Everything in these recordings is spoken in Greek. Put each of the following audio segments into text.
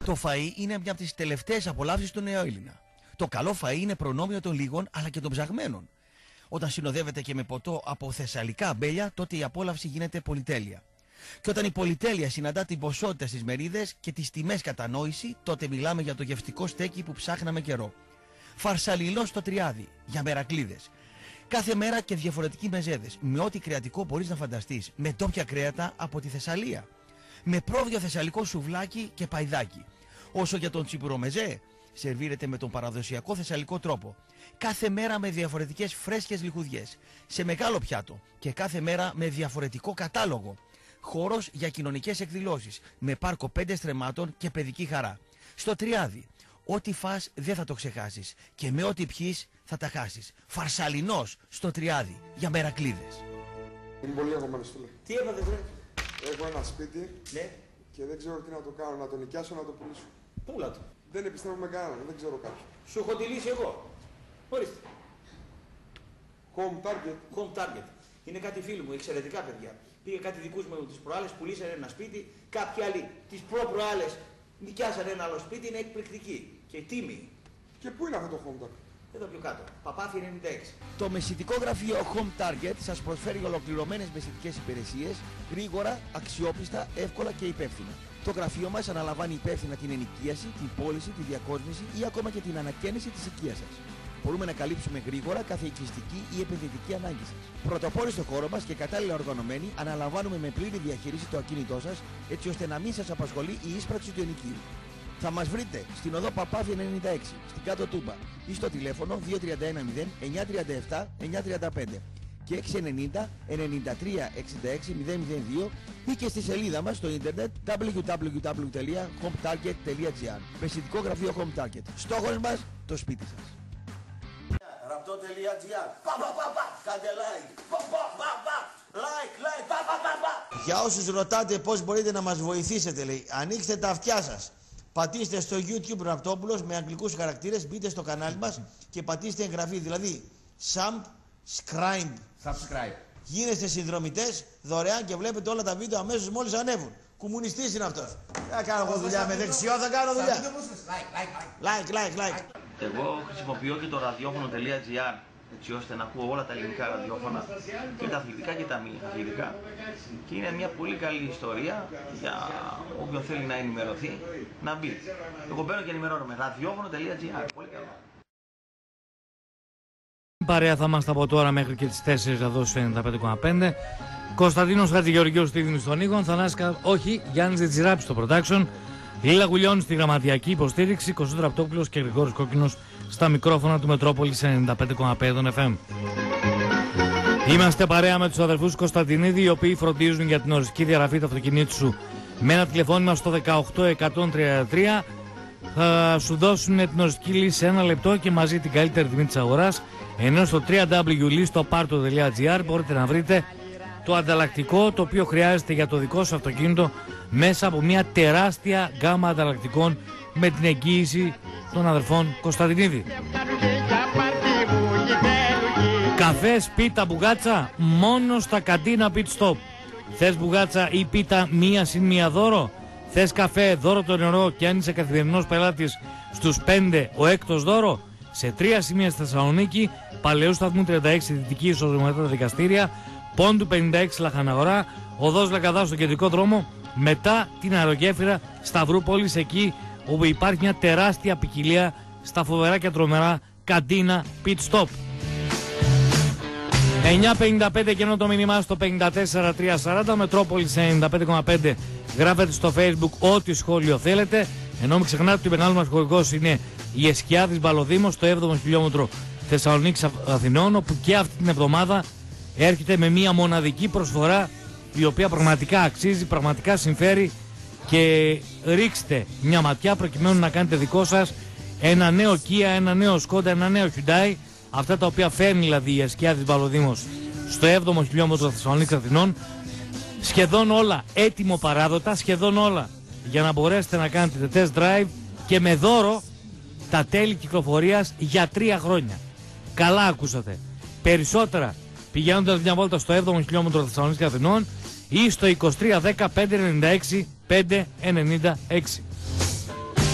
Το φαΐ είναι μια από τις τελευταίες απολαύσεις του νεοέλληνα. Το καλό φαΐ είναι προνόμιο των λίγων αλλά και των ψαγμένων. Όταν συνοδεύεται και με ποτό από θεσσαλικά αμπέλια, τότε η απόλαυση γίνεται πολυτέλεια. Και όταν η πολυτέλεια συναντά την ποσότητα στις μερίδες και τις τιμές κατανόηση, τότε μιλάμε για το γευστικό στέκι που ψάχναμε καιρό. Φαρσαλινό στο Τριάδι, για μερακλίδες. Κάθε μέρα και διαφορετικοί μεζέδες, με ό,τι κρεατικό μπορείς να φανταστείς, με ντόπια κρέατα από τη Θεσσαλία. Με πρόβιο θεσσαλικό σουβλάκι και παϊδάκι. Όσο για τον τσιπουρομεζέ, σερβίρεται με τον παραδοσιακό θεσσαλικό τρόπο. Κάθε μέρα με διαφορετικές φρέσκες λιχουδιές, σε μεγάλο πιάτο και κάθε μέρα με διαφορετικό κατάλογο. Χώρος για κοινωνικές εκδηλώσεις, με πάρκο 5 στρεμμάτων και παιδική χαρά. Στο Τριάδι, ό,τι φας δεν θα το ξεχάσεις και με ό,τι πιείς θα τα χάσεις. Φαρσαλινός στο Τριάδι, για μερακλίδες. Είμαι πολύ αγωμένος, φίλε. Τι έπατε, βρε? Έχω ένα σπίτι, ναι, και δεν ξέρω τι να το κάνω, να το νοικιάσω, να το πουλήσω. πούλα το. Δεν επιστρέφω με κανέναν, δεν ξέρω κάποιον. Σου έχω τη λύση εγώ. Ορίστε. Home Target. Home Target. Είναι κάτι φίλοι μου, εξαιρετικά παιδιά. Πήγε κάτι δικούς μου τις προάλλες, πουλήσανε ένα σπίτι, κάποιοι άλλοι τις προ-προάλλες νοικιάσανε ένα άλλο σπίτι, είναι εκπληκτική και τίμη. Και πού είναι αυτό το Home Target? Εδώ πιο κάτω. Παπάθη 96. Το μεσητικό γραφείο Home Target σας προσφέρει ολοκληρωμένες μεσητικές υπηρεσίες, γρήγορα, αξιόπιστα, εύκολα και υπεύθυνα. Το γραφείο μας αναλαμβάνει υπεύθυνα την ενοικίαση, την πώληση, τη διακόσμηση ή ακόμα και την ανακαίνιση της οικίας σας. Μπορούμε να καλύψουμε γρήγορα κάθε οικιστική ή επενδυτική ανάγκη σας. Πρωτοπόροι στο χώρο μας και κατάλληλα οργανωμένοι, αναλαμβάνουμε με πλήρη διαχείριση το ακίνητό σας, έτσι ώστε να μην σας απασχολεί η ίσπραξη του ενοικίου. Θα μας βρείτε στην οδό Παπάθη 96, στην Κάτω Τούμπα ή στο τηλέφωνο 2310 937 935 και 690 93 66 002 ή και στη σελίδα μας στο ίντερνετ www.hometarget.gr. Μεσητικό γραφείο Home Target. Στόχος μας, το σπίτι σας. Rapto.gr. Κάντε like. Like. Για όσους ρωτάτε πώς μπορείτε να μας βοηθήσετε, λέει, ανοίξτε τα αυτιά σας. Πατήστε στο YouTube Ραπτόπουλος με αγγλικούς χαρακτήρες, μπείτε στο κανάλι μας και πατήστε εγγραφή, δηλαδή subscribe. Γίνεστε συνδρομητές δωρεάν και βλέπετε όλα τα βίντεο αμέσως μόλις ανέβουν. Κομμουνιστής είναι αυτός. Θα κάνω εγώ δουλειά με δεξιό, θα κάνω δουλειά. Like. Εγώ χρησιμοποιώ και το ραδιόφωνο.gr, έτσι ώστε να ακούω όλα τα ελληνικά ραδιόφωνα, και τα αθλητικά και τα μη αθλητικά, και είναι μια πολύ καλή ιστορία για όποιον θέλει να ενημερωθεί να μπει. Εγώ μπαίνω και ενημερώνομαι. ραδιόφωνο.gr, πολύ καλό. Παρέα θα είμαστε από τώρα μέχρι και τις 4 εδώ στο 95,5. Κωνσταντίνος Χατζηγεωργίου στη Δήμη των Νίκων, Γιάννης Δετζιράπης στο production, Λίλα Γουλιώνη στη γραμματιακή υποστήριξη, Κωστός Ραπτόπουλος και Γρηγόρης Κόκκινος στα μικρόφωνα του Μετρόπολης 95,5 FM. Είμαστε παρέα με τους αδερφούς Κωνσταντινίδη, οι οποίοι φροντίζουν για την οριστική διαγραφή του αυτοκινήτου σου με ένα τηλεφώνημα στο 18133. Θα σου δώσουν την οριστική λύση σε 1 λεπτό και μαζί την καλύτερη τιμή της αγοράς. Ενώ στο www.listoparto.gr μπορείτε να βρείτε το ανταλλακτικό το οποίο χρειάζεται για το δικό σου αυτοκίνητο μέσα από μια τεράστια γκάμα ανταλλακτικών με την εγγύηση των αδερφών Κωνσταντινίδη. Καφές, πίτα, μπουγάτσα, μόνο στα καντίνα Pit Stop. Θες μπουγάτσα ή πίτα μία συν μία δώρο? Θες καφέ, δώρο το νερό και αν είσαι καθημερινός πελάτης στους 5 ο έκτος δώρο? Σε 3 σημεία στη Θεσσαλονίκη, Παλαιού Σταθμού 36 Δυτική είσοδο μετά τα δικαστήρια, Πόντου 56 Λαχαναγορά, οδός Λακαδά στο κεντρικό δρόμο, μετά την αερογέφυρα Σταυρούπολης, εκεί όπου υπάρχει μια τεράστια ποικιλία στα φοβερά και τρομερά καντίνα Pit Stop. 9.55 και ενώ το μήνυμά στο 54.340, Μετρόπολης 95,5. Γράφετε στο Facebook ό,τι σχόλιο θέλετε. Ενώ μην ξεχνάτε ότι ο μεγάλος μας χορηγός είναι η Εσκιάδης Μπαλοδήμος, στο 7ο χιλιόμετρο Θεσσαλονίκης Αθηνών, όπου και αυτή την εβδομάδα έρχεται με μια μοναδική προσφορά η οποία πραγματικά αξίζει, πραγματικά συμφέρει, και ρίξτε μια ματιά προκειμένου να κάνετε δικό σας ένα νέο Kia, ένα νέο Skoda, ένα νέο Hyundai, αυτά τα οποία φέρνει δηλαδή η Εσκιάδης Μπαλοδήμος στο 7ο χιλιόμετρο Θεσσαλονίκης Αθηνών. Σχεδόν όλα έτοιμο παράδοτα, σχεδόν όλα για να μπορέσετε να κάνετε test drive και με δώρο τα τέλη κυκλοφορίας για 3 χρόνια. Καλά ακούσατε. Περισσότερα πηγαίνοντας μια βόλτα στο 7ο χιλιόμετρο Θεσσαλονίκης Αθηνών ή στο 2310 596 596.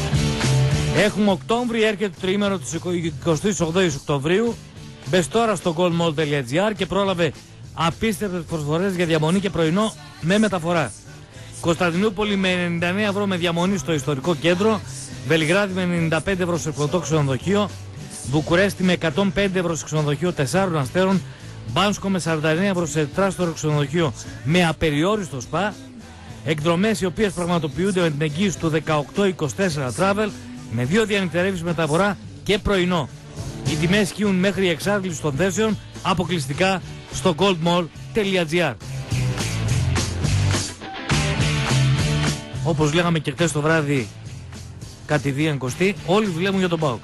Έχουμε Οκτώβρη, έρχεται το τριήμερο της 28ης Οκτωβρίου. Μπες τώρα στο goldmall.gr και πρόλαβε απίστευτες προσφορές για διαμονή και πρωινό με μεταφορά. Κωνσταντινούπολη με 99 ευρώ με διαμονή στο ιστορικό κέντρο. Βελιγράδι με 95 ευρώ σε εκπλωτό ξενοδοχείο. Βουκουρέστι με 105 ευρώ σε ξενοδοχείο 4 αστέρων. Μπάνσκο με 49 ευρώ σε τετράστορο ξενοδοχείο με απεριόριστο σπα. Εκδρομές οι οποίες πραγματοποιούνται με την εγγύηση του 1824 Travel με 2 διανυκτερεύσεις μεταφορά και πρωινό. Οι τιμές ισχύουν μέχρι εξάντληση των θέσεων αποκλειστικά στο goldmall.gr. Όπως λέγαμε και χτες το βράδυ κατηδίαν Κωστή, όλοι δουλεύουν για τον ΠΑΟΚ.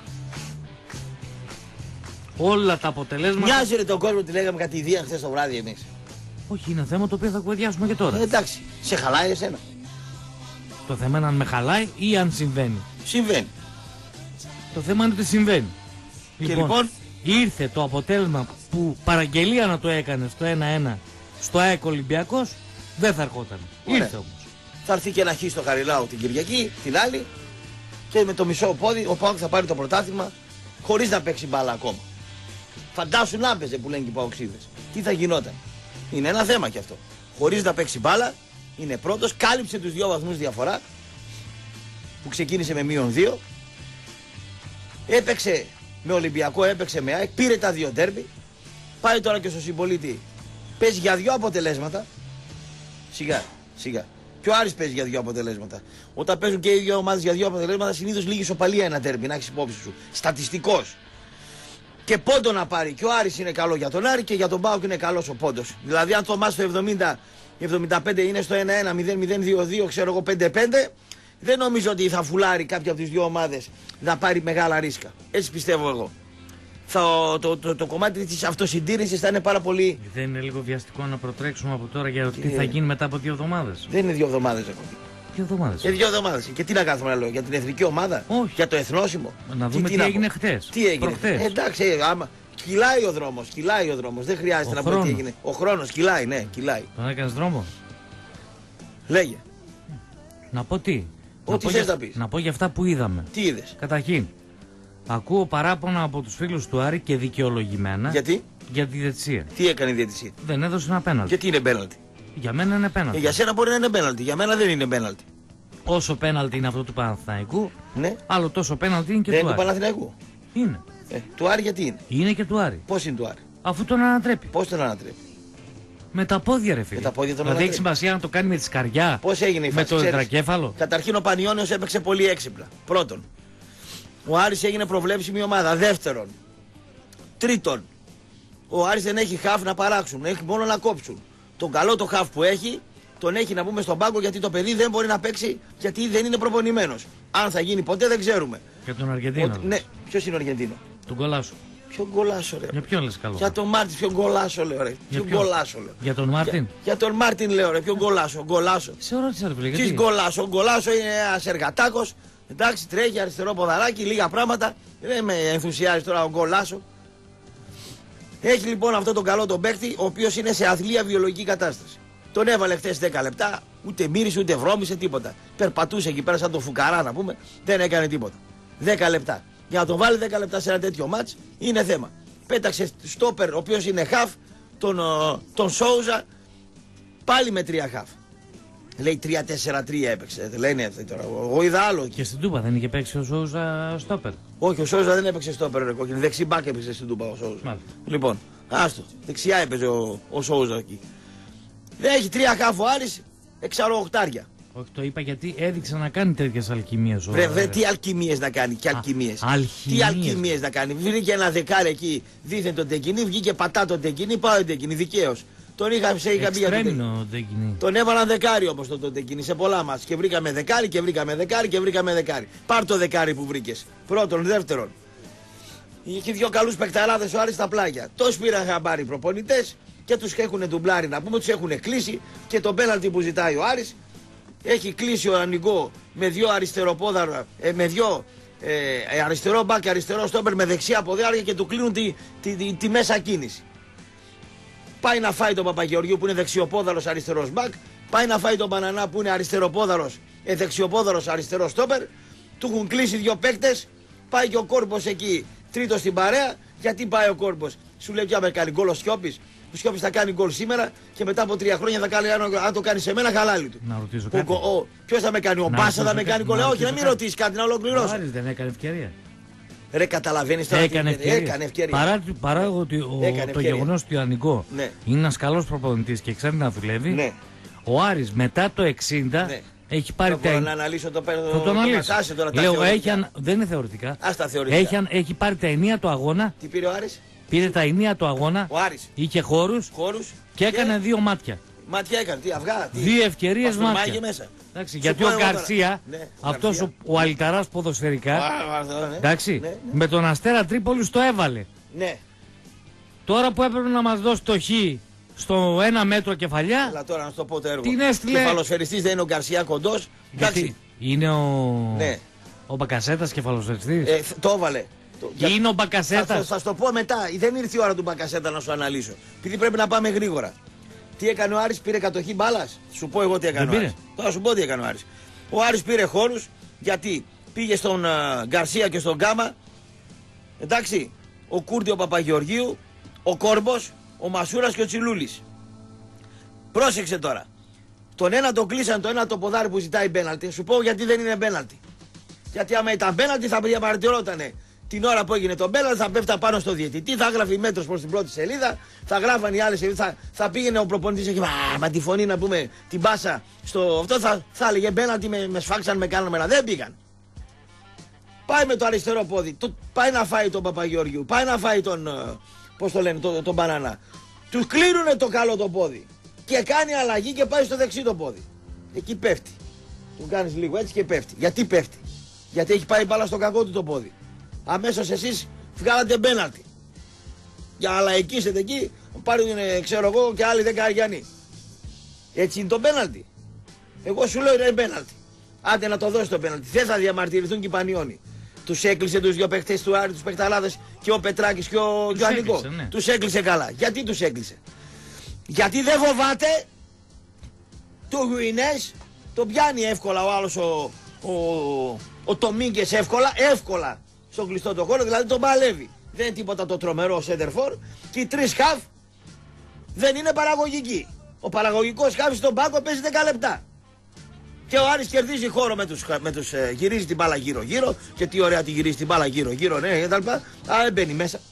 Όλα τα αποτελέσματα... Μοιάζει ρε τον κόσμο τι λέγαμε κατηδίαν χθες το βράδυ εμείς. Όχι, είναι θέμα το οποίο θα κουβεντιάσουμε και τώρα. Εντάξει, σε χαλάει εσένα. Το θέμα είναι αν με χαλάει ή αν συμβαίνει. Συμβαίνει. Το θέμα είναι τι συμβαίνει. Και λοιπόν ήρθε το αποτέλεσμα που παραγγελία να το έκανε στο 1-1 στο ΑΕΚ Ολυμπιακός, δεν θα ερχόταν. Ωραία. Ήρθε όμως. θα έρθει και ένα χ στο Χαριλάου την Κυριακή, την άλλη, και με το μισό πόδι ο ΠΑΟΚ θα πάρει το πρωτάθλημα χωρίς να παίξει μπάλα ακόμα. Φαντάσου να παίζε που λένε και οι Παοξίδες. Τι θα γινόταν. Είναι ένα θέμα κι αυτό. Χωρίς να παίξει μπάλα, είναι πρώτος, κάλυψε τους 2 βαθμούς διαφορά που ξεκίνησε με -2. Έπαιξε με Ολυμπιακό, έπαιξε με ΑΕΚ, πήρε τα 2 ντέρμπι. Πάει τώρα και στο Συμπολίτη. Παίζει για 2 αποτελέσματα. Σιγά, σιγά. Και ο Άρης παίζει για 2 αποτελέσματα. Όταν παίζουν και οι 2 ομάδες για 2 αποτελέσματα, συνήθως λίγη ισοπαλία ένα ντέρμπι, να έχεις υπόψη σου. Στατιστικός. Και πόντο να πάρει. Και ο Άρης είναι καλό για τον Άρη και για τον ΠΑΟΚ είναι καλός ο πόντος. Δηλαδή, αν το μάτς στο 70-75 είναι στο 1-1, 0-0-2-2, ξέρω εγώ 5-5, δεν νομίζω ότι θα φουλάρει κάποια από τις 2 ομάδες να πάρει μεγάλα ρίσκα. Έτσι πιστεύω εγώ. Το κομμάτι της αυτοσυντήρησης θα είναι πάρα πολύ. Δεν είναι λίγο βιαστικό να προτρέξουμε από τώρα για τι θα γίνει μετά από 2 εβδομάδες. Δεν είναι 2 εβδομάδες ακόμα. 2 εβδομάδες. 2 εβδομάδες. Και τι να κάθομαι να λέω, για την εθνική ομάδα, όχι. Για το εθνόσημο. Να δούμε τι έγινε χτες. Τι έγινε. Εντάξει, άμα. Κυλάει ο δρόμος, κυλάει ο δρόμος. Δεν χρειάζεται να πούμε τι έγινε. Ο χρόνος κυλάει, ναι, κυλάει. Τον έκανες δρόμο. Λέγε. Να πω τι. Ό,τι θες να πεις. Να πω για αυτά που είδαμε. Τι είδες. Καταρχήν, ακούω παράπονα από τους φίλους του Άρη και δικαιολογημένα. Γιατί? Για τη διαιτησία. Τι έκανε η διαιτησία. Δεν έδωσε ένα πέναλτι. Γιατί είναι πέναλτι. Για μένα είναι πέναλτι. Για σένα μπορεί να είναι πέναλτι. Για μένα δεν είναι πέναλτι. Όσο πέναλτι είναι αυτό του Παναθηναϊκού, ναι. Άλλο τόσο πέναλτι είναι και δεν του είναι Άρη. του Παναθηναϊκού. Είναι. Του Άρη γιατί είναι. Είναι και του Άρη. Πώς είναι του Άρη. Αφού τον ανατρέπει. Πώς τον ανατρέπει. Με τα πόδια, ρε φίλε. Με τα πόδια τον δηλαδή έχει σημασία να το κάνει με τη σκαριά. Πώς έγινε η φάση. Με το τετρακέφαλο. Καταρχήν ο Πανιώνιος έπαιξε πολύ έξυπνα. Πρώτον. Ο Άρης έγινε προβλέψιμη ομάδα. Δεύτερον. Τρίτον. Ο Άρης δεν έχει χαφ να παράξουν. Έχει μόνο να κόψουν. Τον καλό το χαφ που έχει, τον έχει να πούμε στον πάγκο γιατί το παιδί δεν μπορεί να παίξει γιατί δεν είναι προπονημένος. Αν θα γίνει ποτέ δεν ξέρουμε. Για τον Αργεντίνο. Ναι, ποιος είναι ο Αργεντίνο. Τον Γκολάσο. Ποιο γκολάσο, ρε. Για ποιον λες καλό. Για τον Μάρτιν, ποιο γκολάσο, λέω, ρε. Ποιο γκολάσο, λέω. Για τον Μάρτιν. Για τον Μάρτιν, λέω, ρε. Ποιο γκολάσο. Γκολάσο. Σε ρώτησα, ρε φίλε. Τι γκολάσο. Γκολάσο είναι ένας εργατάκος. Εντάξει, τρέχει αριστερό ποδαράκι, λίγα πράγματα. Δεν με ενθουσιάζει τώρα ο γκολάσο. Έχει λοιπόν αυτό τον καλό τον παίκτη, ο οποίος είναι σε αθλία βιολογική κατάσταση. Τον έβαλε χθες 10 λεπτά, ούτε μύρισε ούτε βρώμησε τίποτα. Περπατούσε εκεί πέρα σαν το φουκαρά να πούμε, δεν έκανε τίποτα. 10 λεπτά. Για να τον βάλει 10 λεπτά σε ένα τέτοιο μάτς είναι θέμα. Πέταξε στόπερ, ο οποίος είναι χαφ, τον Σόουζα, πάλι με 3 χαφ. Λέει 3-4-3 έπαιξε. Δεν λένε αυτό τώρα. Εγώ είδα άλλο. Και στην Τούπα δεν είχε παίξει ο Σόουζα στόπερ. Όχι, ο Σόουζα δεν έπαιξε στόπερ. Ρε κόκκινη. Δεξί μπάκ έπαιξε στην Τούπα ο Σόουζα. Μάλιστα. Λοιπόν, άστο. Δεξιά έπαιζε ο Σόουζα εκεί. Δεν έχει 3 χαφ ο Άρης, εξαροχτάρια. Όχι, το είπα γιατί έδειξε να κάνει τέτοιες αλκημίες. Βρε, τι αλκημίες να κάνει, και αλκημίες. Τι αλκημίες να κάνει. Βρήκε ένα δεκάρι εκεί, δίθεν τον Τεκινή, βγήκε πατά τον Τεκινή, πάει ο Τεκινή, δικαίως. Τον είχα πει για τον Τεκινή. Τον έβαλαν δεκάρι όπως τον Τεκινή σε πολλά μας. Και βρήκαμε δεκάρι και βρήκαμε δεκάρι και βρήκαμε δεκάρι. Πάρ το δεκάρι που βρήκες. Πρώτον, δεύτερον. Είχε 2 καλούς παικταράδες ο Άρης στα πλάγια. Τόσοι πήραν χαμπάρι προπονητές και τους έχουν ντουμπλάρει να πούμε, τους έχουν κλείσει και το πέναλτι που ζητάει ο Άρης. Έχει κλείσει ο Ανιγκό με 2 αριστεροπόδαρα, με 2 αριστερό μπακ και αριστερό στόπερ με δεξιά ποδάρια και του κλείνουν τη μέσα κίνηση. Πάει να φάει τον Παπαγεωργίου που είναι δεξιοπόδαρος αριστερός μπακ, πάει να φάει τον Μπανανά που είναι αριστεροπόδαρος, δεξιοπόδαρος αριστερός στόπερ Του έχουν κλείσει 2 παίκτες. Πάει και ο Κόρμπος εκεί, τρίτος στην παρέα. Γιατί πάει ο Κόρμπος? Σου λέει: ποια με κάνει γκολ ο Σιώπης? Ο Σιώπης θα κάνει γκολ σήμερα και μετά από 3 χρόνια θα κάνει, αν το κάνει σε μένα, χαλάλι του. Να ρωτήσω κάτι. Ποιος θα με κάνει? Ο Μπάσα θα με κάνει γκολ? Όχι, να μην ρωτήσει κάτι, να ολοκληρώσω. Ο Άρης δεν έκανε ευκαιρία. Ρε, καταλαβαίνεις τώρα? Έκανε ευκαιρία. Παρά ότι το γεγονός του Ιωαννικό είναι ένας καλός προπονητής και ξέρει να δουλεύει, ναι. Ο Άρης μετά το 60 έχει πάρει τα. Να αναλύσω το πέρα. Θα το αναλύσω. Λέω, δεν είναι θεωρητικά. Έχει πάρει τα ενία του αγώνα. Τι πήρε ο Άρης? Πήρε τα ενία του αγώνα. Ο Άρης είχε χώρους και έκανε 2 μάτια. Μάτια έκανε, τι αυγά? 2 ευκαιρίες μάτια. Μέσα. Εντάξει, γιατί ο Γκαρσία, αυτός ο αλυταράς ποδοσφαιρικά, εντάξει, με τον Αστέρα Τρίπολης το έβαλε. Ναι. Τώρα που έπρεπε να μας δώσει το χ στο 1 μέτρο κεφαλιά. Αλλά τώρα να σου το πω το έργο. Την έστειλε. Κεφαλοσφαιριστής δεν είναι ο Γκαρσία κοντός. Γιατί είναι ο Μπακασέτας κεφαλοσφαιριστής. Το έβαλε. Είναι ο Μπακασέτας. Θα σου το πω μετά. Δεν ήρθε η ώρα του Μπακασέτα να σου αναλύσω. Επειδή πρέπει να πάμε γρήγορα. Τι έκανε ο Άρης? Πήρε κατοχή μπάλας. Σου πω εγώ τι έκανε ο Άρης. Τώρα σου πω τι έκανε ο Άρης. Ο Άρης πήρε χώρους γιατί πήγε στον Γκαρσία και στον Γκάμα. Εντάξει. Ο Κούρτι, ο Παπαγεωργίου, ο Κόρμπος, ο Μασούρας και ο Τσιλούλης. Πρόσεξε τώρα. Τον ένα τον κλείσαν, το ένα το ποδάρι που ζητάει πέναλτι. Σου πω γιατί δεν είναι πέναλτι. Γιατί άμα ήταν πέναλτι θα διαμαρτυρότανε. Την ώρα που έγινε το πέναλτι θα πέφτα πάνω στο διαιτητή, θα γράφει μέτρος προς την πρώτη σελίδα, θα γράφαν οι άλλες σελίδες, θα πήγαινε ο προπονητής εκεί με τη φωνή να πούμε την πάσα στο αυτό, θα έλεγε πέναλτι, με σφάξαν, με κάναμε ένα. Δεν πήγαν. Πάει με το αριστερό πόδι, πάει να φάει τον Παπαγεωργίου, πάει να φάει τον, πώς το λένε, τον Μπανανά. Τους κλείνουνε το καλό το πόδι και κάνει αλλαγή και πάει στο δεξί το πόδι. Εκεί πέφτει. Του κάνεις λίγο έτσι και πέφτει. Γιατί πέφτει? Γιατί έχει πάει μπάλα στο κακό του το πόδι. Αμέσως εσείς βγάλατε πέναλτι. Για να λαϊκίσετε εκεί, πάρουν ξέρω εγώ και άλλοι 10 αριανοί. Έτσι είναι το πέναλτι. Εγώ σου λέω είναι πέναλτι. Άντε να το δώσει το πέναλτι. Δεν θα διαμαρτυρηθούν και οι Πανιώνοι. Τους έκλεισε τους 2 παίχτες του Άρη, τους παιχταλάδες, και ο Πετράκης και ο Γιωαννικό. Ναι. Τους έκλεισε καλά. Γιατί τους έκλεισε? Γιατί δεν φοβάται το Γουινές, το πιάνει εύκολα ο άλλος ο Τομίγκες εύκολα στον κλειστό το χώρο, δηλαδή τον παλεύει. Δεν είναι τίποτα το τρομερό σέντερφορ και οι 3 χαφ δεν είναι παραγωγικοί. Ο παραγωγικός χαφ στον πάγκο παίζει 10 λεπτά. Και ο Άρης κερδίζει χώρο με τους γυρίζει την μπάλα γύρω-γύρω. Και τι ωραία τη γυρίζει την μπάλα γύρω-γύρω, ναι, κτλ. Αλλά δεν μπαίνει μέσα.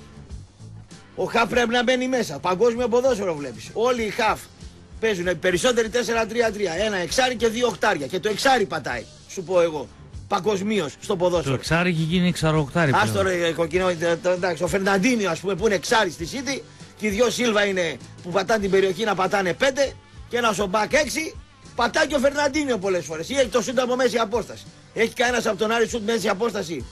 Ο χαφ πρέπει να μπαίνει μέσα. Παγκόσμιο ποδόσφαιρο βλέπεις. Όλοι οι χαφ παίζουν περισσότεροι 4-3-3. Ένα εξάρι και 2 οχτάρια. Και το εξάρι πατάει, σου πω εγώ. Παγκοσμίως στο ποδόσφαιρο. Το εξάρι έχει γίνει εξαροχτάρι. Άστο ρε κοκκινό, εντάξει, ο Φερναντίνιο ας πούμε που είναι εξάρι στη City και οι 2 Σίλβα είναι που πατάνε την περιοχή να πατάνε 5 και ένα ο Μπακ 6. Πατάει και ο Φερναντίνιο πολλές φορές. Ή έχει το σούτ από μέση απόσταση. Έχει κανένας από τον Άρη σούτ μέση απόσταση?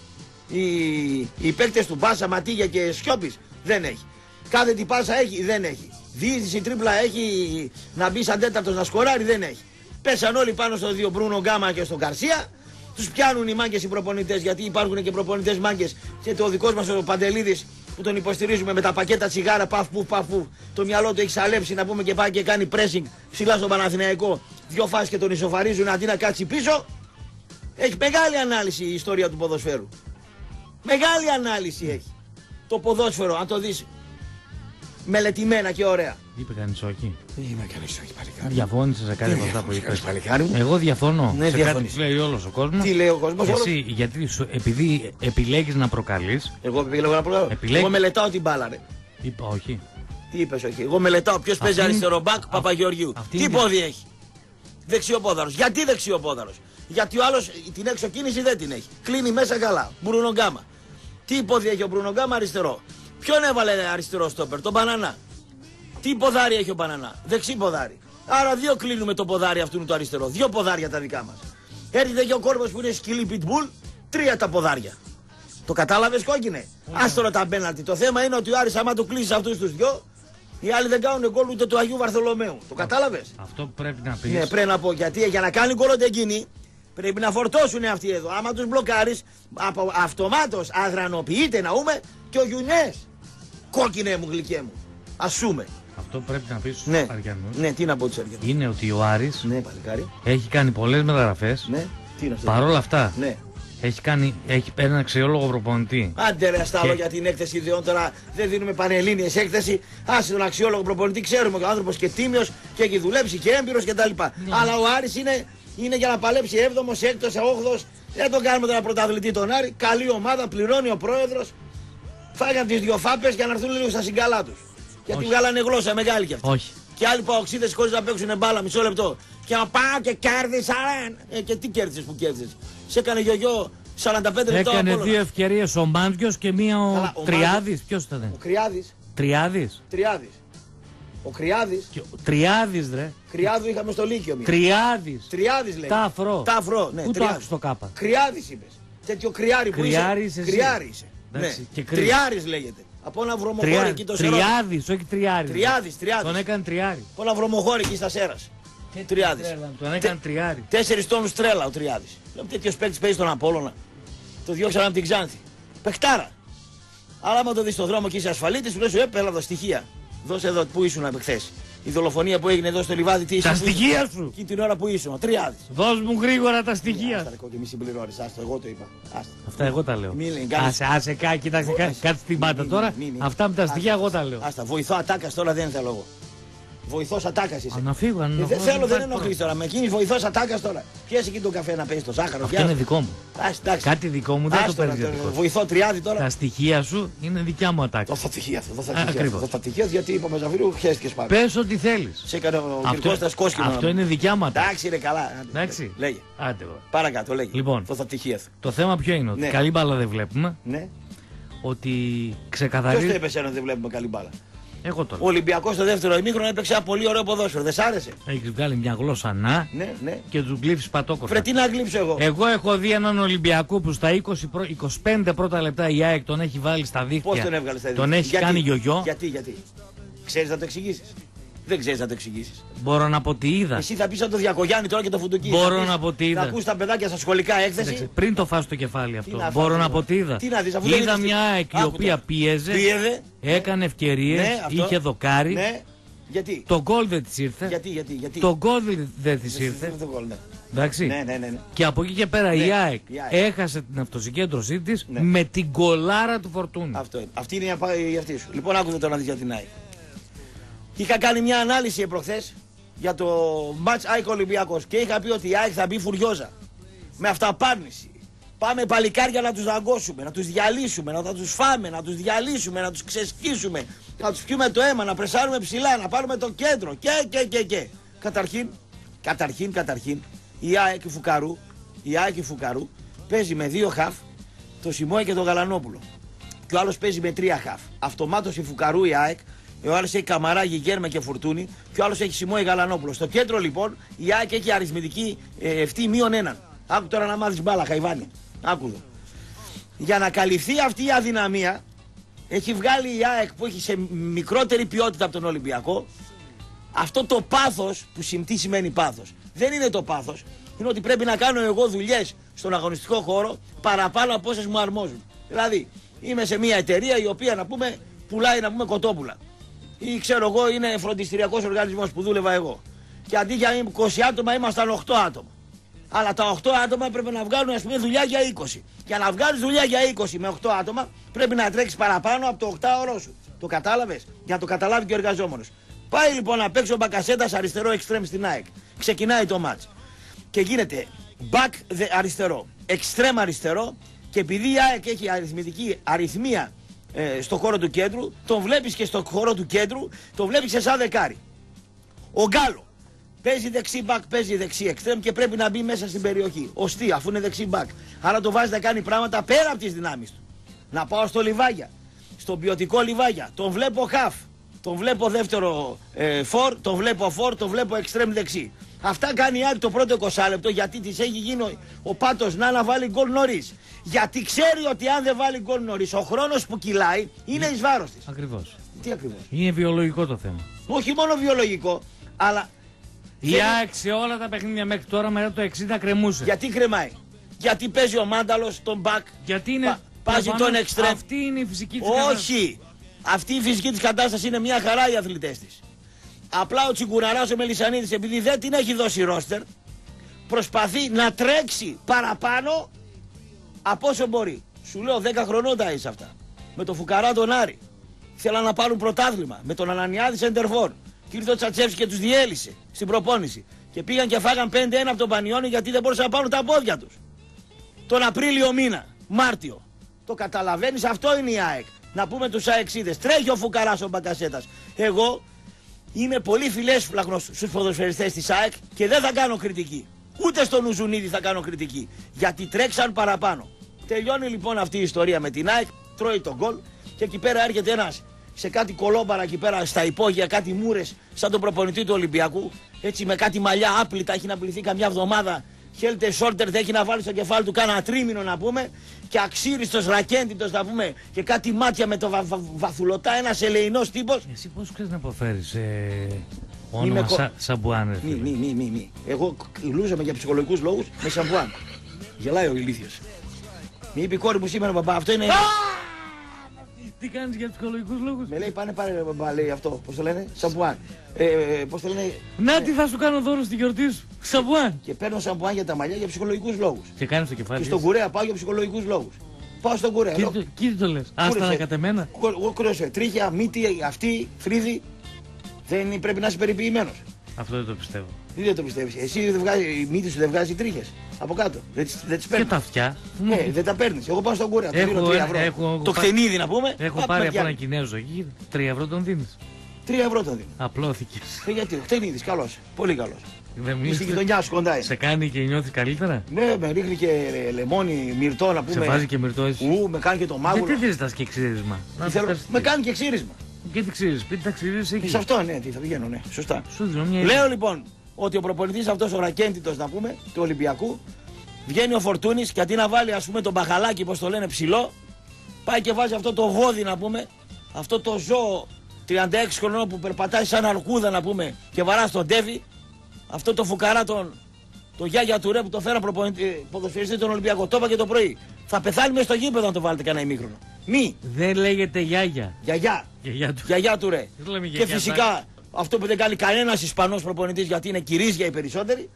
Οι παίκτες του Μπάσα, Ματίγια και Σιώπης δεν έχει. Κάθε τι πάσα έχει? Δεν έχει. Διείσδυση τρίπλα έχει να μπει σαν τέταρτος να σκοράρει? Δεν έχει. Πέσαν όλοι πάνω στο 2 Μπρούνο Γκάμα και στον Γκαρσία. Τους πιάνουν οι μάγκες οι προπονητές, γιατί υπάρχουν και προπονητές μάγκες. Και το δικός μας ο Παντελίδης που τον υποστηρίζουμε με τα πακέτα τσιγάρα, παφ πού. Το μυαλό του έχει σαλέψει να πούμε και πάει και κάνει pressing ψηλά στον Παναθηναϊκό. 2 φάσεις και τον ισοφαρίζουν αντί να κάτσει πίσω. Έχει μεγάλη ανάλυση η ιστορία του ποδοσφαίρου. Μεγάλη ανάλυση έχει. Το ποδόσφαιρο, αν το δεις μελετημένα και ωραία. Είπε κανείς όχι? Είμαι κανείς όχι, παλικάρι. Διαφώνησε σε κάτι από αυτά που είπες? Παλικάρι. Εγώ διαφωνώ. Ναι, σε κάτι που λέει όλος ο κόσμος. Τι λέει ο κόσμος? Εσύ, γιατί επειδή επιλέγεις να προκαλείς. Εγώ επιλέγω να προκαλώ. Εγώ μελετάω την μπάλα, ρε. Είπα όχι. Τι είπες όχι? Εγώ μελετάω ποιος παίζει αριστερό μπακ, Παπαγεωργίου. Τι πόδι έχει? Δεξιοπόδαρος. Γιατί δεξιοπόδαρος? Γιατί ο άλλος την έξω κίνηση δεν την έχει. Κλείνει μέσα καλά. Μπρούνο Γκάμα. Τι πόδι έχει ο Μπρούνο Γκάμα? Αριστερό. Ποιον έβαλε αριστερό στόπερ? Τον Μπανανά. Τι ποδάρι έχει ο Μπανανά? Δεξί ποδάρι. Άρα 2 κλείνουμε το ποδάρι αυτού το αριστερό. 2 ποδάρια τα δικά μας. Έρχεται και ο Κόρμπος που είναι σκυλί πιτμπουλ. 3 τα ποδάρια. Το κατάλαβες κόκκινε? Άστορα τα πέναλτι. Το θέμα είναι ότι ο Άρης άμα του κλείσει αυτούς τους 2, οι άλλοι δεν κάνουν γκολ ούτε του Αγίου Βαρθολομαίου. Το κατάλαβες? Αυτό πρέπει να πεις. Ναι, πρέπει να πω, γιατί για να κάνει γκολ εκείνοι πρέπει να φορτώσουν αυτοί εδώ. Άμα τους μπλοκάρεις, αυτομάτως αδρανοποιείται να πούμε και ο Γιουνές. Κόκκινε μου, γλυκέ μου. Ασούμε. Αυτό πρέπει να πεις στους Αριανούς. Ναι, τι να πω τους Αριανούς? Είναι ότι ο Άρης παλικάρι, έχει κάνει πολλές μεταγραφές. Ναι, τι είναι αυτό? Παρόλα αυτά, Έχει έναν αξιόλογο προπονητή. Άντε ρε Στάλο για την έκθεση ιδεών τώρα. Δεν δίνουμε πανελλήνιες έκθεση. Άσε τον αξιόλογο προπονητή. Ξέρουμε ότι ο άνθρωπος και τίμιος και έχει δουλέψει και έμπειρος κτλ. Ναι. Αλλά ο Άρης είναι για να παλέψει 7ος, 6ος, 8ος. Δεν τον κάνουμε τώρα πρωταθλητή τον Άρη. Καλή ομάδα, πληρώνει ο πρόεδρος. Φάγαν τις 2 φάπες για να έρθουν λίγο στα συγκαλά τους. Γιατί βγάλανε γλώσσα μεγάλη κι αυτή. Όχι. Και άλλοι παοξίδες χωρίς να παίξουν μπάλα, μισό λεπτό. Και να πάω και κέρδισα. Και τι κέρδισες που κέρδισες. Σε έκανε γιογιό 45 λεπτά. Έκανε 2 ευκαιρίες ο Μάντιος και μία ο Τριάδης. Ποιος ήταν? Ο Κρυάδης. Τριάδης. Ο Κρυάδης. Τριάδης ρε. Κρυάδου είχαμε στο Λύκειο μία. Τριάδης λέει. Ταφρό. Ναι. Πού το άκουσες το κάπα? Κρυάδης είπες. Τέτοιο κρυάρι που είσαι. Κρυάρι είσαι. Ναι. Τριάρης λέγεται. Από ένα βρωμοχώρι εκεί το Σερών. Τριάδης, όχι Τριάρης. Τριάδης. Τον έκανε Τριάρη. Από ένα βρωμοχώρι εκεί στα Σέρας. Τριάδης. Τον έκανε Τριάρη. 4 τόνους τρέλα ο Τριάδης. Τέτοιος παίκτης παίζει στον Απόλλωνα. Το διώξαν από την Ξάνθη. Παιχτάρα. Αλλά άμα το δεις στον δρόμο και είσαι ασφαλίτης, σου λες έλα εδώ στοιχεία. Δώσε εδώ που ήσουν χθες. Η δολοφονία που έγινε εδώ στο Λιβάδι, τι είσαι? Τα στοιχεία σου! Εκείνη την ώρα που ήσουν, ο Τριάδης. Δώσ' μου γρήγορα τα στοιχεία. Άστα και μη συμπληρώνεις, άστο, εγώ το είπα. Άστα. Αυτά εγώ τα λέω. Άσε, κοίταξε, κάτσε την πάτα τώρα. Αυτά με τα στοιχεία εγώ τα λέω. Άστα, βοηθό ατάκας τώρα δεν θέλω εγώ. Βοηθός ατάκας είσαι. Να φύγω, δεν θέλω, δεν ενοχλείς τώρα. Με εκείνη βοηθός ατάκας τώρα. Πιέσε εκεί τον καφέ να παίζει το σάχαρο. Αυτό είναι δικό μου. Κάτι δικό μου δεν το παίρνει. Βοηθό Τριάδη τώρα. Τα στοιχεία σου είναι δικιά μου ατάκα. Δώσ' τα στοιχεία σου. Δώσ' τα στοιχεία γιατί είπα με Ζαφύριου χέστηκες πάρα. Πες ό,τι θέλεις. Σε έκανε ο Κυρκώστας Κόσκινο. Αυτό είναι δικιά μου ατάκα. Εντάξει, είναι καλά. Εντάξει. Λέγε. Άντε. Παρακάτω, λέγε. Λοιπόν, δώσ' τα στοιχεία σου. Το θέμα ποιο είναι? Ότι καλή μπάλα δεν βλέπουμε. Ναι. Ότι ξεκαθαρίζει. Ποιος το είπε ένα δεν βλέπουμε καλή μπάλα? Εγώ τώρα. Ο Ολυμπιακός στο δεύτερο ημίχρονο έπαιξε ένα πολύ ωραίο ποδόσφαιρο. Δεν σ' άρεσε? Έχεις βγάλει μια γλώσσα ναι. Και τους γλύφεις πατόκορα. Βρε τι να γλύψω εγώ. Εγώ έχω δει έναν Ολυμπιακό που στα 25 πρώτα λεπτά η ΑΕΚ τον έχει βάλει στα δίχτυα. Πώς τον έβγαλε στα δίχτυα? Τον έχει κάνει γιογιό. Γιατί. Ξέρεις να το εξηγήσεις? Δεν ξέρεις να το εξηγήσεις. Μπορώ να πω τι είδα. Εσύ θα πεις από το Διακογιάννη τώρα και το Φουντουκί. Μπορώ να πω τι είδα. Θα ακούς τα παιδάκια στα σχολικά έκθεση. Πριν το φας το κεφάλι αυτό. Μπορώ να πω τι είδα. Τι να δεις, αφού είδα μια ΑΕΚ η οποία πίεζε. Έκανε ευκαιρίες. Είχε δοκάρει. Ναι. Γιατί? Το γκολ δεν της ήρθε. Γιατί? Το γκολ δεν της ήρθε. Εντάξει. Ναι. Και από εκεί και πέρα η ΑΕΚ έχασε την αυτοσυγκέντρωσή της με την γκολάρα του Φορτούνη. Αυτή είναι η αυτή σου. Λοιπόν, άκουτε τώρα να δεις για την ΑΕΚ. Είχα κάνει μια ανάλυση προχθές για το match ΑΕΚ Ολυμπιακός και είχα πει ότι η ΑΕΚ θα μπει φουριόζα. Με αυταπάρνηση. Πάμε παλικάρια να τους δαγκώσουμε, να τους διαλύσουμε, να τους φάμε, να τους διαλύσουμε, να τους ξεσκίσουμε, να τους πιούμε το αίμα, να πρεσάρουμε ψηλά, να πάρουμε το κέντρο και. Καταρχήν, η ΑΕΚ Φουκαρού παίζει με 2 χαφ, το Σιμόη και τον Γαλανόπουλο. Και ο άλλος παίζει με 3 χαφ. Αυτομάτως η Φουκαρού η ΑΕΚ. Ο άλλος έχει Καμαρά, Γιγέρμε και Φουρτούνη και ο άλλος έχει Σιμόη Γαλανόπουλο. Στο κέντρο λοιπόν η ΑΕΚ έχει αριθμητική ευτή -1. Άκου τώρα να μάθεις μπάλα, Χαϊβάνι. Άκου εδώ. Για να καλυφθεί αυτή η αδυναμία έχει βγάλει η ΑΕΚ που έχει σε μικρότερη ποιότητα από τον Ολυμπιακό αυτό το πάθος που τι σημαίνει πάθος. Δεν είναι το πάθος. Είναι ότι πρέπει να κάνω εγώ δουλειές στον αγωνιστικό χώρο παραπάνω από όσες μου αρμόζουν. Δηλαδή είμαι σε μια εταιρεία η οποία να πούμε πουλάει να πούμε κοτόπουλα. Ή ξέρω εγώ είναι φροντιστηριακός οργανισμός που δούλευα εγώ. Και αντί για 20 άτομα ήμασταν 8 άτομα. Αλλά τα 8 άτομα πρέπει να βγάλουν ας πούμε δουλειά για 20. Για να βγάλεις δουλειά για 20 με 8 άτομα πρέπει να τρέξεις παραπάνω από το 8ωρο σου. Το κατάλαβες? Για να το καταλάβει και ο εργαζόμενος. Πάει λοιπόν να παίξει ο Μπακασέτας αριστερό εξτρέμ στην ΑΕΚ. Ξεκινάει το μάτς. Και γίνεται back αριστερό, εξτρέμ αριστερό και επειδή η ΑΕΚ έχει αριθμητική αριθμία στο χώρο του κέντρου, τον βλέπεις και στο χώρο του κέντρου, τον βλέπεις και σαν δεκάρι. Ο Γκάλο παίζει δεξί μπακ, παίζει δεξί εξτρέμ και πρέπει να μπει μέσα στην περιοχή. Ο Στή, αφού είναι δεξί μπακ. Άρα το βάζει να κάνει πράγματα πέρα από τις δυνάμεις του. Να πάω στο Λιβάγια, στον ποιοτικό Λιβάγια. Τον βλέπω χαφ, τον βλέπω δεύτερο φορ, τον βλέπω φορ, τον βλέπω εξτρέμ δεξί. Αυτά κάνει η ΑΕΚ το πρώτο 20 λεπτό γιατί της έχει γίνει ο πάτος να βάλει γκολ νωρίς. Γιατί ξέρει ότι αν δεν βάλει γκολ νωρίς, ο χρόνος που κυλάει είναι εις βάρος της. Ακριβώς. Τι ακριβώς? Είναι βιολογικό το θέμα. Όχι μόνο βιολογικό, αλλά. Η ΑΕΚ σε όλα τα παιχνίδια μέχρι τώρα μετά το 60 κρεμούσε. Γιατί κρεμάει? Γιατί παίζει ο Μάνταλος τον μπακ. Γιατί είναι. Πάζει τον εξτρέμ. Αυτή είναι η φυσική της κατάσταση. Όχι! Αυτή η φυσική της κατάσταση είναι μια χαρά οι αθλητές της. Απλά ο Τσιγκουραράς ο Μελισσανίδης επειδή δεν την έχει δώσει ρόστερ, προσπαθεί να τρέξει παραπάνω από όσο μπορεί. Σου λέω 10 χρονών τα είσαι αυτά. Με το Φουκαρά τον Άρη. Θέλαν να πάρουν πρωτάθλημα. Με τον Ανανιάδη Σεντερφόρ. Και ήρθε ο Τσατσεύσκι και τους διέλυσε στην προπόνηση. Και πήγαν και φάγαν 5-1 από τον Πανιόνιο γιατί δεν μπορούσαν να πάρουν τα πόδια τους. Τον Απρίλιο μήνα, Μάρτιο. Το καταλαβαίνεις, αυτό είναι η ΑΕΚ. Να πούμε τους ΑΕΞίδες. Τρέχει ο Φουκαράς ο Μπακασέτας. Εγώ είμαι πολύ φιλέσφλαγνος στους ποδοσφαιριστές της ΑΕΚ και δεν θα κάνω κριτική. Ούτε στον Ουζουνίδη θα κάνω κριτική. Γιατί τρέξαν παραπάνω. Τελειώνει λοιπόν αυτή η ιστορία με την ΑΕΚ. Τρώει τον γκολ και εκεί πέρα έρχεται ένας σε κάτι κολόμπαρα εκεί πέρα στα υπόγεια, κάτι μούρες σαν τον προπονητή του Ολυμπιακού. Έτσι με κάτι μαλλιά άπλυτα, έχει να πληθεί καμιά εβδομάδα. Χέλτε σόρτερ, θα έχει να βάλει στο κεφάλι του κάνα τρίμηνο να πούμε. Και αξίριστος, ρακέντητος να πούμε. Και κάτι μάτια με το βαθουλωτά, ένας ελεηνός τύπος. Εσύ πώς ξέρεις να αποφέρεις όνομα Σαμπουάν? Μη. Εγώ λούζομαι για ψυχολογικούς λόγους με Σαμπουάν. Γελάει ο ηλίθιος. Μη είπε η κόρη μου σήμερα, μπαμπά, αυτό είναι. Τι κάνεις για ψυχολογικούς λόγους? Με λέει πάνε πάρε μπαμπά, λέει αυτό. Πώς το λένε? Σαμπουάν. Πώς το λένε? Να τι θα σου κάνω δώρο στην γιορτή σου. Σαμπουάν. Και παίρνω σαμπουάν για τα μαλλιά για ψυχολογικούς λόγους. Και κάνεις το κεφάλι. Και στον Κουρέα πάω για ψυχολογικούς λόγους. Πάω στον Κουρέα. Κύριε το λες. Άστα ανακατεμένα. Εγώ κουρέωσε. Τρίχια, μύτη, αυτή, φρύδι. Δεν πρέπει να είσαι περιποιημένος. Αυτό δεν το πιστεύω. Δεν το πιστεύεις. Εσύ η μύτη σου δεν βγάζει τρίχες από κάτω. Δεν τις παίρνεις. Και τα αυτιά. Δεν τα παίρνεις. Εγώ πάω στον Κουρέα. Το δίνω 3 ευρώ. Το χτενίδι να πούμε. Έχω πάρει από ένα Κινέζο εκεί. 3 ευρώ τον δίνεις. 3 ευρώ τον δίνω. Απλώθηκες. Γιατί, χτενίδις, καλός. Πολύ καλός. Στη γειτονιά σου κοντά είναι. Σε κάνει και νιώθεις καλύτερα. Ναι, με ρίχνει και λεμόνι, μυρτό να πούμε. Σε βάζει και μυρτό έτσι. Με κάνει και το μάγουλο. Γιατί δεν ζητάς και ξύρισμα? Με κάνει και ξύρισμα. Και τι ξύρισμα, σπίτι τα ξύρισμα εκεί. Σε αυτό ναι, τι θα πηγαίνω, ναι, σωστά. Σου δίνω μια Λέω λοιπόν ότι ο προπονητής αυτός ο ρακέντητος να πούμε του Ολυμπιακού βγαίνει ο Φορτούνης και αντί να βάλει ας πούμε τον μπαχαλάκι, πως το λένε, ψηλό, πάει και βάζει αυτό το βόδι να πούμε, αυτό το ζώο 36 χρονών που περπατάει σαν αρκούδα να πούμε και βαρά στον τέφι, αυτό το Φουκαρά το γιάγια του ρε που το φέρα ποδοσφαιριστή τον Ολυμπιακό. Το είπα και το πρωί. Θα πεθάνει μέσα στο γήπεδο αν το βάλετε κανένα ημίχρονο. Μη. Δεν λέγεται γιάγια. Γιαγιά του ρε. Και φυσικά αυτό που δεν κάνει κανένας Ισπανός προπονητής γιατί είναι κυρίζια οι περισσότεροι.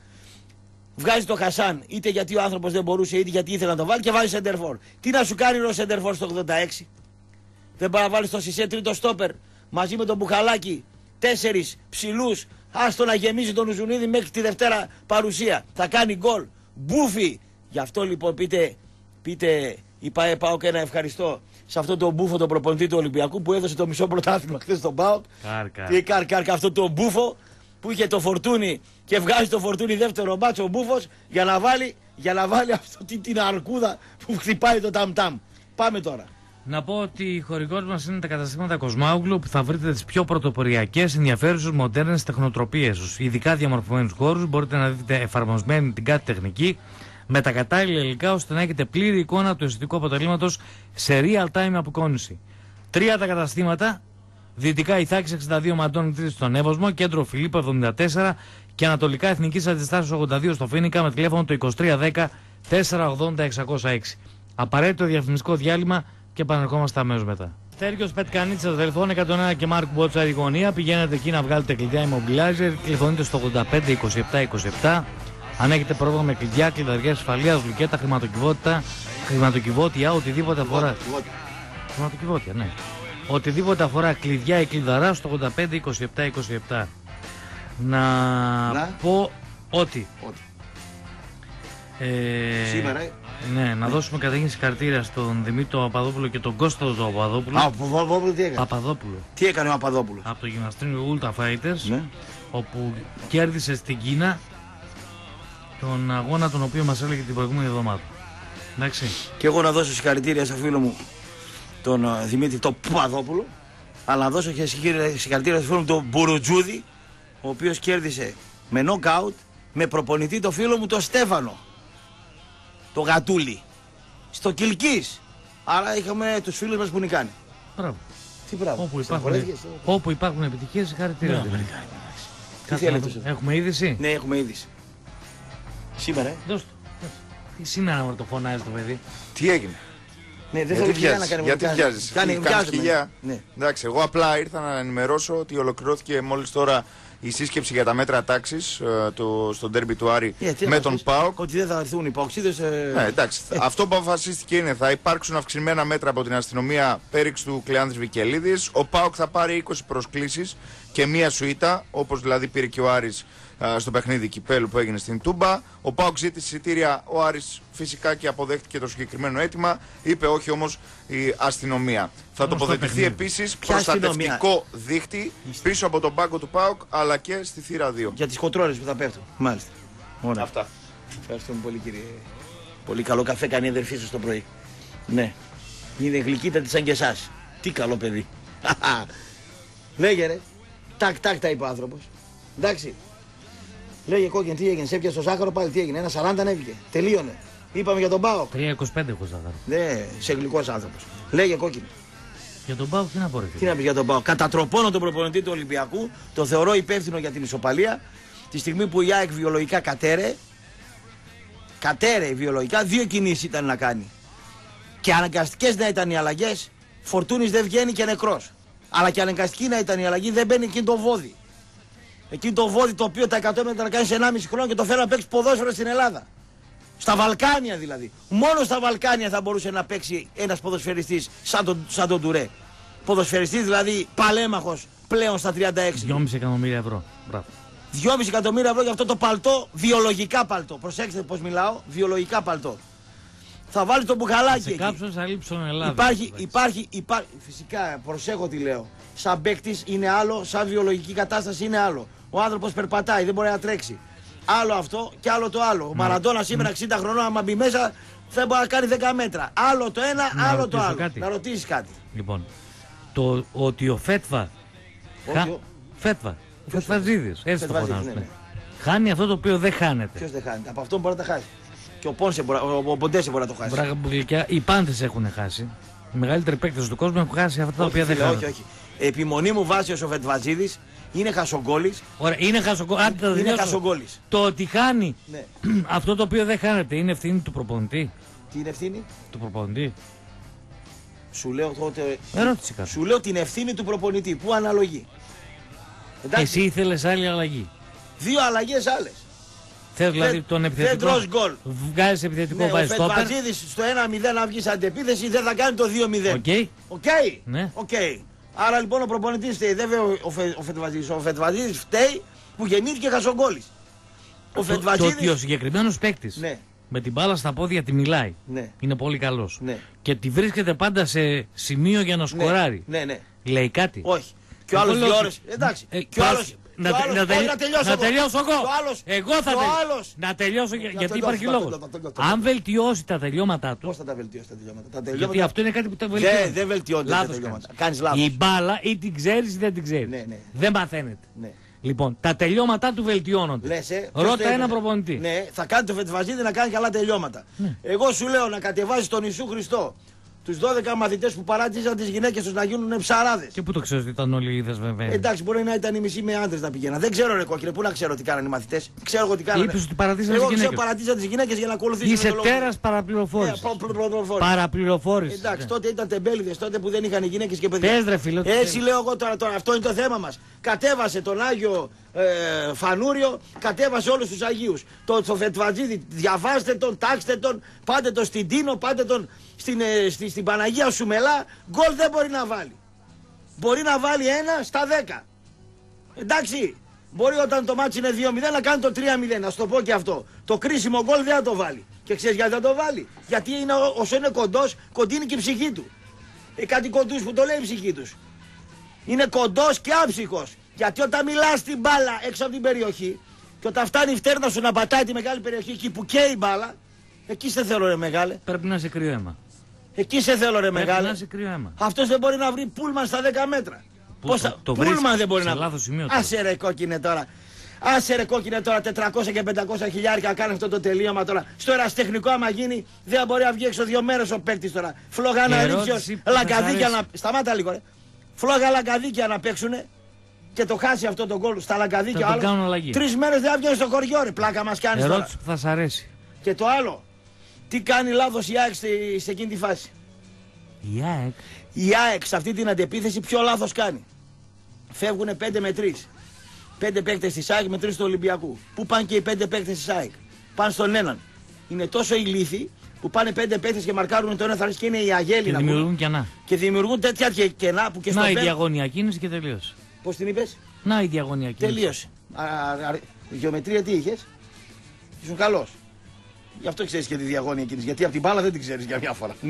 Βγάζει το Χασάν είτε γιατί ο άνθρωπος δεν μπορούσε είτε γιατί ήθελε να το βάλει και βάζει σεντερφόρ. Τι να σου κάνει ο σεντερφόρ στο 86? Δεν πάει να βάλει στο Σισέ τρίτο στόπερ μαζί με τον Μπουχαλάκη 4 ψηλούς. Άστο να γεμίζει τον Ουζουνίδη μέχρι τη Δευτέρα παρουσία. Θα κάνει γκολ. Μπούφι. Γι' αυτό λοιπόν πείτε πάω και ένα ευχαριστώ σε αυτό το μπούφο τον προπονητή του Ολυμπιακού που έδωσε το μισό πρωτάθλημα χθες στον ΠΑΟΚ. Καρ. Αυτό το μπούφο που είχε το Φορτούνι και βγάζει το Φορτούνι δεύτερο μπάτσο ο μπούφος για να βάλει αυτή την αρκούδα που χτυπάει το ταμ-ταμ. Πάμε τώρα. Να πω ότι οι χορηγός μας είναι τα καταστήματα Κοσμάουγλου που θα βρείτε τις πιο πρωτοποριακές, ενδιαφέρουσες, μοντέρνες τεχνοτροπίες τους. Ειδικά διαμορφωμένους χώρους μπορείτε να δείτε εφαρμοσμένη την κάθε τεχνική με τα κατάλληλα υλικά ώστε να έχετε πλήρη εικόνα του αισθητικού αποτελέσματος σε real time απεικόνηση. 3 τα καταστήματα, δυτικά Ιθάκης 62 Μαντών Τρίτη στον Εύωσμο, κέντρο Φιλίππο 74 και ανατολικά Εθνικής Αντιστάσεως 82 στο Φίνικα με τηλέφωνο το 2310 480 606. Απαραίτητο διαφημιστικό διάλειμμα και επανερχόμαστε αμέσως μετά. Στέργιος Πετκανίτσας, Δελφών 101 και Μάρκ Μπότσα γωνία. Πηγαίνετε εκεί να βγάλετε κλειδιά immobilizer. Τηλεφωνείτε στο 85 27 27. Αν έχετε πρόβλημα με κλειδιά, κλειδαριές ασφαλείας, λουκέτα, χρηματοκιβώτια, οτιδήποτε αφορά. Χρηματοκιβώτια, ναι. Οτιδήποτε αφορά κλειδιά ή κλειδαρά στο 85 27 27. Να πω ότι. Σήμερα. Ναι, να δώσουμε καταρχήν συγχαρητήρια στον Δημήτρη Παπαδόπουλο και τον Κώστα του Παπαδόπουλο. Παπαδόπουλο τι έκανε? Παπαδόπουλο. Τι έκανε ο Παπαδόπουλος? Από το γυμναστήριο Ultra Fighters, ναι. Όπου κέρδισε στην Κίνα τον αγώνα τον οποίο μας έλεγε την προηγούμενη εβδομάδα. Εντάξει. Και εγώ να δώσω συγχαρητήρια στο φίλο μου τον Δημήτρη τον Παπαδόπουλο, αλλά να δώσω και συγχαρητήρια στο φίλο μου τον Μπουρουτζούδη, ο οποίος κέρδισε με νοκάουτ με προπονητή το φίλο μου τον Στέφανο. Το Γατούλη. Στο Κιλκής. Άρα είχαμε τους φίλους μας που νικάνε. Μπράβο. Τι μπράβο. Όπου υπάρχουν επιτυχίες, συγχαρητήρια. Έχουμε είδηση. Ναι, έχουμε είδηση. Σήμερα. Δώσ' το. Τι σήμερα να το φωνάζει το παιδί. Τι έγινε? Ναι, δεν θέλω να κάνει. Γιατί βιάζεις? Κάνει χιλιά. Ναι. Εντάξει, εγώ απλά ήρθα να ενημερώσω ότι ολοκληρώθηκε μόλις τώρα η σύσκεψη για τα μέτρα τάξης στο ντέρμπι του Άρη με τον ΠΑΟΚ. Ότι δεν θα έρθουν οι παοξίδες. Ναι, εντάξει. Αυτό που αποφασίστηκε είναι θα υπάρξουν αυξημένα μέτρα από την αστυνομία πέριξ του Κλεάνδρης Βικελίδης. Ο ΠΑΟΚ θα πάρει 20 προσκλήσεις και μία σουίτα, όπως δηλαδή πήρε και ο Άρης στο παιχνίδι κυπέλου που έγινε στην Τούμπα. Ο ΠΑΟΚ ζήτησε εισιτήρια, ο Άρης φυσικά και αποδέχτηκε το συγκεκριμένο αίτημα. Είπε όχι όμως η αστυνομία. Θα τοποθετηθεί επίσης προστατευτικό δίχτυ πίσω από τον πάγκο του ΠΑΟΚ αλλά και στη θύρα 2. Για τις κοντρόλες που θα πέφτουν. Μάλιστα. Ωραία. Αυτά. Ευχαριστούμε πολύ, κύριε. Πολύ καλό καφέ κάνει η αδερφή σας το πρωί. Ναι. Είναι γλυκύτατη σαν και εσάς. Τι καλό παιδί. Λέγε ρε. Τάκ τα είπε ο άνθρωπος. Εντάξει. Λέγε κόκκιν, τι έγινε, σε έπιασε το ζάχαρο πάλι, τι έγινε, 1,40 ανέβηκε. Τελείωνε. Είπαμε για τον ΠΑΟΚ. 3,25 έχω ζάχαρο. Ναι, σε γλυκός άνθρωπος. Λέγε κόκκιν. Για τον ΠΑΟΚ τι να πω ρε. Τι να πει για τον ΠΑΟΚ. Κατατροπώνω τον προπονητή του Ολυμπιακού, το θεωρώ υπεύθυνο για την ισοπαλία. Τη στιγμή που η ΑΕΚ βιολογικά κατέρε βιολογικά, 2 κινήσεις ήταν να κάνει. Και αναγκαστικές να ήταν οι αλλαγές, Φορτούνης δεν βγαίνει και νεκρός. Αλλά και αναγκαστική να ήταν η αλλαγή, δεν μπαίνει εκείνο το βόδι. Εκείνο το βόδι το οποίο τα 100 μέτρα να κάνει σε 1,5 χρόνο και το φέρει να παίξει ποδόσφαιρο στην Ελλάδα. Στα Βαλκάνια δηλαδή. Μόνο στα Βαλκάνια θα μπορούσε να παίξει ένας ποδοσφαιριστής σαν τον Τουρέ. Ποδοσφαιριστής δηλαδή παλέμαχος πλέον στα 36. 2,5 εκατομμύρια ευρώ. Μπράβο. 2,5 εκατομμύρια ευρώ για αυτό το παλτό, βιολογικά παλτό. Προσέξτε πώς μιλάω, βιολογικά παλτό. Θα βάλει το μπουχαλάκι σε εκεί. κάψω θα λείψω Ελλάδα. Υπάρχει. Φυσικά, προσέχω τι λέω. Σαν παίκτης είναι άλλο, σαν βιολογική κατάσταση είναι άλλο. Ο άνθρωπος περπατάει, δεν μπορεί να τρέξει. Άλλο αυτό και άλλο το άλλο. Ο Μαραντόνα σήμερα 60 χρονών, άμα μπει μέσα, δεν μπορεί να κάνει 10 μέτρα. Άλλο το ένα, άλλο το άλλο. Κάτι. Να ρωτήσεις κάτι. Λοιπόν, το ότι ο Φέτβα. Φέτβα. Ο Φετβαζίδης, έτσι το φωνάζουν. Ναι. Χάνει αυτό το οποίο δεν χάνεται. Ποιος δεν χάνεται, από αυτόν μπορεί να τα χάσει. Και ο Ποντέσε μπορεί να το χάσει. Μπραγκα, οι πάντες έχουν χάσει. Οι μεγαλύτεροι παίκτες του κόσμου έχουν χάσει αυτά τα οποία δεν χάνονται. Όχι. Επιμονή μου βάσει ο Φετβαζίδης είναι χασογκόλης. Ωραία, είναι χασογκόλης. Το ότι χάνει ναι. Αυτό το οποίο δεν χάνεται είναι ευθύνη του προπονητή. Τι είναι ευθύνη? Του προπονητή. Σου λέω τότε. Ερώτηση κάτι. Σου λέω την ευθύνη του προπονητή. Πού αναλογεί. Εντάξει. Εσύ ήθελες άλλη αλλαγή. 2 αλλαγές άλλες. Θες δηλαδή τον επιθετικό. Δεν τρως γκολ. Βγάζεις επιθετικό, βάζεις στόπερ. Ο Φετβαζίδης στο 1-0 να βγει αντεπίθεση δεν θα κάνει το 2-0. Οκ. Ναι. Άρα λοιπόν ο προπονητής φταίει. Δεν φταίει ο Φετβαζίδης. Ο Φετβαζίδης φταίει που γεννήθηκε χασογκόλης. Το ότι ο συγκεκριμένος παίκτης ναι. με την μπάλα στα πόδια τη μιλάει. Ναι. Είναι πολύ καλός. Ναι. Και τη βρίσκεται πάντα σε σημείο για να σκοράρει. Ναι. Λέει κάτι. Όχι. Και ο άλλος 2 ώρες. Εντάξει. Και ο άλλος. Να τελειώσω εγώ. Εγώ θα τελειώσω. Να τελειώσω γιατί υπάρχει λόγος. Αν βελτιώσει τα τελειώματά του. Πώς θα τα βελτιώσει τα τελειώματα? Γιατί αυτό είναι κάτι που τα βελτιώνει. Δεν βελτιώνει τα τελειώματα. Κάνεις λάθος. Η μπάλα ή την ξέρεις ή δεν την ξέρεις. Δεν μαθαίνεται. Λοιπόν, τα τελειώματά του βελτιώνονται. Ρώτα ένα προπονητή. Ναι, θα κάνει το Φετβαζίδη να κάνει καλά τελειώματα. Εγώ σου λέω να κατεβάζει τον Ιησού Χριστό. Τους 12 μαθητές που παράτησαν τις γυναίκες τους να γίνουν ψαράδες. Και πού το ξέρεις ότι ήταν όλοι οι δεσμευμένοι? Εντάξει, μπορεί να ήταν οι μισοί με άντρες να πηγαίναν. Δεν ξέρω ρε κόκκινε, πού να ξέρω τι κάνανε οι μαθητές. Ξέρω εγώ τι κάνανε. Είπες ότι παρατήσαν τις γυναίκες. Εγώ παρατήσαν τις γυναίκες για να ακολουθήσουν. Είσαι τέρας παραπληροφόρησης. Παραπληροφόρησης. Εντάξει, τότε ήταν τεμπέληδες, τότε που δεν είχαν γυναίκες και παιδιά. Πες ρε φίλο. Έτσι λέω εγώ τώρα, αυτό είναι το θέμα μας. Κατέβασε τον Άγιο Φανούριο, κατέβασε όλους τους Αγίους. Το Φετβαζίδη, διαβάστε τον, τάξτε τον, πάτε τον στην Τίνο, πάτε τον στην Παναγία Σουμελά. Γκολ δεν μπορεί να βάλει. Μπορεί να βάλει 1 στα 10. Εντάξει, μπορεί όταν το μάτσι είναι 2-0 να κάνει το 3-0. Να σου το πω και αυτό. Το κρίσιμο γκολ δεν θα το βάλει. Και ξέρεις γιατί θα το βάλει? Γιατί είναι, όσο είναι κοντός, κοντίνει και η ψυχή του. Κάτι κοντούς που το λέει η ψυχή τους. Είναι κοντός και άψυχος. Γιατί όταν μιλάς στην μπάλα έξω από την περιοχή και όταν φτάνει η φτέρνα σου να πατάει τη μεγάλη περιοχή εκεί που καίει η μπάλα, εκεί σε θέλω ρε μεγάλε. Πρέπει να σε κρύο αίμα. Εκεί σε θέλω ρε μεγάλε. Πρέπει να σε κρύο αίμα. Αυτός δεν μπορεί να βρει πούλμαν στα 10 μέτρα. Πούλμαν δεν μπορεί να βρει. Άσε ρε κόκκινε τώρα. Άσε ρε κόκκινε τώρα 400 και 500 χιλιάρικα κάνει αυτό το τελείωμα τώρα. Στο ερασιτεχνικό άμα γίνει δεν μπορεί να βγει έξω 2 μέρες ο παίκτης τώρα. Φλόγα να ρίξει λαγκαδίκια να... Σταμάτα λίγο ρε. Φλόγα λαγκαδίκια να παίξουνε. Και το χάσει αυτό το γκολ στα λαγκαδίκια άλλο. 3 μέρες δεν βγαίνει στο χωριό ρε. Πλάκα μας κάνεις τώρα. Ερώτηση που θα σ' αρέσει. Και το άλλο. Τι κάνει λάθος η ΑΕΚ σε εκείνη τη φάση? Η ΑΕΚ σε αυτή την αντεπίθεση ποιο λάθος κάνει? Φεύγουνε 5 με 3. 5 παίκτες της ΑΕΚ με 3 του Ολυμπιακού. Πού πάνε και οι 5 παίκτες της ΑΕΚ? Πάνε στον έναν. Είναι τόσο ηλίθιοι που πάνε 5 παίκτες και μαρκάρουν τον ένα και είναι οι αγέλοι. Και δημιουργούν κενά. Και δημιουργούν τέτοια κενά που και στο να η διαγωνία κίνηση και τελείωσε. Πώς την είπες? Να η διαγωνία κίνηση. Τελείωσε. Γεωμετρία τι είχες? Ήσουν καλός. Γι' αυτό ξέρεις και τη διαγώνια κίνηση. Γιατί από την μπάλα δεν την ξέρεις για μια φορά.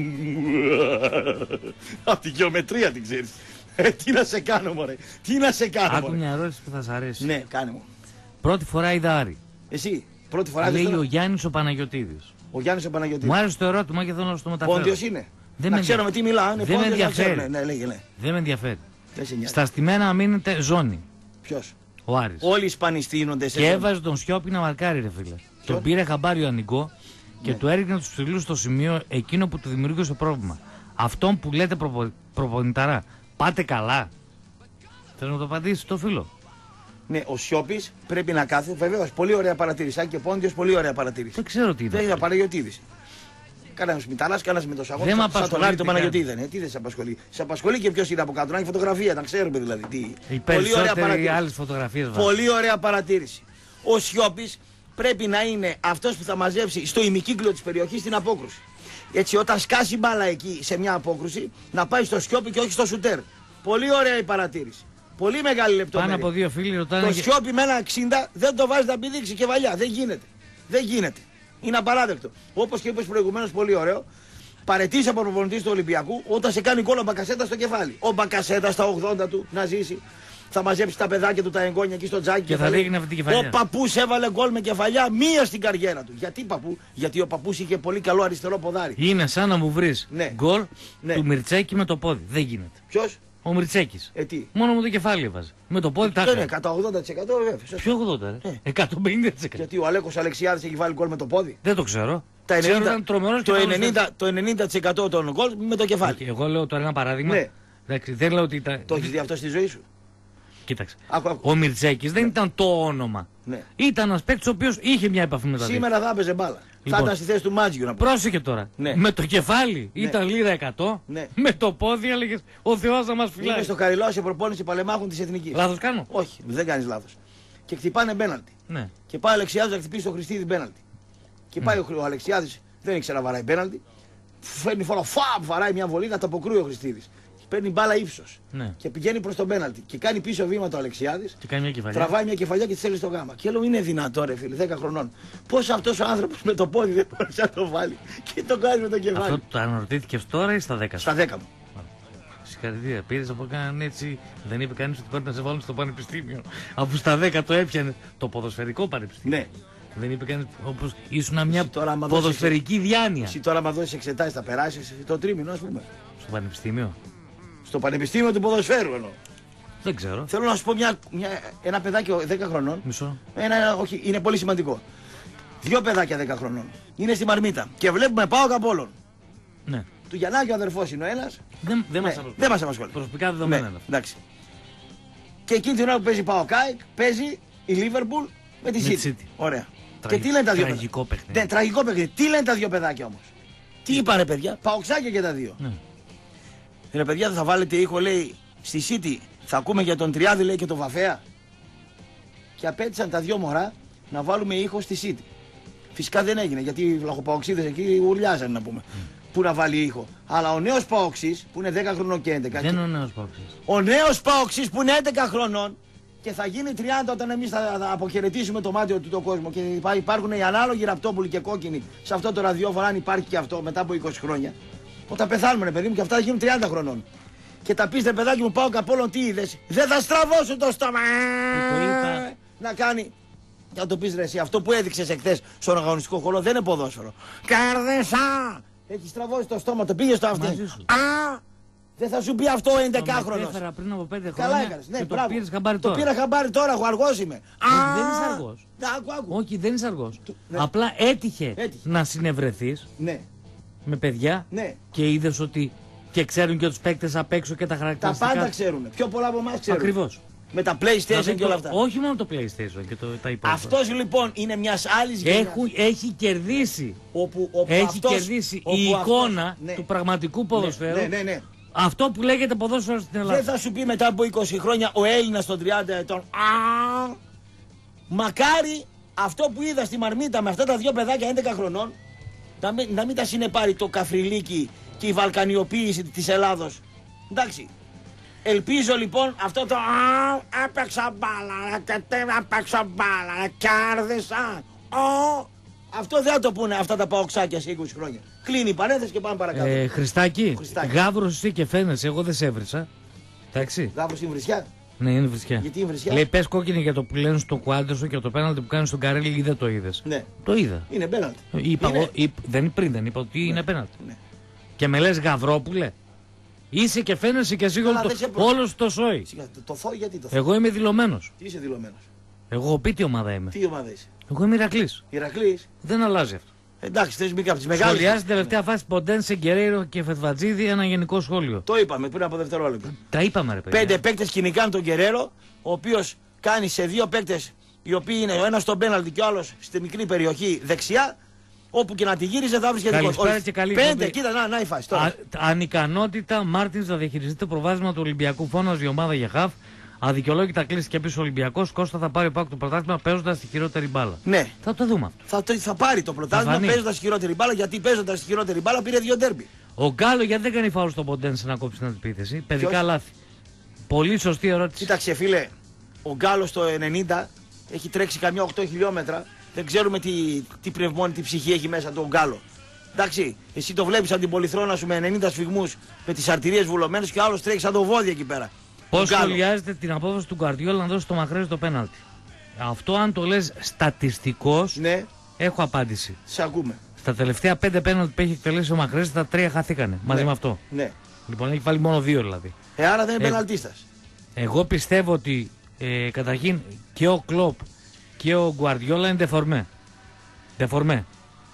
Από τη γεωμετρία την ξέρεις. Τι να σε κάνω, μωρέ. Τι να σε κάνω. Άκου μια ερώτηση που θα σ' αρέσει. Ναι, κάνε μου. Πρώτη φορά είδα Άρη. Εσύ, πρώτη φορά Λέει είδες ο Γιάννης ο Παναγιωτίδης. Ο Γιάννης ο Παναγιωτίδης. Μου άρεσε το ερώτημα και θέλω να σου το μεταφέρω. Πόντιος είναι. Δεν να με ξέρουμε τι μιλάνε. Δεν με ενδιαφέρει. Ναι, λέγε, ναι. Δεν με ενδιαφέρει. Δεν σε νοιάζει. Στα στημένα μείνετε ζώνη. Ποιος? Ο Άρης. Όλοι οι Ισπανοί στείνονται σε Και ζώνη. έβαζε τον Σιώπη να μαρκάρει, ρε φίλε. Τον πήρε χαμπάρι ο Ανικό και Ναι. του έριχνε τους ψηλούς στο σημείο εκείνο που του δημιούργησε πρόβλημα. Αυτόν που λέτε προπονηταρά. Πάτε καλά. Θέλω να το απαντήσει το φίλο. Ναι, ο Σιώπης πρέπει να κάθεται. Βεβαίως, πολύ ωραία παρατήρηση. Αν και Πόντιος, πολύ ωραία παρατήρηση. Δεν ξέρω τι είναι. Δεν είναι Παναγιωτίδης. Κανένα Μηταλάς, κανένα με το Σαγό. Δεν με Σαν τον απασχολεί Άρη το τι Παναγιωτίδη δεν είναι. Τι δεν σε απασχολεί? Σε απασχολεί και ποιος είναι από κάτω. Να έχει φωτογραφία, να ξέρουμε δηλαδή. Τι. Οι Πολύ ωραία περισσότεροι παρατήρηση. άλλες φωτογραφίες βάζουν. Πολύ ωραία παρατήρηση. Ο Σιώπης πρέπει να είναι αυτός που θα μαζέψει στο ημικύκλιο της περιοχής την απόκρουση. Έτσι, όταν σκάσει μπάλα εκεί σε μια απόκρουση, να πάει στο Σιώπη και όχι στο σουτέρ. Πολύ ωραία η παρατήρηση. Πολύ μεγάλη λεπτομέρεια. Πάνω από 2 φίλοι ρωτάνε. Το Σιώπη με ένα 60 δεν το βάζει να πηδήξει κεφαλιά. Δεν γίνεται. Δεν γίνεται. Είναι απαράδεκτο. Όπως και είπες προηγουμένως, πολύ ωραίο. Παρετήσει από προπονητή του Ολυμπιακού όταν σε κάνει γκολ ο Μπακασέτα στο κεφάλι. Ο Μπακασέτα στα 80 του να ζήσει. Θα μαζέψει τα παιδάκια του, τα εγγόνια εκεί στο τζάκι Και θα ρίχνει αυτή την κεφαλιά. Ο παππούς έβαλε γκολ με κεφαλιά μία στην καριέρα του. Γιατί παππού? Γιατί ο παππούς είχε πολύ καλό αριστερό ποδάρι. Είναι σαν να μου βρει Ναι. γκολ Ναι. του Μιρτσέκη με το πόδι. Δεν γίνεται. Ποιος? Ο Μιρτσέκης. Τι? Μόνο μου το κεφάλι έβαζε. Με το πόδι τα Δεν είναι έκανε. κατά 80% βέβαια. Σωστά. Ποιο 80, ρε. 150%. Γιατί ο Αλέκος Αλεξιάδης έχει βάλει γκολ με το πόδι. Δεν το ξέρω. Τα Ξέρω 90, ήταν τρομερός το, και καλός 90, το 90% των γκολ με το κεφάλι. Και εγώ λέω τώρα ένα παράδειγμα. Ναι. Εντάξει, δεν λέω ότι ήταν. Το έχεις δει αυτό στη ζωή σου? Κοίταξε. Άκου. Ο Μιρτσέκης δεν ήταν το όνομα. Ναι. Ήταν ένα παίκτη ο οποίο είχε μια επαφή με τα δύο. Σήμερα θα έπαιζε μπάλα. Λοιπόν. Θα ήταν στη θέση του Μάτζιου να πω. Πρόσεχε τώρα. Ναι. Με το κεφάλι ήταν λίρα 100. Ναι. Με το πόδι έλεγε ο Θεός να μας Είμαι φυλάει. στο Καριλάο σε προπόνηση παλεμάχων της Εθνικής. Λάθος κάνω. Όχι, δεν κάνεις λάθος. Και χτυπάνε μπέναλτι. Ναι. Και πάει ο Αλεξιάδης να χτυπήσει το Χριστίδη μπέναλτι. Και πάει ο Αλεξιάδης, δεν ήξερα να βαράει μπέναλτι. Φέρνει φορά, βαράει μια βολή να το αποκρούει ο Χριστίδης. Παίρνει μπάλα ύψος. Ναι. Και πηγαίνει προς τον μπέναλτι. Και κάνει πίσω βήμα το Αλεξιάδης. Και κάνει μια κεφαλιά. Τραβάει μια κεφαλιά και τη στέλνει στο γάμα. Και λέω είναι δυνατό ρε φίλε, 10 χρονών. Πώς αυτός ο άνθρωπος με το πόδι δεν μπορεί να το βάλει. Και το κάνει με το κεφάλι. Αυτό το αναρωτήθηκε τώρα ή στα 10 σου? Στα 10 μου. Συγχαρητήρια. Πήρε από κάναν έτσι. Δεν είπε κανεί ότι πρέπει να σε βάλουν στο πανεπιστήμιο. Αφού στα 10 το έπιανε το ποδοσφαιρικό πανεπιστήμιο. Ναι. Δεν είπε κανεί όπως ήσουν μια τώρα, άμα δώσεις ποδοσφαιρική διάνοια. Εσύ τώρα, άμα δώσεις εξετάσεις, θα περάσεις το τρίμηνο, ας πούμε. Στο πανεπιστήμιο. Στο πανεπιστήμιο του ποδοσφαίρου εννοώ. Δεν ξέρω. Θέλω να σου πω ένα παιδάκι 10 χρονών. Μισό. Όχι, είναι πολύ σημαντικό. 2 παιδάκια 10 χρονών. Είναι στη Μαρμίτα. Και βλέπουμε πάω από όλων. Ναι. Του Γιαννάκη ο αδερφός είναι ο ένας. Δεν Ναι, μας απασχολεί. δεν μας απασχολεί. Προσωπικά δεδομένα. Ναι, είναι αυτά. εντάξει. Και εκείνη την ώρα που παίζει πάω Κάικ, παίζει η Λίβερπουλ με τη τη City. City. Ωραία. Τραγι- Και τι λένε τα δύο τραγικό παιδάκια. παιχνίδι. Ναι, τραγικό παιχνίδι. Τι λένε τα δύο παιδάκια όμως. Τι είπανε παιδιά. Παοξάκια και τα δύο. Ναι. Ρε παιδιά, θα βάλετε ήχο, λέει, στη City. Θα ακούμε για τον Τριάδη, λέει, και τον Βαφέα. Και απέτησαν τα δύο μωρά να βάλουμε ήχο στη City. Φυσικά δεν έγινε, γιατί οι βλαχοπαοξίδες εκεί ουρλιάζαν, να πούμε. Πού να βάλει ήχο. Αλλά ο νέος Παοξής, που είναι 10 χρονών και 11. Δεν είναι ο νέος Παοξής. Ο νέος Παοξής που είναι 11 χρονών και θα γίνει 30 όταν εμείς θα αποχαιρετήσουμε το μάτιο του το κόσμο. Και υπάρχουν οι ανάλογοι ραπτόπουλοι και κόκκινοι σε αυτό το ραδιόφωνο, αν υπάρχει και αυτό μετά από 20 χρόνια. Όταν πεθάνουμε, ρε παιδί μου, και αυτά θα γίνουν 30 χρονών. Και τα πεις, ρε παιδάκι μου, πάω καπόλων, τι είδες. Δεν θα στραβώσουν το στόμα. Το είπα. Να κάνει. Και να το πεις, ρε εσύ, αυτό που έδειξες εχθές στον αγωνιστικό χώρο δεν είναι ποδόσφαιρο. Καρδεσά! Έχει στραβώσει το στόμα, το πήγε στο αυτί. Μαζί σου. Α! Δεν θα σου πει αυτό ο 11χρονος. Το έφερα πριν από 5 χρόνια. Καλά έκανες. Ναι, και το μπράβο. πήρες χαμπάρι Το τώρα. πήρα χαμπάρι τώρα, εγώ αργός είμαι. Όχι, δεν είσαι αργός. Άκου. Όχι, δεν είσαι αργός. Ναι. Απλά έτυχε Έτυχε. να συνευρεθείς Ναι, με παιδιά ναι. και είδες ότι και ξέρουν και τους παίκτες απ' έξω και τα Τα χαρακτηριστικά. πάντα ξέρουν. Πιο πολλά από εμάς ξέρουν. Ακριβώς. Με τα PlayStation Δηλαδή, και όλα αυτά. όχι μόνο το PlayStation και τα υπόλοιπα. Αυτός λοιπόν είναι μιας άλλης γενιάς. Έχει κερδίσει. Όπου Έχει αυτός, κερδίσει όπου η αυτός- εικόνα ναι. του πραγματικού ποδοσφαίρου. Ναι. Αυτό που λέγεται ποδόσφαιρο στην Ελλάδα. Δεν θα σου πει μετά από 20 χρόνια ο Έλληνας των 30 ετών. Μακάρι αυτό που είδα στη Μαρμίτα με αυτά τα δύο παιδάκια 11 χρονών να μην τα συνεπάρει το καφριλίκι και η βαλκανιοποίηση της Ελλάδος. Εντάξει. Ελπίζω λοιπόν αυτό το έπαιξα μπάλα, κέρδισα. Αυτό δεν θα το πούνε αυτά τα παοξάκια σε 20 χρόνια. Κλείνει η παρένθεση και πάμε παρακάτω. Χριστάκη, Γαύρος εσύ και φαίνεσαι, εγώ δεν σε έβρισα. Εντάξει. Γαύρος είναι βρισιά. Ναι, είναι βρισιά. Γιατί είναι βρισιά? Λέει πες κόκκινη για το που λένε στο Κουάντερσο και το πέναλτι που κάνει στον Καρέλη ή δεν το είδες? Ναι. Το είδα. Είναι πέναλτι. Δεν είπα ότι είναι πέναλτι. Ναι. Και με λες Γαβρόπουλε. Είσαι και φαίνεσαι και εσύ όλο το σόι. Το θώ γιατί το θώ. Εγώ είμαι δηλωμένος. Τι είσαι δηλωμένος? Εγώ πει τι ομάδα είμαι. Τι ομάδα είσαι? Εγώ είμαι Ηρακλής. Ηρακλής. Δεν αλλάζει αυτό. Εντάξει, θεσμικά από τις μεγάλες. Σχολιάζει την τελευταία φάση Ποντένσε, Γκερέιρο και Φετβατζίδη ένα γενικό σχόλιο. Το είπαμε πριν από δευτερόλεπτο. Τα είπαμε, ρε παιδιά. 5 παίκτες κυνηγάνε τον Γκερέρο, ο οποίος κάνει σε 2 παίκτες οι οποίοι είναι ο ένας στον πέναλτι και ο άλλος στη μικρή περιοχή δεξιά. Όπου και να τη γύριζε θα βρίσκεται δικό. Καλησπέρα και καλή 5, κοίτα, να η φάση τώρα. Ανικανότητα Μάρτινς να διαχειριστεί το προβάδισμα του Ολυμπιακού. Φώναζε η ομάδα για χαφ. Αδικαιολόγητα κλείσει και πίσω ο Ολυμπιακός. Κώστα θα πάρει πάκου το πρωτάθλημα παίζοντας τη χειρότερη μπάλα. Ναι. Θα το δούμε αυτό. Θα πάρει το πρωτάθλημα παίζοντας τη χειρότερη μπάλα, γιατί παίζοντας τη χειρότερη μπάλα πήρε 2 ντέρμπι. Ο Γκάλο γιατί δεν κάνει φάουλ στον Ποντένσε να κόψει την αντιπίθεση? Παιδικά λάθη. Πολύ σωστή ερώτηση. Κοίταξε φίλε, ο Γκάλος το 90 έχει τρέξει καμιά 8 χιλιόμετρα. Δεν ξέρουμε τι πνευμόνη, τι ψυχή έχει μέσα του ο Γκάλο. Εντάξει, εσύ το βλέπεις από την πολυθρόνα σου με 90 σφυγμούς, με τις αρτηρίες βουλωμένες και ο άλλος τρέχει σαν το βόδι εκεί πέρα. Πώς σχολιάζετε την απόφαση του Γκουαρδιόλα να δώσει το Μαχρέζι το πέναλτι? Αυτό αν το λες στατιστικός, ναι, έχω απάντηση. Σε ακούμε. Στα τελευταία 5 πέναλτι που έχει εκτελέσει ο Μαχρέζι, τα 3 χαθήκανε μαζί με αυτό. Ναι. Λοιπόν, έχει βάλει μόνο 2 δηλαδή. Άρα δεν είναι πεναλτίστας. Εγώ πιστεύω ότι καταρχήν και ο Κλοπ και ο Γκουαρδιόλα είναι δεφορμέ.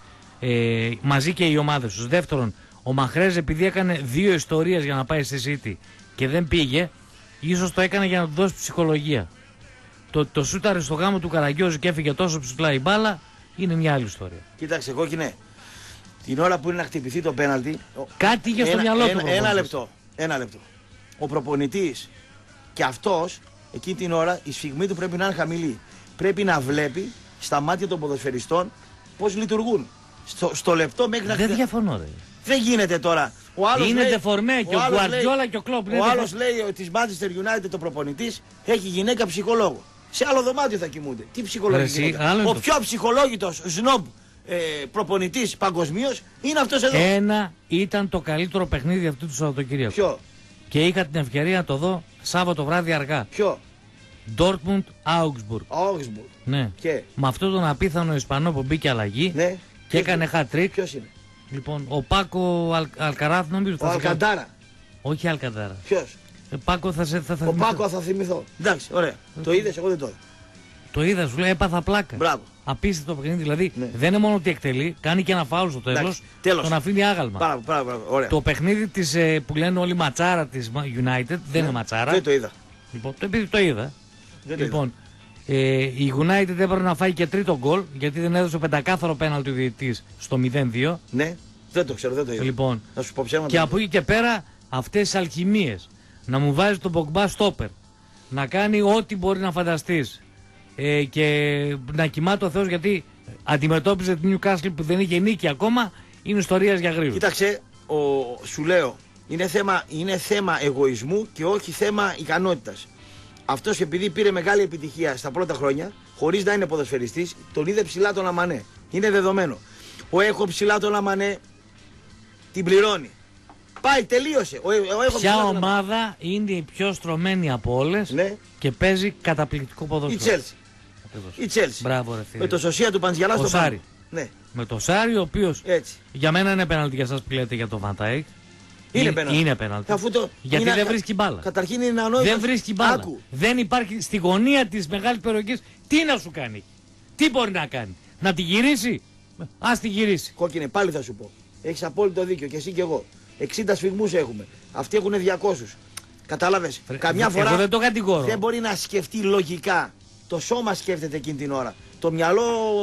Μαζί και οι ομάδες τους. Δεύτερον, ο Μαχρέζ επειδή έκανε 2 ιστορίες για να πάει στη City και δεν πήγε, ίσως το έκανε για να του δώσει ψυχολογία. Το σούταρε στο γάμο του Καραγκιόζη και έφυγε τόσο ψηλά η μπάλα, είναι μια άλλη ιστορία. Κοίταξε, κόκκινε. Την ώρα που είναι να χτυπηθεί το πέναλτι. Κάτι είχε στο μυαλό του. Ένα λεπτό. Ο προπονητής και αυτός εκείνη την ώρα η σφιγμή του πρέπει να είναι χαμηλή. Πρέπει να βλέπει στα μάτια των ποδοσφαιριστών πώς λειτουργούν. Στο λεπτό μέχρι να Δεν διαφωνώ, ρε. Δεν γίνεται τώρα. Είναι δεφορμέ και ο Γκουαρδιόλα και ο Κλοπ. Ο άλλος λέει ότι της Manchester United το προπονητής έχει γυναίκα ψυχολόγο. Σε άλλο δωμάτιο θα κοιμούνται. Τι ψυχολόγο? Ο πιο ψυχολόγητος σνόμπ προπονητής παγκοσμίως είναι αυτός εδώ. Ένα ήταν το καλύτερο παιχνίδι αυτού του Σαββατοκύριακου. Ποιο? Και είχα την ευκαιρία να το δω Σάββατο βράδυ αργά. Ποιο? Dortmund Augsburg. Ναι. Και με αυτόν τον απίθανο Ισπανό που μπήκε αλλαγή, ναι, και έκανε hat-trick. Ποιος είναι? Λοιπόν, ο Πάκο Αλκαράθ νομίζω. Ο Αλκαντάρα. Όχι Αλκαντάρα. Ποιος? Πάκο θα Ο Πάκο θα θυμηθώ. Εντάξει, ωραία. Το είδες, εγώ δεν το είδα. Το είδα, σου λέει, έπαθα πλάκα. Μπράβο. Απίστευτο παιχνίδι. Δηλαδή ναι. δεν είναι μόνο ότι εκτελεί, κάνει και ένα φάουλ στο τέλος. Τον αφήνει άγαλμα. Μπράβο, ωραία. Το παιχνίδι της, που λένε όλοι ματσάρα της United δεν είναι ματσάρα. Δεν το είδα. Λοιπόν, επειδή το είδα. Λοιπόν, η United έπρεπε να φάει και τρίτο γκολ γιατί δεν έδωσε πεντακάθαρο πέναλτι ο διαιτητής στο 0-2. Ναι, δεν το ξέρω, δεν το είδα. Λοιπόν, να σου πω ψέματα. Και από εκεί και πέρα αυτές τις αλχημίες. Να μου βάζει τον Πογμπά στόπερ. Να κάνει ό,τι μπορεί να φανταστείς. Και να κοιμάται ο Θεός γιατί αντιμετώπιζε την Newcastle που δεν είχε νίκη ακόμα. Είναι ιστορίας για γρήγορα. Κοίταξε, σου λέω, είναι θέμα εγωισμού και όχι θέμα ικανότητας. Αυτός επειδή πήρε μεγάλη επιτυχία στα πρώτα χρόνια, χωρίς να είναι ποδοσφαιριστής, τον είδε ψηλά τον Αμανέ. Είναι δεδομένο. Έχω ψηλά τον Αμανέ, την πληρώνει. Πάει, τελείωσε. Ποια ομάδα είναι η πιο στρωμένη από όλες, ναι, και παίζει καταπληκτικό ποδόσφαιρο? Η Chelsea. Μπράβο, ρε φίλε. Με το Σωσία του Παντζιαλά στο Σάρι. Ναι. Με το Σάρι, ο οποίος για μένα είναι πέναλτι για εσάς που λέτε για το Βαντάικ. Είναι πέναλτι. Γιατί δεν βρίσκει μπάλα. Καταρχήν είναι ανόητο. Δεν βρίσκει μπάλα. Δεν υπάρχει στη γωνία της μεγάλης περιοχής. Τι να σου κάνει? Τι μπορεί να κάνει? Να τη γυρίσει? Ας τη γυρίσει. Κόκκινε, πάλι θα σου πω. Έχεις απόλυτο δίκιο και εσύ και εγώ. 60 σφυγμούς έχουμε. Αυτοί έχουν 200. Κατάλαβες. Καμιά φορά δεν το κατηγορώ. Δεν μπορεί να σκεφτεί λογικά. Το σώμα σκέφτεται εκείνη την ώρα. Το μυαλό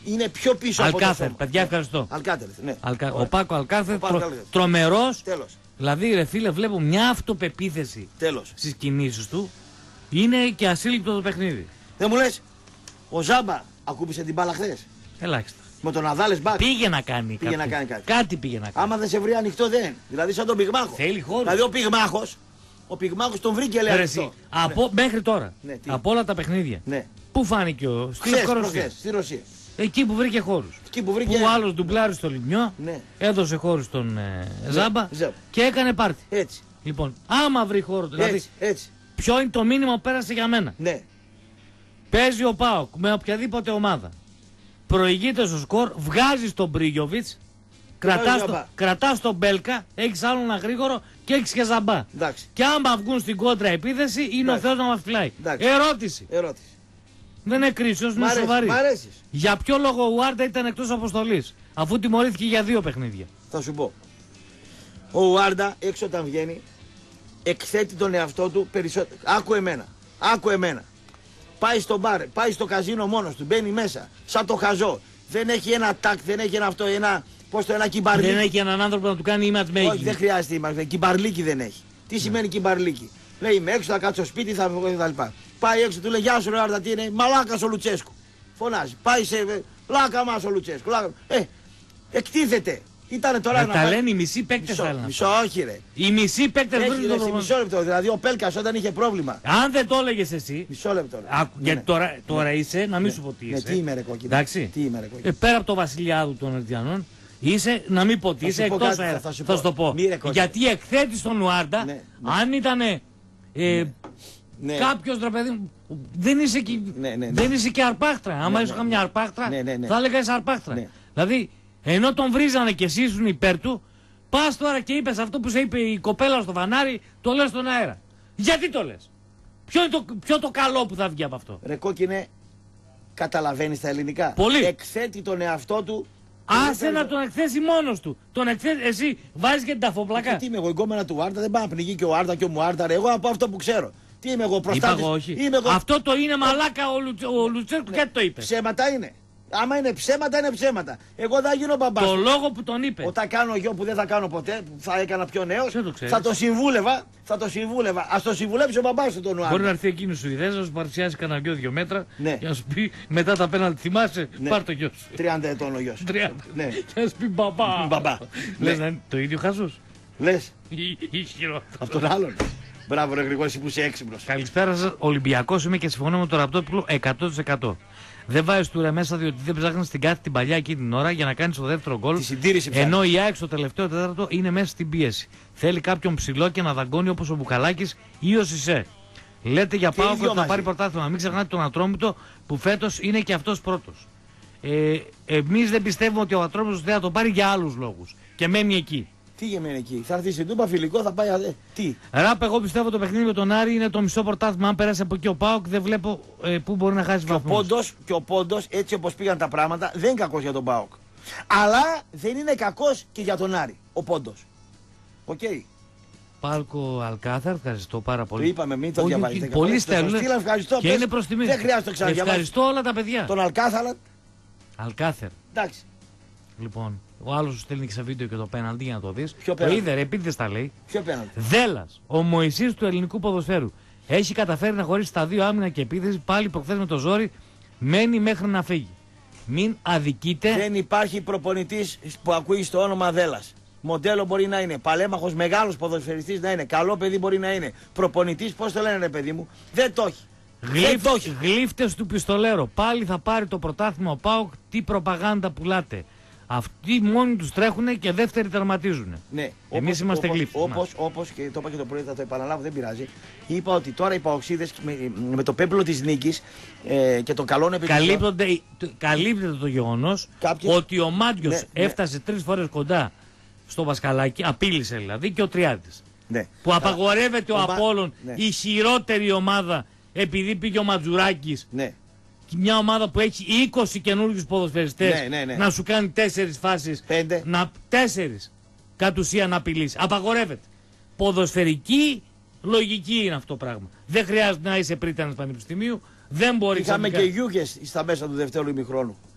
είναι πιο πίσω από το Αλκάθερ, σώμα. παιδιά, ευχαριστώ. Αλκάθερ, ναι. Ο Πάκο Αλκάθερ, Αλκάθερ. τρομερός. Τέλος. Δηλαδή, ρε φίλε, βλέπω μια αυτοπεποίθηση Τέλος. στις κινήσεις του. Είναι και ασύλληπτο το παιχνίδι. Δεν μου λες, ο Ζάμπα ακούμπησε την μπάλα χθες. Ελάχιστα. Με τον Αδάλες μπακ. Πήγε να κάνει Πήγε κάτι. να κάνει κάτι. Κάτι πήγε να κάνει. Άμα δεν σε βρει ανοιχτό δεν. Δηλαδή σαν τον Πυγμάχο. Θέλει χώρο. Δηλαδή ο Πυγμάχος τον βρήκε λέει Ρε, ανοιχτό. εσύ, μέχρι τώρα, Ναι, τι? από όλα τα παιχνίδια, Ναι. πού φάνηκε στη Χθες, Λευκορωσία. προχθές, στη Ρωσία. Εκεί που βρήκε χώρους. Εκεί που βρήκε. Που ο άλλος ντουμπλάρει στο Λιμιό, Ναι. έδωσε χώρους στον Ζάμπα Ζάμπα. και έκανε πάρτι. Έτσι. Λοιπόν, άμα βρει χώρο, δηλαδή, Έτσι. Έτσι. ποιο είναι το μήνυμα που πέρασε για μένα. Ναι. Παίζει ο ΠΑΟΚ με οποιαδήποτε ομάδα. Προηγείται στο σκορ, βγάζει τον Μπρίγιοβιτς, Ζάμπα. κρατάς τον Μπέλκα, έχεις άλλο ένα γρήγορο και έχεις και Ζαμπά. Εντάξει. Και άμα βγουν στην κόντρα επίθεση, είναι ο Εντάξει. Θεός να μας φυλάει. Εντάξει. Ερώτηση. Ερώτηση. Δεν είναι κρίσιος, είναι σοβαρή. Μ' αρέσεις. Για ποιο λόγο ο Ουάρντα ήταν εκτός αποστολής, αφού τιμωρήθηκε για 2 παιχνίδια. Θα σου πω. Ο Ουάρντα έξω όταν βγαίνει εκθέτει τον εαυτό του περισσότερο. Άκου εμένα. Πάει στο μπαρ, πάει στο καζίνο μόνος του, μπαίνει μέσα, σαν το χαζό. Δεν έχει ένα τάκ, δεν έχει ένα αυτό, ένα κυμπαρλίκι. Δεν έχει έναν άνθρωπο να του κάνει image making. Όχι, δεν χρειάζεται image, κυμπαρλίκι δεν έχει. Τι σημαίνει κυμπαρλίκι? Λέει είμαι έξω, θα κάτσω σπίτι, θα βγω κτλ. Πάει έξω, του λέει γεια σου, Ουάρντα, τι είναι, μαλάκας ο Λουτσέσκου. Φωνάζει, πάει σε λάκα μας ο Λουτσέσκου. Εκτίθεται. Ήτανε τώρα Τα λένε οι μισοί παίκτες. Μισό, όχι ρε. Οι μισοί παίκτες Έχει βρίσκουν ρε, το πρόβλημα. μισό λεπτό. Δηλαδή ο Πέλκας όταν είχε πρόβλημα. Αν δεν το έλεγες εσύ, Μισό λεπτό. Ρε. γιατί τώρα είσαι, να μην σου πω τι Ναι, είσαι. τι είμαι ρε κόκκινο. Εντάξει. Τι είμαι ρε κόκκινο. Πέρα από το βασιλιάδου των Ερτιανών, είσαι, να μην πω τι Θα είσαι, σου πω εκτός κάτι, αέρα. θα σου Θα σου το πω. Μη ρε κόκκινο. Γιατί εκθέτεις τον Ουάρντα, Ναι, αν ήταν Ναι. κάποιος ρε παιδί μου, δεν είσαι και, Ναι. δεν είσαι και αρπάχτρα. Άμα ήσουν καμιά αρπάχτρα, Ναι. θα έλεγα είσαι αρπάχτρα. Ναι. Δηλαδή, ενώ τον βρίζανε και εσύ ήσουν υπέρ του, πας τώρα και είπες αυτό που σε είπε η κοπέλα στο φανάρι, το λες στον αέρα. Γιατί το λες? Ποιο το καλό που θα βγει από αυτό? Ρε κόκκινε, καταλαβαίνεις τα ελληνικά. Πολύ. Εκθέτει τον εαυτό του. Άσε να τον εκθέσει μόνος του. Εσύ βάζεις και την ταφοπλακά. Τι είμαι εγώ, εγκόμενα του Ουάρντα, δεν πάει να πνιγεί και ο Ουάρντα και ο Μουάρντα, ρε. Εγώ από αυτό που ξέρω. Τι είμαι εγώ, Είπα προστάτης. εγώ όχι. Είμαι εγώ. Αυτό το είναι μαλάκα ο Λουτσέσκου και το είπε. Ψέματα είναι. Άμα είναι ψέματα, είναι ψέματα. Εγώ δεν γίνω μπαμπάς. Το λόγο που τον είπε. Όταν κάνω γιο που δεν θα κάνω ποτέ, που θα έκανα πιο νέος, Δεν το ξέρεις. θα το συμβούλευα. Ας το συμβουλέψει ο μπαμπάς του τον Ουάρντα. Μπορεί να έρθει εκείνο σου ιδέα, να σου παρουσιάσει κανένα γιο 2 μέτρα Ναι. και να σου πει μετά τα πέναλτι, θυμάσαι, Ναι. πάρ' το γιο σου. 30 ετών ο γιος. 30. Ναι. Και να σου πει μπαμπά. Μπαμπά. Λες Ναι. να είναι το ίδιο χαζός. Λες, Ή χειρότερο. από τον άλλον. Μπράβο ρε Γρηγόρη, εσύ που είσαι έξυπνος. Καλησπέρα σας, Ολυμπιακός είμαι και συμφωνώ με τον Ραπτόπουλο 100%. Δεν βάζεις του ρε μέσα διότι δεν ψάχνεις την κάθε την παλιά εκείνη την ώρα για να κάνεις το δεύτερο γκολ. Τη συντήρηση ψάχνεις. Ενώ η ΑΕΚ στο τελευταίο τέταρτο είναι μέσα στην πίεση. Θέλει κάποιον ψηλό και να δαγκώνει όπως ο Μπουκαλάκης ή ο Σισέ. Λέτε για Και Πάοκ οι δυο ότι θα μαζί. πάρει πρωτάθλημα. Μην ξεχνάτε τον Ατρόμητο που φέτος είναι και αυτός πρώτος. Εμείς δεν πιστεύουμε ότι ο Ατρόμητος δεν θα το πάρει για άλλους λόγους. Και μένει εκεί. Τι γεμένει εκεί, θα έρθει στην Τούπα φιλικό, θα πάει. Τι. Ράπ, εγώ πιστεύω το παιχνίδι με τον Άρη είναι το μισό πρωτάθλημα. Αν περάσει από εκεί ο Πάοκ, δεν βλέπω πού μπορεί να χάσει βαθμούς. Και ο πόντος, έτσι όπως πήγαν τα πράγματα, δεν είναι κακός για τον ΠΑΟΚ. Αλλά δεν είναι κακός και για τον Άρη, ο πόντος. Οκ. Πάλκο Αλκάθαρ, ευχαριστώ πάρα πολύ. Το είπαμε, μην το Όχι, διαβάζετε. Πολλοί Το στέλνουν. στείλα, ευχαριστώ. Και πες, είναι προς τιμή. δεν χρειάζεται να το ξαναδιαβάσεις. Ευχαριστώ όλα τα παιδιά. Τον Αλκάθαλα, Αλκάθερ. εντάξει. Λοιπόν, ο άλλος σου στέλνει και σε βίντεο και το πέναλτι για να το δεις. Ποιο Το πέναλτι? είδε, ρε, επίτηδες τα λέει. Ποιο πέναλτι. Δέλλας, ο Μωυσής του ελληνικού ποδοσφαίρου. Έχει καταφέρει να χωρίσει τα δύο άμυνα και επίθεση. Πάλι προχθές με το ζόρι. Μένει μέχρι να φύγει. Μην αδικείτε. Δεν υπάρχει προπονητής που ακούει το όνομα Δέλλας. Μοντέλο μπορεί να είναι. Παλέμαχος, μεγάλος ποδοσφαιριστής να είναι. Καλό παιδί μπορεί να είναι. Προπονητής, πώς το λένε ρε παιδί μου. Δεν το έχει. Δεν το έχει. Γλύφτες του πιστολέρο. Πάλι θα πάρει το πρωτάθλημα ο ΠΑΟΚ. Τι προπαγάνδα πουλάτε. Αυτοί μόνοι τους τρέχουν και δεύτεροι τερματίζουν. Ναι, Εμείς είμαστε γλύφτες. Όπως και το είπα και το πρωί, θα το επαναλάβω, δεν πειράζει. Είπα ότι τώρα οι παοξίδες με το πέπλο της νίκης και των καλών επιτυχιών. Καλύπτεται το γεγονός Κάποιες- ότι ο Μάντιος Ναι. έφτασε 3 φορές κοντά στο Βασκαλάκι, απείλησε δηλαδή, και ο Τριάδης. Ναι. Που απαγορεύεται ο Απόλλων, Ναι. η χειρότερη ομάδα, επειδή πήγε ο Ματζουράκης, Ναι. μια ομάδα που έχει 20 καινούργιους ποδοσφαιριστές, Ναι. να σου κάνει 4 φάσεις, 5. 4 κατ' ουσία να απειλήσει. Απαγορεύεται. Ποδοσφαιρική λογική είναι αυτό το πράγμα. Δεν χρειάζεται να είσαι πρίτανας πανεπιστημίου, δεν μπορεί Είχαμε ξαφνικά. και γιούχες στα μέσα του δευτέρου ημιχρόνου.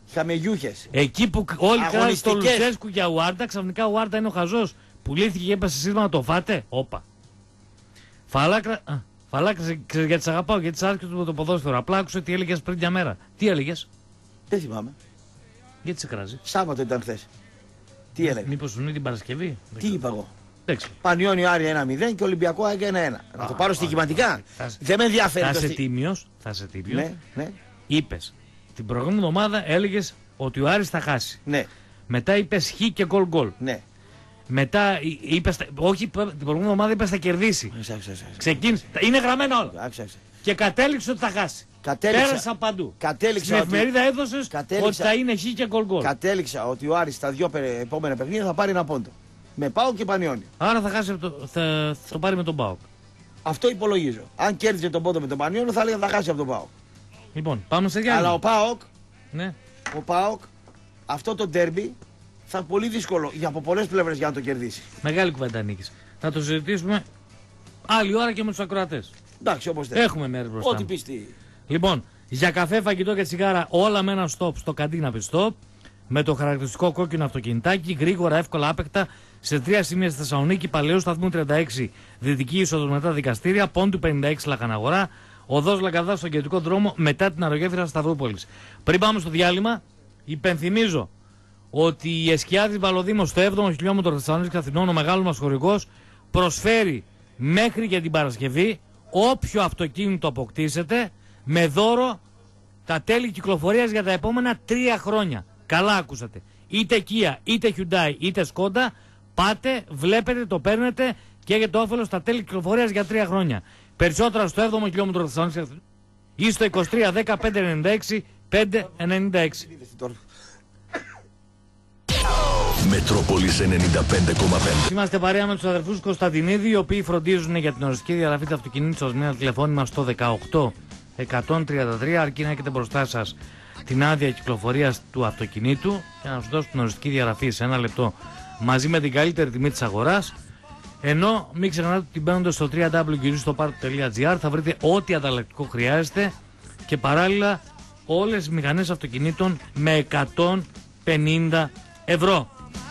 Είχαμε γιούχες. Εκεί που όλοι κράζουν το Αγωνιστικές. Λουτσέσκου για Ουάρντα, ξαφνικά ο Ουάρντα είναι ο χαζός. Πουλήθηκε και έπεσε σύστημα να το φάτε. Όπα. Φαλάκρα, ξέρεις γιατί σε αγαπάω, γιατί σε άρεσε το ποδόσφαιρο. Απλά άκουσα τι έλεγες πριν μια μέρα. Τι έλεγες? Δεν θυμάμαι. Γιατί σε κράζει? Σάββατο ήταν χθες. Τι έλεγα? Μήπως σου είναι την Παρασκευή? Τι είπα εγώ? Δεν ξέρω. Πανιόνιο Άρη 1-0 και Ολυμπιακό ΑΕΚ 1-1. Να το πάρω στοιχηματικά. Δεν με ενδιαφέρει. Θα το είσαι στι- τίμιος, θα είσαι τίμιος. Ναι, ναι, Είπες, την προηγούμενη εβδομάδα έλεγες ότι ο Άρης θα χάσει. ναι, Μετά είπες χ και γκολ. ναι. Μετά είπες, όχι, την προηγούμενη εβδομάδα είπες θα κερδίσει. Ξεκίνησε. Είναι γραμμένα όλα. Άκουσα. Και κατέληξε ότι θα χάσει. Πέρασα παντού. Κατέληξα Στην ότι- εφημερίδα έδωσες Κατέληξα- ότι θα είναι χ και γκολ. Κατέληξα ότι ο Άρης στα 2 επόμενα παιχνίδια θα πάρει ένα πόντο. Με πάω και Πανιόνιο. Άρα θα χάσει θα το πάρει με τον ΠΑΟΚ. Αυτό υπολογίζω. Αν κέρδιζε τον πόντο με τον Πανιόνιο θα έλεγα θα χάσει από τον ΠΑΟΚ. Λοιπόν, πάμε σε διάλειμμα. Αλλά Ναι. ο ΠΑΟΚ αυτό το ντέρμπι θα είναι πολύ δύσκολο από πολλές πλευρές για να το κερδίσει. Μεγάλη κουβέντα νίκης. Θα το συζητήσουμε άλλη ώρα και με τους ακροατές. Εντάξει, όπως θες. Έχουμε μέρες μπροστά. Ό,τι πίστη. Λοιπόν, για καφέ, φαγητό και τσιγάρα, όλα με ένα stop στο Καντίνα Πιστόπ. Με το χαρακτηριστικό κόκκινο αυτοκινητάκι, γρήγορα, εύκολα, άπεκτα, σε 3 σημεία στη Θεσσαλονίκη, Παλαιού Σταθμού 36, Δυτική είσοδος μετά δικαστήρια, Πόντου 56 Λαχαναγορά, Οδός Λαγκαδά στον κεντρικό δρόμο μετά την αερογέφυρα Σταυρούπολης. Πριν πάμε στο διάλειμμα, υπενθυμίζω ότι η Εσκιάδης Βαλοδήμος στο 7ο χιλιόμετρο Θεσσαλονίκης Αθηνών, ο μεγάλος μας χορηγός, προσφέρει μέχρι και την Παρασκευή όποιο αυτοκίνητο αποκτήσετε με δώρο τα τέλη κυκλοφορίας για τα επόμενα 3 χρόνια. Καλά ακούσατε. Είτε Kia, είτε Hyundai, είτε Skoda, πάτε, βλέπετε, το παίρνετε και έχετε όφελος στα τέλη κυκλοφορίας για 3 χρόνια. Περισσότερα στο 7ο χιλιόμετρο Θεσσαλονίκης ή στο 23 10 596 596. Μετρόπολης 95,5. Είμαστε παρέα με τους αδερφούς Κωνσταντινίδη, οι οποίοι φροντίζουν για την οριστική διαγραφή του αυτοκινήτου σας με ένα τηλεφώνημα στο 18133, αρκεί να έχετε μπροστά σας την άδεια κυκλοφορίας του αυτοκινήτου και να σου δώσουν την οριστική διαγραφή σε 1 λεπτό μαζί με την καλύτερη τιμή της αγοράς. Ενώ μην ξεχνάτε ότι μπαίνοντας στο www.parto.gr θα βρείτε ό,τι ανταλλακτικό χρειάζεται και παράλληλα όλες τις μηχανές αυτοκινήτων με 150 ευρώ.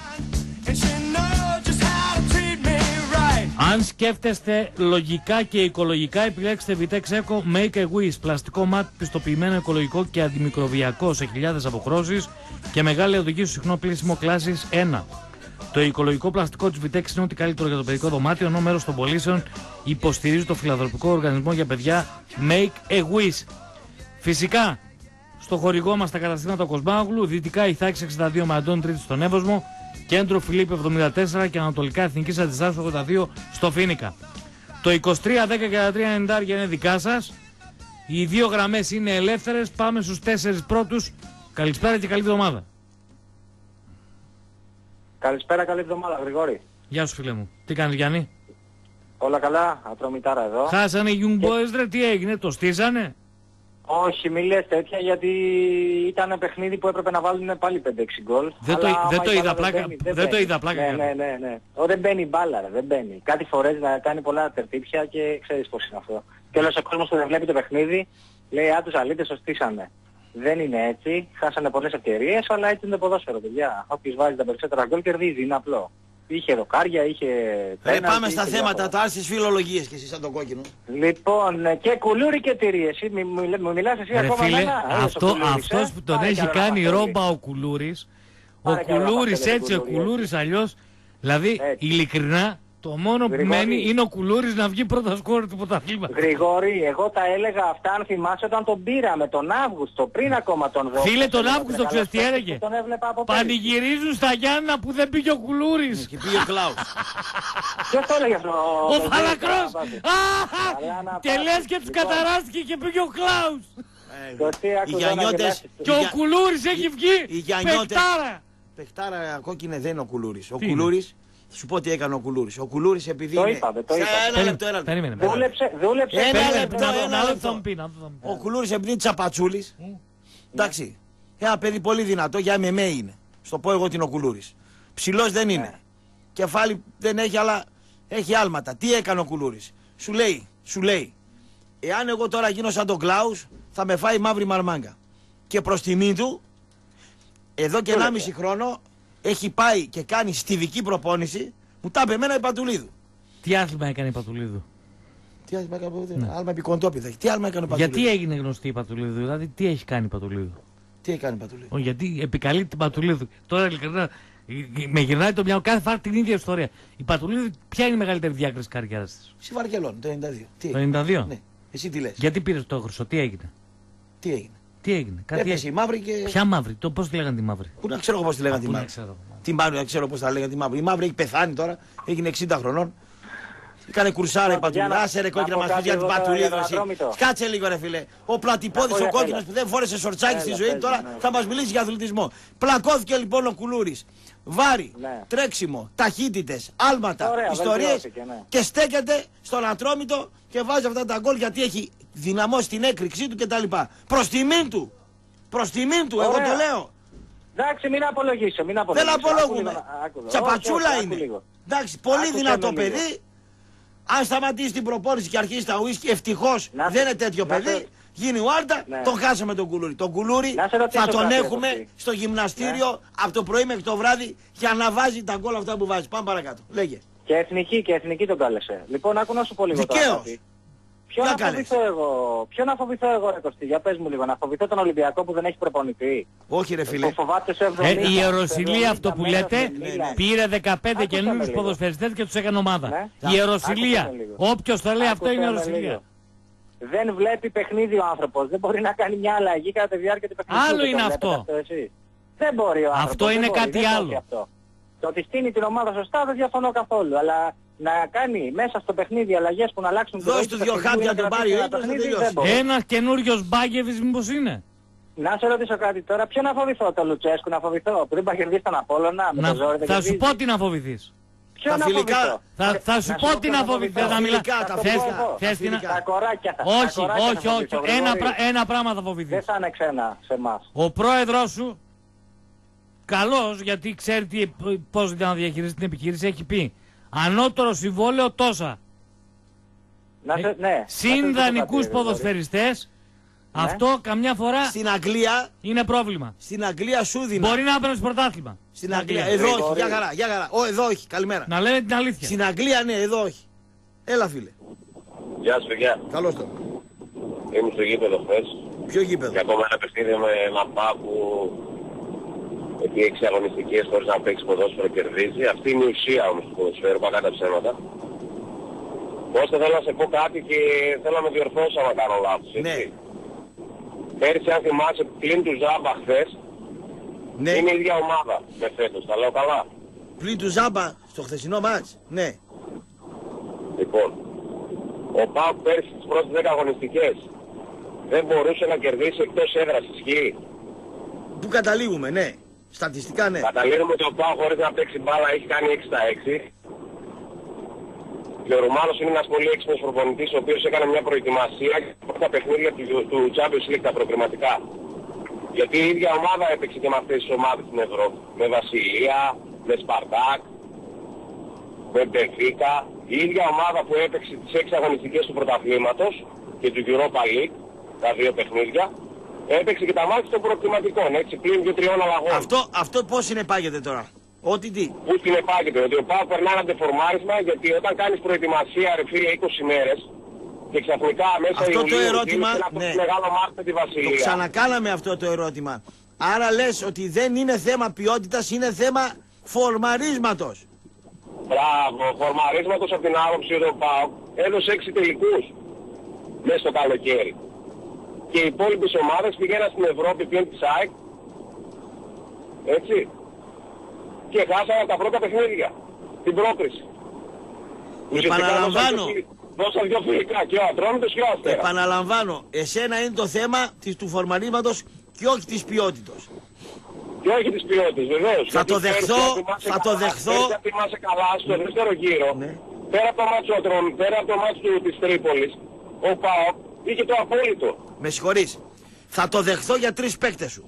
Αν σκέφτεστε λογικά και οικολογικά, επιλέξτε Vitex Eco Make a Wish. Πλαστικό μάτ πιστοποιημένο οικολογικό και αντιμικροβιακό σε χιλιάδες αποχρώσεις και μεγάλη οδηγή στο συχνό πλήσιμο κλάσης 1. Το οικολογικό πλαστικό της Vitex είναι ό,τι καλύτερο για το παιδικό δωμάτιο, ενώ μέρος των πωλήσεων υποστηρίζει το φιλανθρωπικό οργανισμό για παιδιά Make a Wish. Φυσικά, στο χορηγό μας τα καταστήματα Κοσμάγλου, δυτικά Ιθάκης 62 με Αντών Τρίτη στον Εύωσμο, κέντρο Φιλίππη 74 και ανατολικά Εθνικής Αντιστάσεως 82 στο Φίνικα. Το 2310 και τα 390 είναι δικά σας. Οι 2 γραμμές είναι ελεύθερες. Πάμε στους 4 πρώτους. Καλησπέρα και καλή εβδομάδα. Καλησπέρα, καλή εβδομάδα, Γρηγόρη. Γεια σου φίλε μου. Τι κάνεις Γιάννη? Όλα καλά, Ατρομητάρα εδώ. Χάσανε οι Young Boys ρε, τι έγινε, το στήσανε? Όχι, μη λες τέτοια γιατί ήταν παιχνίδι που έπρεπε να βάλουν πάλι 5-6 γκολ. Δεν το είδα πλάκα. Δεν το είδα πλάκα. Ναι. Δεν μπαίνει η μπάλα, ρε, δεν μπαίνει. Κάτι φορές να κάνει πολλά τερτύπια και ξέρεις πώς είναι αυτό. Και όλος ο κόσμος που δεν βλέπει το παιχνίδι λέει «Α, τους αλήτες το στήσανε». Δεν είναι έτσι. Χάσανε πολλές ευκαιρίες, αλλά έτσι είναι το ποδόσφαιρο, παιδιά. Όποιος βάζει τα περισσότερα γκολ κερδίζει, είναι απλό. Είχε δοκάρια, είχε... Πάμε στα θέματα, το άρσεις φιλολογίες και εσύ σαν τον κόκκινο. Λοιπόν, και κουλούρι και τυρί. Εσύ μου μιλάς εσύ Ρε ακόμα φίλε, εμένα. αυτός που τον έχει κάνει ρόμπα ο Κουλούρης, ο Κουλούρης έτσι, ο Κουλούρης αλλιώς, δηλαδή ειλικρινά, το μόνο που μένει είναι ο Κουλούρης να βγει πρώτα σκόρ του πρωταθλήματος. Γρηγόρη, εγώ τα έλεγα αυτά αν θυμάσαι όταν τον πήραμε τον Αύγουστο, πριν ακόμα τον δω. Φίλε, τον Αύγουστο ξέρεις τι έλεγε? Πανηγυρίζουν στα Γιάννα που δεν πήγε ο Κουλούρης. Και πήγε ο Κλάους. Ποιος το έλεγε αυτό? Ο Φαλακρός. Και λες και τους καταράστηκε και πήγε ο Κλάους. Οι Γιαννιώτες... Και ο Κουλούρης έχει βγει παιχτάρα. Παιχτάρα κόκκινε δεν είναι ο Κουλούρης. Ο Κουλούρης, θα σου πω τι έκανε ο Κουλούρης. Ο Κουλούρης επειδή είναι... Το είπαμε. Ένα λεπτό. Δούλεψε. Ένα λεπτό. Ο Κουλούρης επειδή είναι τσαπατσούλης, εντάξει, ένα παιδί πολύ δυνατό, για MMA είναι. Στο πω εγώ τι είναι ο Κουλούρης. Ψηλός δεν είναι. Κεφάλι δεν έχει, αλλά έχει άλματα. Τι έκανε ο Κουλούρης? Σου λέει, εάν εγώ τώρα γίνω σαν τον Κλάους, θα με φάει μαύρη μαρμάγκα. Και προς τιμή του, εδώ και 1,5 χρόνο έχει πάει και κάνει στιβική προπόνηση. Μου τα είπε εμένα η Πατουλίδου. Τι άθλημα έκανε η Πατουλίδου? Τι άθλημα έκανε η Πατουλίδου? Άλμα επικοντόπιδα. Τι άλμα έκανε η Πατουλίδου? Γιατί έγινε γνωστή η Πατουλίδου, δηλαδή τι έχει κάνει η Πατουλίδου? Τι έχει κάνει η Πατουλίδου? Γιατί επικαλεί την Πατουλίδου. Τώρα ειλικρινά με γυρνάει το μυαλό κάθε φορά την ίδια ιστορία. Η Πατουλίδου, ποια είναι η μεγαλύτερη διάκριση καριέρα τη? Στη Βαρκελόνη το 92. Τι Το 92. Ναι. Εσύ τι λες? Γιατί πήρε το χρυσό, τι έγινε? Τι έγινε? Τι έγινε? Έπεσε η μαύρη και. Ποια μαύρη? Πώ τη λέγανε τη μαύρη? Πού να ξέρω πώ τη λέγανε τη μαύρη. Τι μαύρη, να ξέρω πώ τα λέγανε τη μαύρη. Η μαύρη έχει πεθάνει τώρα, έγινε 60 χρονών. Κάνε κουρσάρα η Πατουλίδα. Άσε ρε κόκκινα μας πει για την Πατουλίδα. Κάτσε λίγο ρε φίλε. Ο πλατυπόδης ο κόκκινος που δεν φόρεσε σορτσάκι στη ζωή τώρα θα μας μιλήσει για αθλητισμό. Πλακώθηκε λοιπόν ο Κουλούρης. Βάρη, τρέξιμο, ταχύτητες, άλματα, ιστορίες και στέκεται στον Ατρόμητο και βάζει αυτά τα γκολ γιατί έχει δυναμώσει την έκρηξή του κτλ. Προς τιμήν του. Προς τιμήν του, εγώ το λέω. Εντάξει, μην απολογήσω. Δεν απολογούμε. Τσαπατσούλα είναι. Εντάξει, πολύ δυνατό παιδί. Αν σταματήσει την προπόνηση και αρχίσει τα ουίσκι, ευτυχώς δεν είναι τέτοιο παιδί. Γίνει Άρτα, τον χάσαμε τον Κουλούρη. Τον Κουλούρη θα τον έχουμε στο γυμναστήριο από το πρωί μέχρι το βράδυ για να βάζει τα γκολ αυτά που βάζει. Πάμε παρακάτω. Λέγε. Και εθνική τον κάλεσε. Λοιπόν, άκου να σου πω λίγο. Δικαίως. Ποιο να φοβηθώ εγώ ρε Κωστή, για πες μου λίγο, να φοβηθώ τον Ολυμπιακό που δεν έχει προπονηθεί? Όχι ρε φίλε. Η Ιεροσυλία αυτό που λέτε πήρε 15 καινούριους ποδοσφαιριστές και τους έκανε ομάδα. Η Ιεροσυλία, όποιος το λέει αυτό είναι η Ιεροσυλία. Δεν βλέπει παιχνίδι ο άνθρωπος, δεν μπορεί να κάνει μια αλλαγή κατά τη διάρκεια του παιχνιδιού. Άλλο είναι αυτό. Δεν μπορεί ο άνθρωπος. Αυτό είναι κάτι άλλο. Το ότι στείνει την ομάδα σωστά δεν διαφωνώ καθόλου, αλλά να κάνει μέσα στο παιχνίδι αλλαγές που να αλλάξουν την δώσ' του δύο χάπια τον πάρει ο ύπνος. Ένας καινούριος Μπάγκεβιτς μήπως είναι? Να σε ρωτήσω κάτι τώρα, ποιο να φοβηθώ, το Λουτσέσκου να φοβηθώ, που δεν πάει κερδίσει τον Απόλλωνα, με το ζόρι δεν θα σου πω τι να φοβηθείς. Ποιο να φοβηθώ? Θα σου πω τι να φοβηθείς. Τα κοράκια θα. Όχι. Ένα πράγμα θα φοβηθείς. Δεν θα είναι ξένα σε εμάς. Ο πρόεδρος σου, καλός γιατί ξέρει πώς να διαχειριστεί την επιχείρηση, έχει πει ανώτερο συμβόλαιο τόσα. Συν δανεικούς ποδοσφαιριστές. Αυτό καμιά φορά στην Αγγλία είναι πρόβλημα. Στην Αγγλία σου δίνει. Μπορεί να παίρνεις πρωτάθλημα. Στην Αγγλία. Εδώ όχι. Για χαρά. Εδώ όχι. Καλημέρα. Να λέμε την αλήθεια. Στην Αγγλία ναι, εδώ όχι. Έλα φίλε. Γεια σου παιδιά. Καλώς το. Ήμουν στο γήπεδο χθες. Ποιο γήπεδο? Και ακόμα ένα παιχνίδι με Μαπά που επί 6 αγωνιστικές χωρίς να παίξει ποδόσφαιρο κερδίζει. Αυτή είναι η ουσία όμως του ποδοσφαίρου, κακά τα ψέματα. Ώστε θέλω να σε πω κάτι και θέλω να με διορθώσω άμα κάνω λάθος. Ναι. Πέρυσι αν θυμάσαι πλην του Ζάμπα χθες, ναι. Είναι η ίδια ομάδα με φέτος, τα λέω καλά. Πλην του Ζάμπα στο χθεσινό μάτς, ναι. Λοιπόν, ο ΠΑΟΚ πέρυσι τις πρώτες 10 αγωνιστικές δεν μπορούσε να κερδίσει εκτός έδρας, ισχύει? Πού καταλήγουμε, ναι. Στατιστικά ναι. Καταλήγουμε ότι ο ΠΑΟΚ χωρίς να παίξει μπάλα έχει κάνει 6-6. Και ο Ρουμάνος είναι ένας πολύ έξυπνος προπονητής ο οποίος έκανε μια προετοιμασία για τα παιχνίδια του Champions League τα προκριματικά. Γιατί η ίδια ομάδα έπαιξε και με αυτές τις ομάδες στην Ευρώπη. Με Βασιλεία, με Σπαρτάκ, με Μπενφίκα. Η ίδια ομάδα που έπαιξε τις 6 αγωνιστικές του πρωταθλήματος και του Europa League, τα δύο παιχνίδια, έπαιξε και τα μάτια των προκριματικών, έτσι, πλην 2-3 αλλαγών. Αυτό πώς συνεπάγεται τώρα? Ότι τι? Πού συνεπάγεται? Ότι ο ΠΑΟΚ περνάει ένα ντεφορμάρισμα γιατί όταν κάνεις προετοιμασία ρε φίλε 20 μέρες και ξαφνικά μέσα αυτό Ιουλίου το ερώτημα, ναι. Μεγάλο μάτι με τη Βασιλεία. Το ξανακάναμε αυτό το ερώτημα. Άρα λες ότι δεν είναι θέμα ποιότητας, είναι θέμα φορμαρίσματος. Μπράβο, φορμαρίσματος από την άποψη ότι ο ΠΑΟΚ έδωσε 6 τελικούς μέσα στο καλοκαίρι. Και οι υπόλοιπες ομάδες πηγαίναν στην Ευρώπη πλην της ΑΕΚ, έτσι, και χάσανε τα πρώτα παιχνίδια, την πρόκριση. Επαναλαμβάνω. Δώσαν δυο φιλικά και ο Ατρόμητος και ο Αστέρας. Επαναλαμβάνω, εσένα είναι το θέμα του φορμαρίσματος και όχι της ποιότητας. Και όχι της ποιότητας, βεβαίως. Θα το δεχθώ, θα το δεχθώ. Πέρυσι θυμάσαι καλά στο δεύτερο γύρο, ναι. Πέρα από το μάτσο της Τρίπολης, ο ΠΑΟΚ είχε το απόλυτο. Με συγχωρείς. Θα το δεχθώ για 3 παίκτες σου.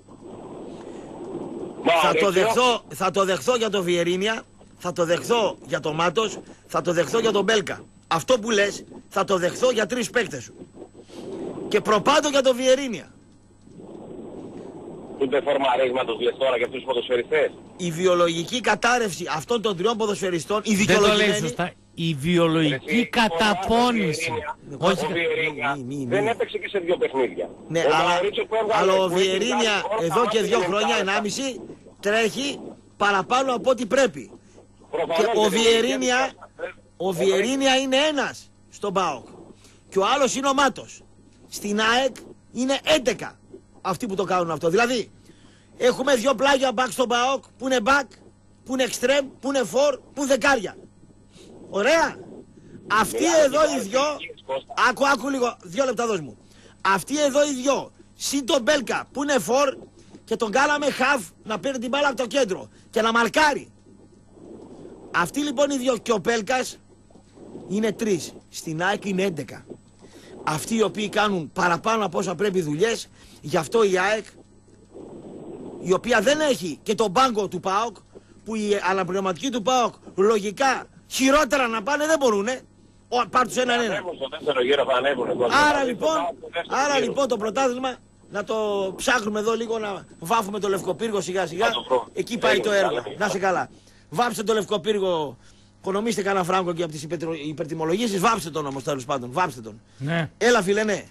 Θα το δεχθώ για το Βιερίνια, θα το δεχθώ για το Μάτος, θα το δεχθώ για τον Μπέλκα. Αυτό που λες θα το δεχθώ για 3 παίκτες σου. Και προπάντω για το Βιερίνια. του ντεφορμαρίσματος λες τώρα για αυτούς τους ποδοσφαιριστές. Η βιολογική κατάρρευση αυτών των τριών ποδοσφαιριστών, η Δεν το λέει δικαιολογημένη... σωστά. Η βιολογική καταπώνηση. Όχι, δεν έπαιξε και σε 2 παιχνίδια. Ναι, αλλά ο Βιερίνια εδώ και 2 χρόνια, 1,5, τρέχει παραπάνω από ό,τι πρέπει. Και ο Βιερίνια είναι ένας στον ΠΑΟΚ. Και ο άλλος είναι ο Μάτος. Στην ΑΕΚ είναι 11 αυτοί που το κάνουν αυτό. Δηλαδή, έχουμε 2 πλάγια μπακ στον ΠΑΟΚ που είναι μπακ, που είναι εξτρέμ, που είναι φορ, που είναι δεκάρια. Ωραία. Αυτοί εδώ οι 2, άκου λίγο, 2 λεπτά δώσ' μου. Αυτοί εδώ οι 2, συν τον Μπέλκα που είναι φορ και τον κάναμε χαφ να παίρνει την μπάλα από το κέντρο και να μαρκάρει. Αυτοί λοιπόν οι 2 και ο Μπέλκας είναι 3. Στην ΑΕΚ είναι 11. Αυτοί οι οποίοι κάνουν παραπάνω από όσα πρέπει δουλειές, γι' αυτό η ΑΕΚ, η οποία δεν έχει και τον πάγκο του ΠΑΟΚ, που οι αναπληρωματικοί του ΠΑΟΚ λογικά χειρότερα να πάνε δεν μπορούνε. Πάρ' τους 1-1. Άρα λοιπόν το πρωτάθλημα να το ψάχνουμε εδώ λίγο, να βάφουμε το Λευκοπύργο σιγά σιγά. Εκεί πάει το έργο. Να είσαι καλά. Βάψτε το Λευκοπύργο, οικονομήστε κανένα φράγκο και από τις υπερτιμολογήσεις. Βάψτε τον όμως τέλος πάντων. Βάψτε τον. Ναι. Έλα φίλε, ναι.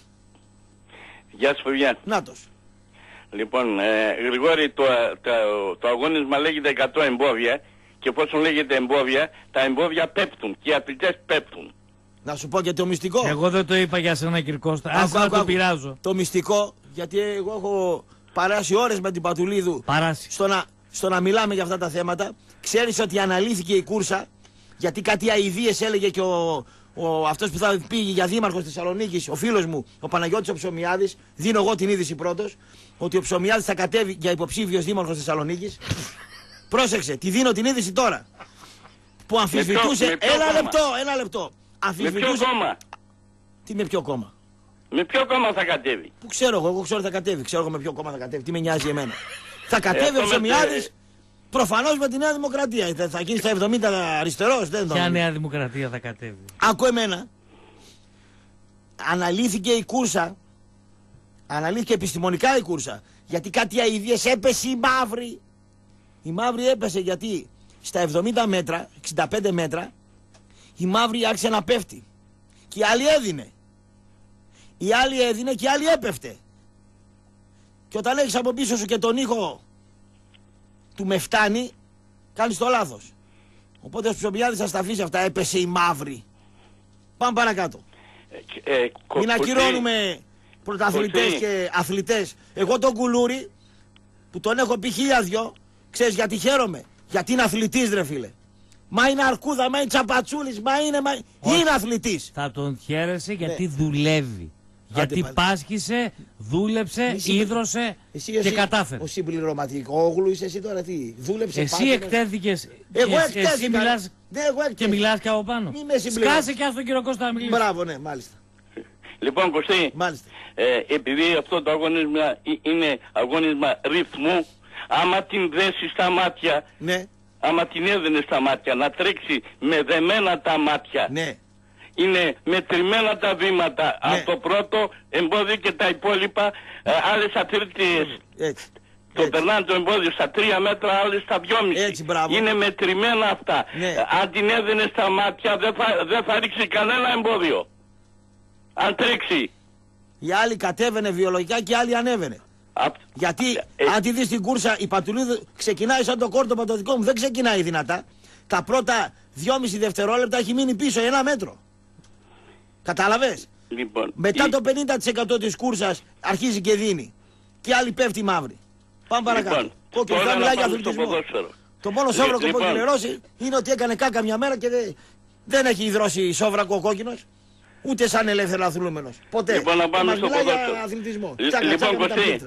Γεια σου παιδιά. Νάτος. Λοιπόν, Γρηγόρη, το αγώνισμα λέγεται 100 εμπόδια και εφόσον λέγεται εμπόδια, τα εμπόδια πέφτουν και οι αθλητές πέφτουν. Να σου πω και το μυστικό. Εγώ δεν το είπα για σένα κύριε Κώστα. Ας να το πειράζω. Το μυστικό, γιατί εγώ έχω παράσει ώρες με την Πατουλίδου στο να μιλάμε για αυτά τα θέματα. Ξέρεις ότι αναλύθηκε η κούρσα, γιατί κάτι αηδίες έλεγε και αυτός που θα πήγε για δήμαρχος της Θεσσαλονίκης, ο φίλος μου, ο Παναγιώτης ο Ψωμιάδης, δίνω εγώ την είδηση πρώτος, ότι ο Ψωμιάδης θα κατέβει για υποψήφιος δήμαρχος της Θεσσαλονίκης. Πρόσεξε, τη δίνω την είδηση τώρα. Που αμφισβητούσε. Ένα λεπτό. Με ποιο κόμμα? Τι με ποιο κόμμα? Με ποιο κόμμα θα κατέβει? Πού ξέρω εγώ ξέρω θα κατέβει. Ξέρω εγώ με ποιο κόμμα θα κατέβει. Τι με νοιάζει εμένα. Θα κατέβει ο Ψωμιάδης. Προφανώς με τη Νέα Δημοκρατία. Θα γίνει στα 70 αριστερός. Ποια Νέα Δημοκρατία θα κατέβει? Άκου εμένα. Αναλύθηκε η κούρσα. Αναλύθηκε επιστημονικά η κούρσα. Γιατί κάτι αηδίες έπεσε η μαύρη. Η μαύρη έπεσε γιατί στα 70 μέτρα, 65 μέτρα, η μαύρη άρχισε να πέφτει. Και η άλλη έδινε. Η άλλη έδινε και η άλλη έπεφτε. Και όταν έχεις από πίσω σου και τον ήχο του με φτάνει, κάνεις το λάθος. Οπότε ο Ψωμιάδης θα στα αφήσει αυτά. Έπεσε η μαύρη. Πάμε παρακάτω. Μην ακυρώνουμε πρωταθλητές και αθλητές. Εγώ τον Κουλούρη που τον έχω πει 1002, ξέρεις γιατί χαίρομαι? Γιατί είναι αθλητής ρε φίλε. Μα είναι αρκούδα, μα είναι τσαπατσούλης, μα είναι αθλητής. Θα τον χαίρεσαι γιατί δουλεύει. Γιατί πάσχησε, δούλεψε, ίδρωσε και κατάφερε. Ο συμπληρωματικόγλου είσαι εσύ τώρα τι? Δούλεψε, εσύ εκτέθηκες. Εγώ εσύ μιλάς και μιλάς και από πάνω. Σκάσε και ας τον κύριο Κώστα να μιλήσει. Μπράβο, ναι, μάλιστα. Λοιπόν Κωστή, επειδή αυτό το αγώνισμα είναι αγώνισμα ρυθμού, άμα την δέσει στα μάτια, ναι. Άμα την έδαινε στα μάτια να τρέξει με δεμένα τα μάτια, ναι. Είναι μετρημένα τα βήματα, ναι. Από το πρώτο εμπόδιο και τα υπόλοιπα άλλες αθλητές. Το περνάνε το εμπόδιο στα 3 μέτρα, άλλες στα 2,5. Είναι μετρημένα αυτά. Ναι. Αν την έδαινε στα μάτια δεν θα ρίξει κανένα εμπόδιο. Αν τρέξει. Η άλλη κατέβαινε βιολογικά και η άλλη ανέβαινε. Γιατί αν τη δεις την κούρσα, η Πατουλίδου ξεκινάει σαν το κόρτοπα το δικό μου, δεν ξεκινάει δυνατά. Τα πρώτα 2,5 δευτερόλεπτα έχει μείνει πίσω 1 μέτρο. Κατάλαβες? Λοιπόν, μετά το 50% της κούρσας αρχίζει και δίνει. Και άλλη πέφτει μαύρη. Πάμε παρακάτω. Κόκκινος θα μιλάει για αθλητισμό. Το μόνο σόβρακο που έχει λερώσει είναι ότι έκανε κάκα μια μέρα και δεν έχει υδρώσει σόβρακο ο κόκκινος. Ούτε σαν ελεύθερο αθλούμενος. Ποτέ. Λοιπόν, να πάμε στο ποδόσφαιρο. Αθλητισμό. Λοιπόν, Κωστή,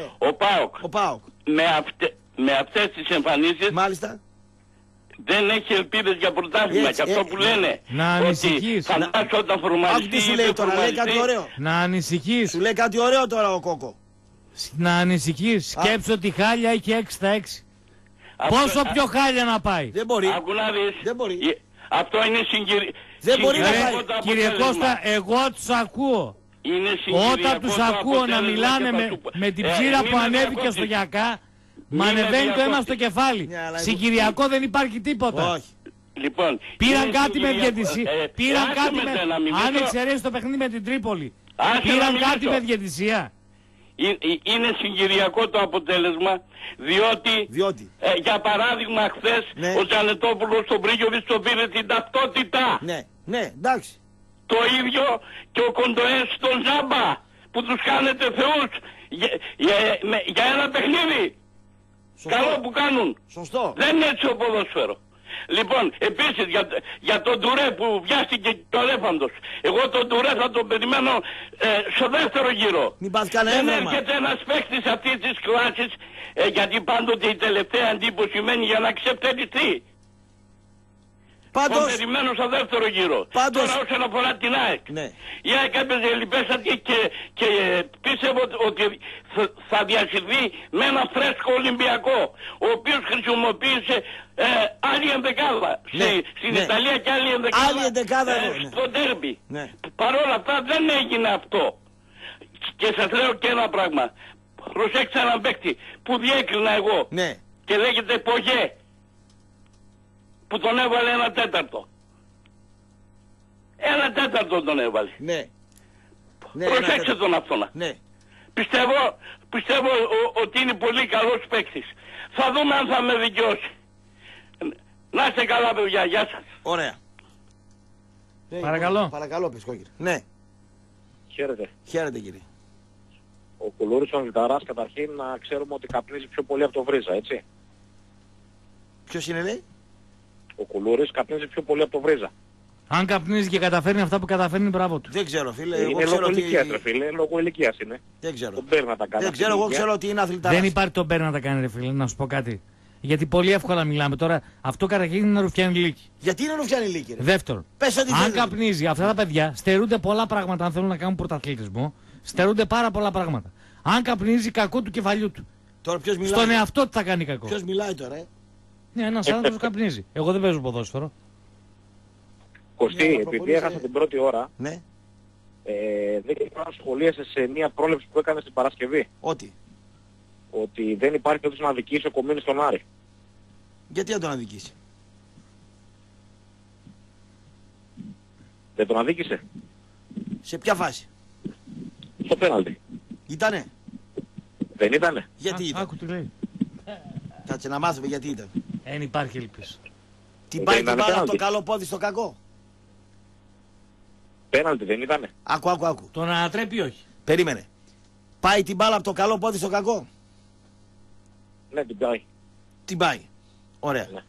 ο ΠΑΟΚ με αυτές τις εμφανίσεις μάλιστα δεν έχει ελπίδες για πρωτάθλημα. Και αυτό που λένε να ανησυχείς. Θα φτάσει όταν φορμαριστεί. Τι σου λέει τώρα, λέει κάτι ωραίο. Να ανησυχείς. Σου λέει κάτι ωραίο τώρα ο Κόκο. Να ανησυχείς. Σκέψου ότι Χάλια έχει 6 στα 6. Πόσο πιο Χάλια να πάει? Δεν μπορεί. Δεν μπορεί. Αυτό είναι συγκυριακό. Δεν μπορεί να πάει. Κύριε Κώστα, εγώ τους ακούω. Όταν τους ακούω να μιλάνε με την ψήρα που ανέβηκε στο Γιακά, μ' ανεβαίνει το αίμα στο κεφάλι. Συγκυριακό δεν υπάρχει τίποτα. Όχι. Λοιπόν, πήραν κάτι με διαιτησία. Πήραν κάτι με... Αν εξαιρέσει το παιχνίδι με την Τρίπολη. Πήραν κάτι με διαιτησία. Είναι συγκυριακό το αποτέλεσμα, διότι για παράδειγμα χθες ο Τζανετόπουλος στον Πρίγιοβιτς το πήρε την ταυτότητα. Ναι, εντάξει. Το ίδιο και ο Κοντοές στον Ζάμπα που τους κάνετε θεούς για ένα παιχνίδι. Σωστό. Καλό που κάνουν. Σωστό. Δεν είναι έτσι ο ποδόσφαιρο. Λοιπόν, επίσης για τον Τουρέ που βιάστηκε και ο Αλέφαντος. Εγώ τον Τουρέ θα τον περιμένω στο δεύτερο γύρο. Μην πας κανένα δεν αίμα. έρχεται ένας παίκτης αυτής της κλάσης, γιατί πάντοτε η τελευταία εντύπωση μένει για να ξεφτεριστεί. Πάντως... Το περιμένω στο δεύτερο γύρο. Τώρα όσον αφορά την ΑΕΚ. Ναι. Η ΑΕΚ έπαιζε λιπέστατη και πίστευω ότι θα διασυρθεί με ένα φρέσκο Ολυμπιακό, ο οποίος χρησιμοποίησε άλλη ενδεκάδα. Ναι. Στην Ιταλία και άλλη ενδεκάδα, στο ντέρμπι. Ναι. Παρ' όλα αυτά δεν έγινε αυτό. Και σας λέω και ένα πράγμα. Προσέξτε έναν παίκτη που διέκρινα εγώ. Ναι. Και λέγεται Πογέ. Που τον έβαλε 1/4. 1/4 τον έβαλε. Ναι. Προσέξτε τον αυτόν. Ναι. Πιστεύω ότι είναι πολύ καλός παίκτης. Θα δούμε αν θα με δικαιώσει. Να είστε καλά παιδιά, γεια σας. Ωραία. Παρακαλώ. Παρακαλώ πες κόκκινε. Ναι. Χαίρετε. Χαίρετε κύριε. Ο Κουλούρης ο Βιταράς καταρχήν να ξέρουμε ότι καπνίζει πιο πολύ από το Βρίζα, έτσι. Ποιος είναι λέει? Ο Κουλούρης καπνίζει πιο πολύ από το Βρίζα. Αν καπνίζει και καταφέρνει αυτά που καταφέρνει, μπράβο του. Δεν ξέρω φίλε. Είναι λόγω ηλικίας ρε φίλε, λόγω ηλικίας είναι. Δεν ξέρω. Τον παίρνει να τα κάνει. Δεν ξέρω, εγώ ξέρω ότι είναι αθλητάρας. Δεν υπάρχει τον παίρνει να τα κάνει ρε φίλε, να σου πω κάτι. Γιατί πολύ εύκολα μιλάμε τώρα. Αυτό καταρχήν είναι ρουφιάνι λύκη. Γιατί είναι ρουφιάνι λύκη ρε? Δεύτερον, αν καπνίζει αυτά τα παιδιά, στερούνται πολλά πράγματα. Αν θέλουν να κάνουν πρωταθλητισμό, στερούνται πάρα πολλά πράγματα. Αν καπνίζει, κακό του κεφαλιού του. Τώρα ποιος μιλάει? Στον εαυτό του θα κάνει κακό. Ποιος μιλάει τώρα, Ναι, ένας άνθρωπος καπνίζει. Εγώ δεν παίζω ποδόσφαιρο. Κωστή, επειδή έχασα την πρώτη ώρα, ναι. δεν πρέπει να σχολίασες σε μια πρόληψη που έκανε την Παρασκευή. Ότι δεν υπάρχει περίπτωση να αδικήσει ο Κομίνης στον Άρη. Γιατί να τον αδικήσει? Δεν τον αδίκησε. Σε ποια φάση? Στο πέναλτι. Ήτανε? Δεν ήτανε. Γιατί ήταν? Άκου τι λέει. Κάτσε να μάθουμε γιατί ήταν. Εν υπάρχει ελπίση. Την πάει την μπάλα από το καλό πόδι στο κακό. Πέναλτι δεν ήτανε. Άκου. Τον ανατρέπει όχι. Περίμενε. Πάει την μπάλα από το καλό πόδι στο κακό. Ναι, την πάει. Την πάει. Ωραία. Ναι.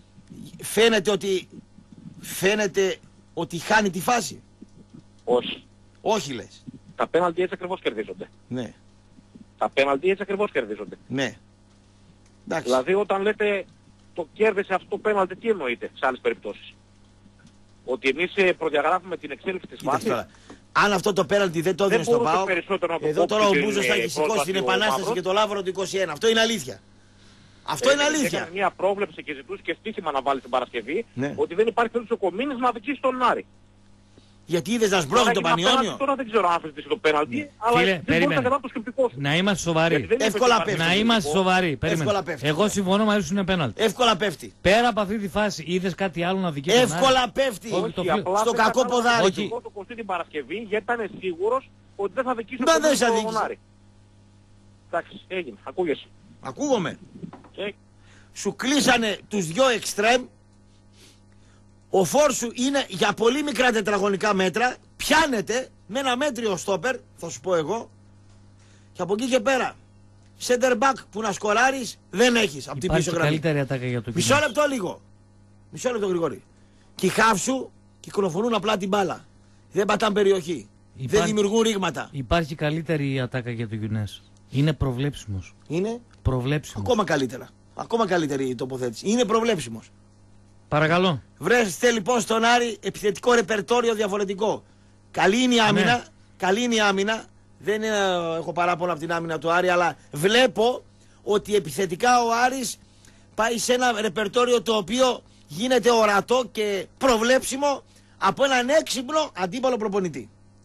Φαίνεται ότι χάνει τη φάση. Όχι. Όχι λες. Τα πέναλτι έτσι ακριβώς κερδίζονται. Ναι. Τα πέναλτι έτσι ακριβώς κερδίζονται. Ναι. Εντάξει. Δηλαδή όταν λέτε το κέρδισε αυτό το πέναλτι, τι εννοείται σε άλλες περιπτώσεις? Ότι εμείς προδιαγράφουμε την εξέλιξη της φάσης. Αν αυτό το πέναλτι δεν το έδινε στον ΠΑΟΚ, εδώ τώρα ο Μπούζος θα έχει σηκώσει την Επανάσταση και το Λαύρο του 21. Αυτό είναι αλήθεια. Αυτό είναι αλήθεια. Έκανε μια πρόβλεψη και ζητούσε και στοίχημα να βάλει την Παρασκευή, ότι δεν υπάρχει περίπτωση ο Κομίνης να αδικήσει τον Άρη. Γιατί είδες να σμπρώχνει τον Πανιόνιο? Τώρα δεν ξέρω αν αφήσει το πέναλτι, αλλά δεν μπορεί να κατάλαβει το σκεπτικό σου. Να είμαστε σοβαροί. Εύκολα πέφτει. Να είμαστε σοβαροί. Εγώ συμφωνώ μαζί σου, είναι πέναλτι. Εύκολα πέφτει. Πέρα από αυτή τη φάση, είδες κάτι άλλο να δικαιώσει? Εύκολα πέφτει. Στο κακό ποδάρι. Εγώ το κοστί την Παρασκευή γιατί ήταν σίγουρος ότι δεν θα δικήσει τον Άρη. Εντάξει, έγινε. Ακούγεσαι. Ακούγομαι. Σου κλείσανε τους δυο εξτρέμ. Ο φόρσου είναι για πολύ μικρά τετραγωνικά μέτρα. Πιάνεται με ένα μέτριο στόπερ, θα σου πω εγώ. Και από εκεί και πέρα, center back που να σκοράρεις δεν έχεις από την πίσω γραμμή. Καλύτερη ατάκα για το Μισό λεπτό λίγο. Μισό λεπτό Γρηγόρη. Και οι χάφσου κυκλοφορούν απλά την μπάλα. Δεν πατάνε περιοχή. Δεν δημιουργούν ρήγματα. Υπάρχει καλύτερη ατάκα για το Γιουνές. Είναι προβλέψιμος. Είναι προβλέψιμος. Ακόμα καλύτερα. Ακόμα καλύτερη η τοποθέτηση. Είναι προβλέψιμος. Παρακαλώ. Βρέστε λοιπόν στον Άρη επιθετικό ρεπερτόριο διαφορετικό. Καλή είναι η άμυνα. Ναι. Καλή είναι η άμυνα. Δεν έχω παράπονα από την άμυνα του Άρη, αλλά βλέπω ότι επιθετικά ο Άρης πάει σε ένα ρεπερτόριο το οποίο γίνεται ορατό και προβλέψιμο από έναν έξυπνο αντίπαλο προπονητή.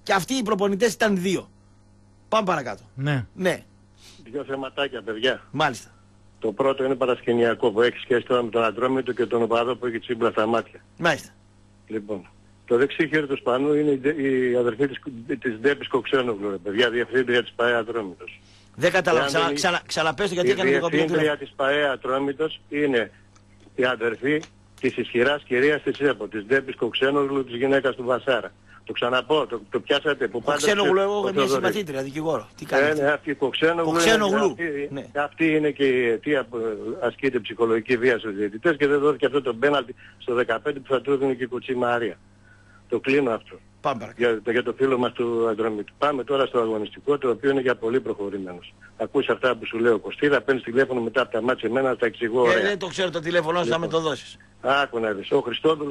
Και αυτοί οι προπονητές ήταν 2. Πάμε παρακάτω. Ναι. Ναι. Δύο θεματάκια, παιδιά. Μάλιστα. Το πρώτο είναι παρασκηνιακό που έχει σχέση τώρα με τον Ατρόμητο και τον οπαδό που έχει τσίμπλα στα μάτια. Μάλιστα. Λοιπόν, το δεξί χέρι του Σπανού είναι η αδερφή της Ντέπης Κοξένογλου, ρε παιδιά, διευθύντρια της ΠαΕ Ατρόμητος. Δεν κατάλαβα. Ξαναπέστε γιατί έκανε το κομπλέ. Η διευθύντρια της ΠαΕ Ατρόμητος είναι η αδερφή της ισχυράς κυρίας της ΕΠΟ, της Ντέπης Κοξένογλου, της γυναίκας του Βασάρα. Το ξαναπώ, το πιάσατε που πάντα... Κοξένογλου, εγώ είμαι μια συμπαθήτρια, δικηγόρο. Τι κάνετε? Ναι, αυτή η Κοξένογλου, αυτή είναι και η αιτία που ασκείται ψυχολογική βία στους διαιτητές και δεν δόθηκε αυτό το πέναλτι στο 15 που θα του έδινε και η Κουτσή Μαρία. Το κλείνω αυτό. Πάμε για το φίλο μας του Αντρομήτου. Πάμε τώρα στο αγωνιστικό, το οποίο είναι για πολύ προχωρημένος. Ακούς αυτά που σου λέω ο Κωστίδα, παίρνεις τηλέφωνο μετά από τα μάτια εμένα, τα εξηγώ ωραία. Δεν το ξέρω το τηλέφωνο σου, θα με το δώσεις. Άκου να δεις. Ο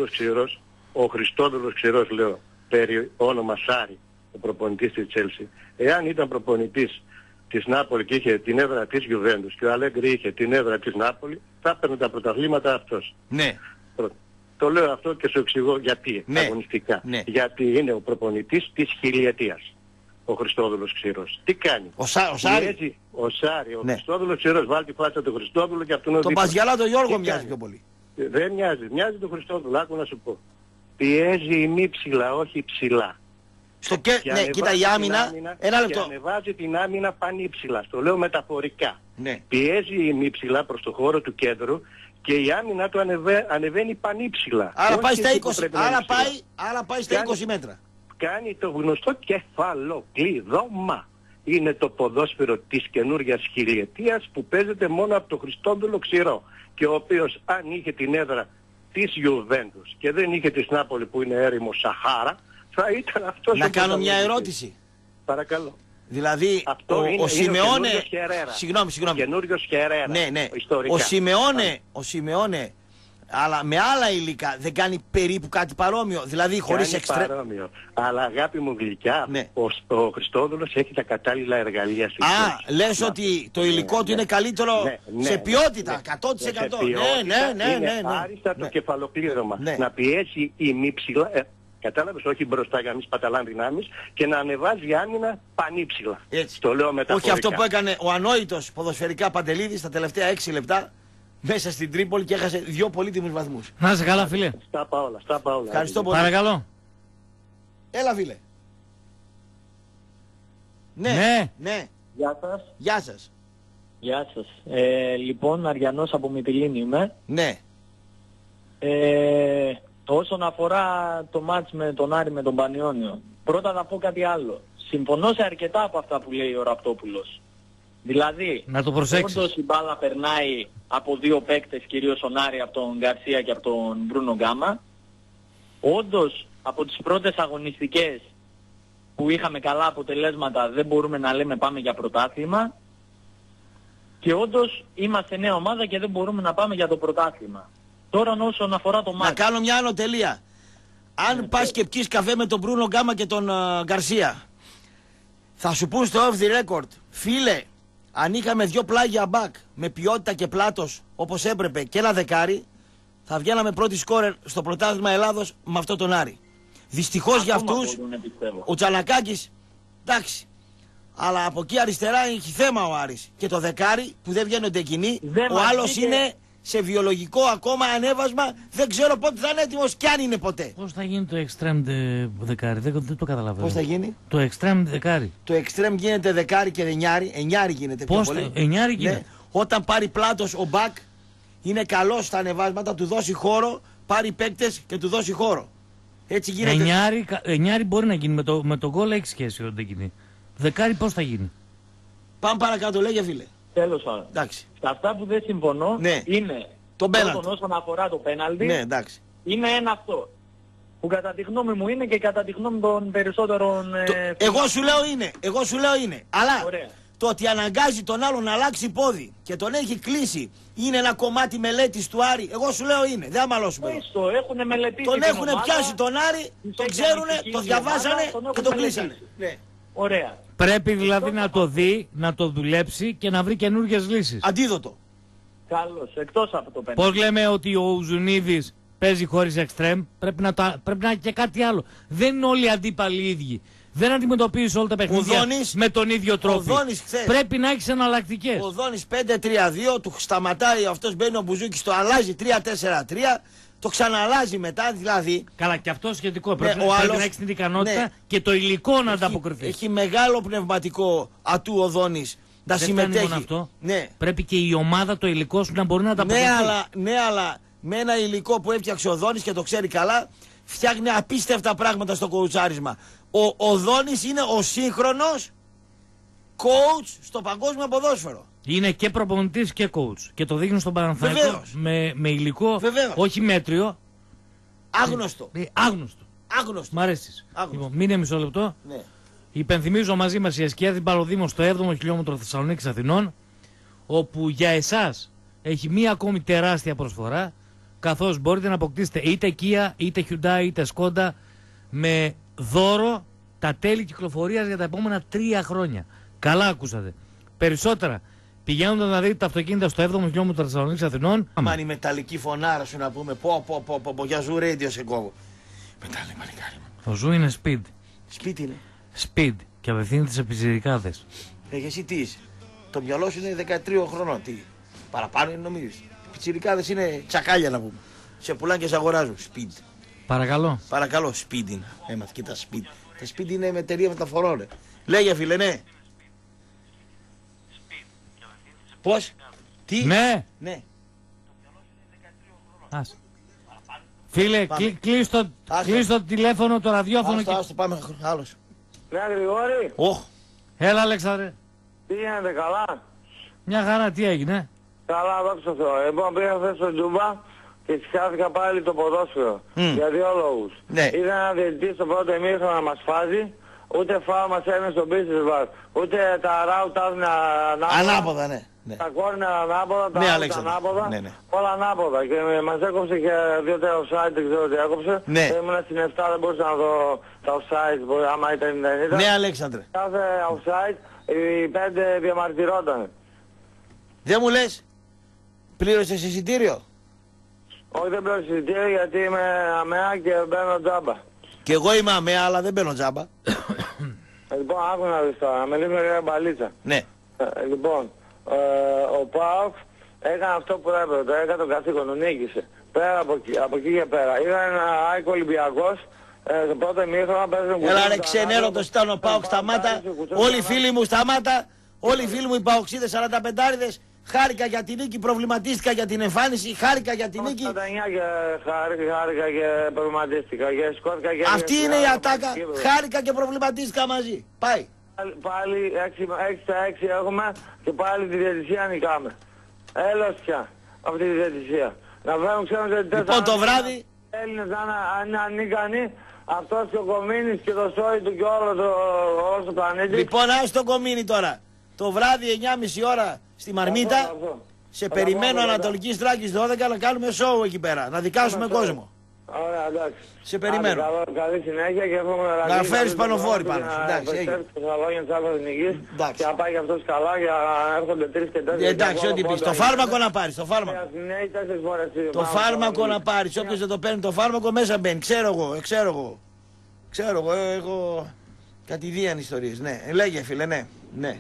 Χριστόδουλος Ξηρός λέω, περί όνομα Σάρι, ο προπονητής της Τσέλσι. Εάν ήταν προπονητής της Νάπολη και είχε την έδρα της Γιουβέντους και ο Αλέγκρι είχε την έδρα της Νάπολη, θα έπαιρνε τα πρωταθλήματα αυτός. Ναι. Το λέω αυτό και σου εξηγώ γιατί, αγωνιστικά. Ναι. Γιατί είναι ο προπονητής της χιλιετίας, ο Χριστόδουλος Ξηρός. Τι κάνει? Ο Σάρι. Ο Σάρι, ο Χριστόδουλος Ξηρός. Βάλει τη φάτσα του Χριστόδουλου και αυτόν τον Παζιαλά τον Γιώργο μοιάζει πιο πολύ. Δεν μοιάζει. Μοιάζει τον Χριστόδουλο. Άκου να σου πω. Πιέζει ημίψηλα, όχι ψηλά. Ναι, κοίτα η άμυνα. Ένα λεπτό. Και ανεβάζει την άμυνα πανύψηλα. Το λέω μεταφορικά. Ναι. Πιέζει ημίψηλα προς το χώρο του κέντρου και η άμυνα του ανεβαίνει πανύψηλα. Άρα πάει στα 20. Άρα πάει στα 20 μέτρα. Κάνει το γνωστό κεφαλοκλείδωμα. Είναι το ποδόσφαιρο της καινούργιας χιλιετίας που παίζεται μόνο από τον Χριστόδουλο Ξηρό και ο οποίος αν είχε την έδρα της Γιουβέντους και δεν είχε της Νάπολη που είναι έρημο Σαχάρα, θα ήταν αυτός. Να κάνω μια ερώτηση. Παρακαλώ. Δηλαδή ο Σιμεώνε... Συγγνώμη. Καινούριος Χερέρα. Ναι. Ιστορικά. Ο Σιμεώνε αλλά με άλλα υλικά δεν κάνει περίπου κάτι παρόμοιο? Δηλαδή χωρίς εξτρέμ. Παρόμοιο. Αλλά αγάπη μου γλυκιά, ο Χριστόδουλος έχει τα κατάλληλα εργαλεία στην ζωή. Λες ότι το υλικό του είναι καλύτερο σε ποιότητα, 100%. Ναι. Άριστα το κεφαλοκλείδωμα. Να πιέσει ημίψηλα, κατάλαβες, όχι μπροστά για να μην σπαταλάν δυνάμεις και να ανεβάζει άμυνα πανύψηλα. Το λέω μεταφορικά. Όχι αυτό που έκανε ο ανόητος ποδοσφαιρικά Παντελίδης στα τελευταία 6 λεπτά μέσα στην Τρίπολη και έχασε 2 πολύτιμους βαθμούς. Να είσαι καλά, φίλε. Στα πάω όλα. Ευχαριστώ πολύ. Παρακαλώ. Έλα, φίλε. Ναι. Γεια σας. Γεια σας. Λοιπόν, Αριανός από Μυτιλήνη είμαι. Ναι. Όσον αφορά το μάτς με τον Άρη με τον Πανιόνιο, πρώτα να πω κάτι άλλο. Συμφωνώ σε αρκετά από αυτά που λέει ο Ραπτόπουλος. Δηλαδή, να το προσέξεις. Όντως η μπάλα περνάει από 2 παίκτες, κυρίως τον Άρη, από τον Γκαρσία και από τον Μπρούνο Γκάμα. Όντως, από τις πρώτες αγωνιστικές που είχαμε καλά αποτελέσματα δεν μπορούμε να λέμε πάμε για πρωτάθλημα. Και όντως είμαστε νέα ομάδα και δεν μπορούμε να πάμε για το πρωτάθλημα. Τώρα όσον αφορά το μάτι. Να κάνω μια άνω τελεία. Αν πας και πιεις καφέ με τον Μπρούνο Γκάμα και τον Γκαρσία, θα σου πούν στο off the record, φίλε, αν είχαμε 2 πλάγια μπακ με ποιότητα και πλάτος όπως έπρεπε και ένα δεκάρι, θα βγαίναμε πρώτη σκόρερ στο πρωτάθλημα Ελλάδος με αυτό τον Άρη. Δυστυχώς για αυτούς, ο Τσανακάκης, εντάξει, αλλά από εκεί αριστερά έχει θέμα ο Άρης. Και το δεκάρι που δεν βγαίνονται εκείνοι, ο άλλος είναι σε βιολογικό ακόμα ανέβασμα, δεν ξέρω πότε θα είναι έτοιμος κι αν είναι ποτέ. Πώς θα γίνει το extreme δεκάρι, δεν το καταλαβαίνω. Πώς θα γίνει? Το extreme δεκάρι. Το extreme γίνεται δεκάρι και εννιάρι γίνεται πιο πολύ. Εννιάρι γίνεται. Όταν πάρει πλάτος ο μπακ, είναι καλός στα ανεβάσματα, του δώσει χώρο, πάρει παίκτες και του δώσει χώρο. Έτσι γίνεται. Εννιάρι μπορεί να γίνει, με το γκολ έχει σχέση όταν γίνει. Δεκάρι πώς θα γίνει? Πάμε παρακάτω, λέγε φίλε. Τέλος πάντων. Σε αυτά που δεν συμφωνώ είναι το πέναλτι. Όσον αφορά το πέναλτι, είναι ένα αυτό. Που κατά τη γνώμη μου είναι και κατά τη γνώμη των περισσότερων... Εγώ σου λέω είναι. Αλλά το ότι αναγκάζει τον άλλον να αλλάξει πόδι και τον έχει κλείσει είναι ένα κομμάτι μελέτης του Άρη. Εγώ σου λέω είναι. Δεν αμαλώσουμε. Τον έχουν πιάσει τον Άρη, τον ξέρουνε, το διαβάσανε και τον κλείσανε. Ωραία. Πρέπει δηλαδή να το δει, να το δουλέψει και να βρει καινούργιες λύσεις. Αντίδοτο. Καλώς, εκτός από το πέναλτι. Πώς λέμε ότι ο Ουζουνίδης παίζει χωρίς εξτρέμ, πρέπει να είναι και κάτι άλλο. Δεν είναι όλοι οι αντίπαλοι ίδιοι. δεν αντιμετωπίζεις όλα τα παιχνίδια με τον ίδιο τρόπο. Πρέπει να έχεις εναλλακτικές. Ο Δόνης 5-3-2, του σταματάει, αυτός μπαίνει ο Μπουζούκης, το αλλάζει 3-4-3, το ξαναλάζει μετά, δηλαδή. Καλά, και αυτό σχετικό. Πρέπει να έχεις την ικανότητα και το υλικό να ανταποκριθεί. Έχει μεγάλο πνευματικό ατού ο Δόνης να συμμετέχει. Μόνο αυτό. Πρέπει και η ομάδα, το υλικό σου να μπορεί να ανταποκριθεί. Ναι, αλλά με ένα υλικό που έφτιαξε ο Δόνης και το ξέρει καλά, φτιάχνει απίστευτα πράγματα στο κοουτσάρισμα. Ο Δόνης είναι ο σύγχρονος coach στο παγκόσμιο ποδόσφαιρο. Είναι και προπονητής και coach. Και το δείχνει στον Παναθηναϊκό με υλικό, όχι μέτριο. Άγνωστο. Άγνωστο. Μ' αρέσει. Λοιπόν, μείνε μισό λεπτό. Ναι. Υπενθυμίζω μαζί μας η Εσκιάδη Μπαλοδήμος στο 7ο χιλιόμετρο Θεσσαλονίκης Αθηνών, όπου για εσάς έχει μία ακόμη τεράστια προσφορά, καθώς μπορείτε να αποκτήσετε είτε Kia, είτε Hyundai, είτε Skoda με δώρο τα τέλη κυκλοφορίας για τα επόμενα 3 χρόνια. Καλά ακούσατε. Περισσότερα πηγαίνοντας να δείτε τα αυτοκίνητα στο 7ο χιλιόμετρο Θεσσαλονίκης Αθηνών. Μάνι μεταλλική φωνάρα σου να πούμε. Πω για Ζου Radio σε κόβω. Μετάλλη μαλλικάρι μου. Το Ζου είναι speed. Speed είναι. Speed και απευθύνεται σε πιτσιρικάδες. Εσύ τι είσαι. Το μυαλό σου είναι 13 χρονών. Τι παραπάνω είναι νομίζεις. Οι πιτσιρικάδες είναι τσακάλια να πούμε. Σε πουλάνε και σε αγοράζουν. Speed. Παρακαλώ. Παρακαλώ, speed είναι. Έμαθα και τα speed. Τα speed είναι με εταιρεία μεταφορών. Λέγε φίλε, ναι. Πώς? Τι? Ναι. Ναι. Άσε. Φίλε, κλείς το τηλέφωνο, το ραδιόφωνο. Άστο, πάμε άλλος. Ναι, Γρηγόρη. Έλα, Αλέξανδρε. Τι γίνεται, καλά? Μια χαρά, τι έγινε? Καλά, δόξα Θεώ. Λοιπόν, πήγα χθες στο Τζούμπα και σηκάθηκα πάλι το ποδόσφαιρο. Για 2 λόγους. Ναι. Είδα ένα διαιτητή στο πρώτο ημίχρονο να μας φάζει, ούτε φάω μας έμεινε στον business bar, ούτε τα ράου τα έδινε ανάποδα, ναι. Τα κόρνερ ανάποδα, τα άλλα ανάποδα, όλα ανάποδα. Και μας έκοψε και 2-3 offside, δεν ξέρω τι έκοψε. Ναι. Ήμουν στην 7, δεν μπορούσα να δω τα offside, άμα ήταν. Ναι, Αλέξανδρε. Κάθε offside, οι 5 διαμαρτυρόταν. Δεν μου λες, πλήρωσες εισιτήριο? Όχι, δεν πλήρωσα εισιτήριο γιατί είμαι αμαία και μπαίνω τζάμπα. Και εγώ είμαι αμαία, αλλά δεν μπαίνω τζάμπα. Λοιπόν, άκου να δεις τώρα, με λίγο για μπαλίτσα. Ναι. Λοιπόν, ο ΠΑΟΚ έκανε αυτό που έπρεπε, έκανε τον καθήκον, τον νίκησε. Πέρα από εκεί και πέρα. Είδα ένα Άικο Ολυμπιακός, το πρώτο ημίχρονο παίζουν κουτί. Έλα ρε ξενέρωτος ήταν ο ΠΑΟΚ, σταμάτα. Όλοι οι φίλοι μου σταμάτα. Όλοι οι φίλοι μου οι παοξίδες 45άριδες. Χάρηκα για την νίκη, προβληματίστηκα για την εμφάνιση, χάρηκα για την νίκη. 49 και χάρηκα και προβληματίστηκα και σκόθηκα και... Αυτή είναι η ατάκα, χάρηκα και προβληματίστηκα μαζί. Πάει. Πάλι 6-6 έχουμε και πάλι τη διαιτησία νικάμε. Έλος πια αυτή τη διαιτησία. Να βγαίνουν ξέρουν ότι 4 λοιπόν το βράδυ Έλληνες αν είναι ανίκανοι, αυτός και ο Κομίνης και το σόι του και όλο το πλανήτη. Λοιπόν άσε τον Κομίνη τώρα. Το βράδυ 9.30 ώρα στη Μαρμίτα, σε περιμένω Ανατολική Στράκης 12 να κάνουμε σόου εκεί πέρα, να δικάσουμε κόσμο. Ωραία, εντάξει. Σε περιμένω. Καλή συνέχεια και εύχομαι να φέρεις πανοφόρη πάνω. Εντάξει, έγινε. Και να πάει και αυτός καλά και να έρχονται 3 και 4. Εντάξει, ό,τι πεις. Το φάρμακο να πάρεις, το φάρμακο. Το φάρμακο να πάρεις, όποιος δεν το παίρνει το φάρμακο μέσα μπαίνει. Ξέρω εγώ, έχω κατηδίαν ιστορίες. Ναι, λέγε φίλε, ναι.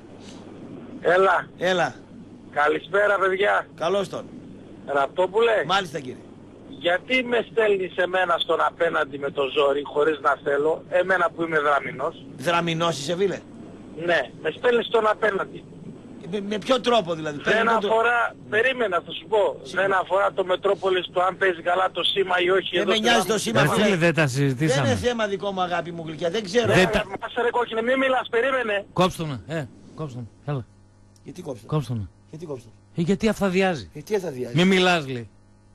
Έλα. Καλησπέρα παιδιά. Καλώς τον. Ραπτόπουλε. Μάλιστα κύριε. Γιατί με στέλνεις εμένα στον απέναντι με το ζόρι χωρίς να θέλω, εμένα που είμαι δραμηνός? Δραμηνός είσαι φίλε? Ναι, με στέλνεις στον απέναντι. Με ποιο τρόπο δηλαδή? Δεν αφορά, περίμενα θα σου πω, δεν αφορά το Μετρόπολης το αν παίζει καλά το σήμα ή όχι. Δεν με νοιάζει το σήμα. Δεν τα συζητήσαμε. Δεν είναι θέμα δικό μου αγάπη μου γλυκιά, δεν ξέρω. Μάσε ρε κόκκινε, μην μιλάς, περίμενε. Κόψτε με, έλα. Γιατί κόψτε με? Γιατί αυθαδιάζει. Τι αυθαδιάζει? Μη μιλάς λέει.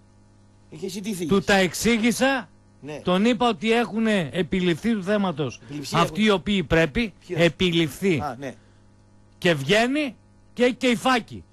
Του τα εξήγησα, ναι. Τον είπα ότι έχουν επιληφθεί του θέματος αυτοί οι οποίοι πρέπει, επιληφθεί. Ναι. Και βγαίνει και έχει και η φάκη.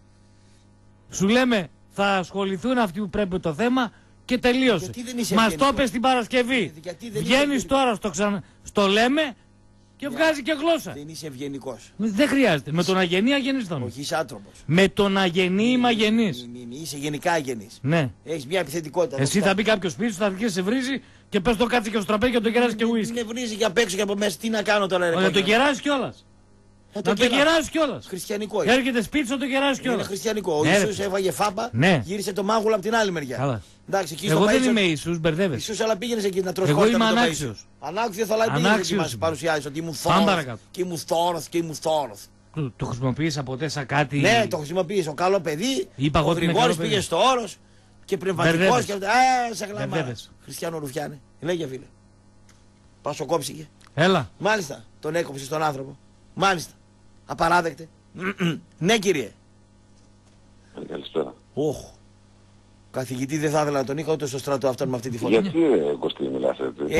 Σου λέμε θα ασχοληθούν αυτοί που πρέπει το θέμα και τελείωσε. Μας το είπες την Παρασκευή. Βγαίνεις τώρα στο λέμε και βγάζει και γλώσσα. Δεν είσαι ευγενικός. Δεν χρειάζεται. Με τον αγενή αγενίστον. Όχι, είσαι άτροπος. Με τον αγενή είμαι αγενής. Είσαι γενικά αγενής. Ναι. Έχεις μια επιθετικότητα. Εσύ θα μπει κάποιος πίσω, θα αρχίσει σε βρίζει Και πες το κάτσε και στο τραπέζι και το κεράσει και ουίσκι. Με βρίζει και απ' έξω και από μέσα. Τι να κάνω τώρα, ρε. Να το κεράσει κιόλας. Να το κεράσει κιόλας. Χριστιανικό είναι. Έρχεται σπίτι να το κεράσει κιόλας. Είναι χριστιανικό. Ο Ιησούς έφαγε φάπα, γύρισε το μάγουλο από την άλλη μεριά. Καλά. Εντάξει, εκεί εγώ δεν είμαι Ιησούς, μπερδεύεσαι. Ιησούς, αλλά πήγαινε εκεί να τρως. Εγώ είμαι ανάξιος. Ανάξιος, αλλά πήγαινε εκεί μας παρουσιάζεις ότι ήμουν θόρος και ήμουν θόρος και ήμουν θόρος. Το χρησιμοποίησα ποτέ σαν κάτι. Ναι, το χρησιμοποίησε. Ο καλό παιδί. Ο Γρηγόρης πήγε στο Όρος και πνευματικός και αυτά. Σε γλαμμάρα. Χριστιανό Ρουφιάνε. Λέγε φίλε. Πάσο κόψηκε. Έλα. Μάλιστα. Τον έκοψε στον άνθρωπο. Μάλιστα. Απαράδεκτε. Ναι, κύριε. Καλησπέρα. Όχ. Καθηγητή δεν θα ήθελα να τον είχα ούτε στο στρατό αυτόν με αυτή τη φωνή. Γιατί Κωστή μιλάς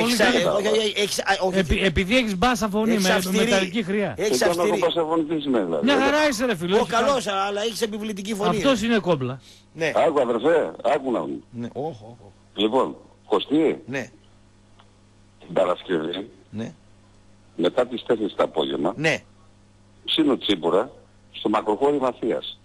έτσι? Επειδή έχεις μπάσα φωνή με μεταλλική χρειά. Έχεις αυστηρή. Μια χαρά είσαι ρε φίλε. Όχι καλός, αλλά έχεις επιβλητική φωνή. Αυτός είναι κόμπλα. Ναι. Άκου αδερφέ, άκου να μου. Ναι. Λοιπόν, Κωστή. Ναι. Την Παρασκευή. Ναι. Μετά τις 4 το απόγευμα. Ναι. Ψήνω Τσίπουρα στο μακροχώρι Μαθίας.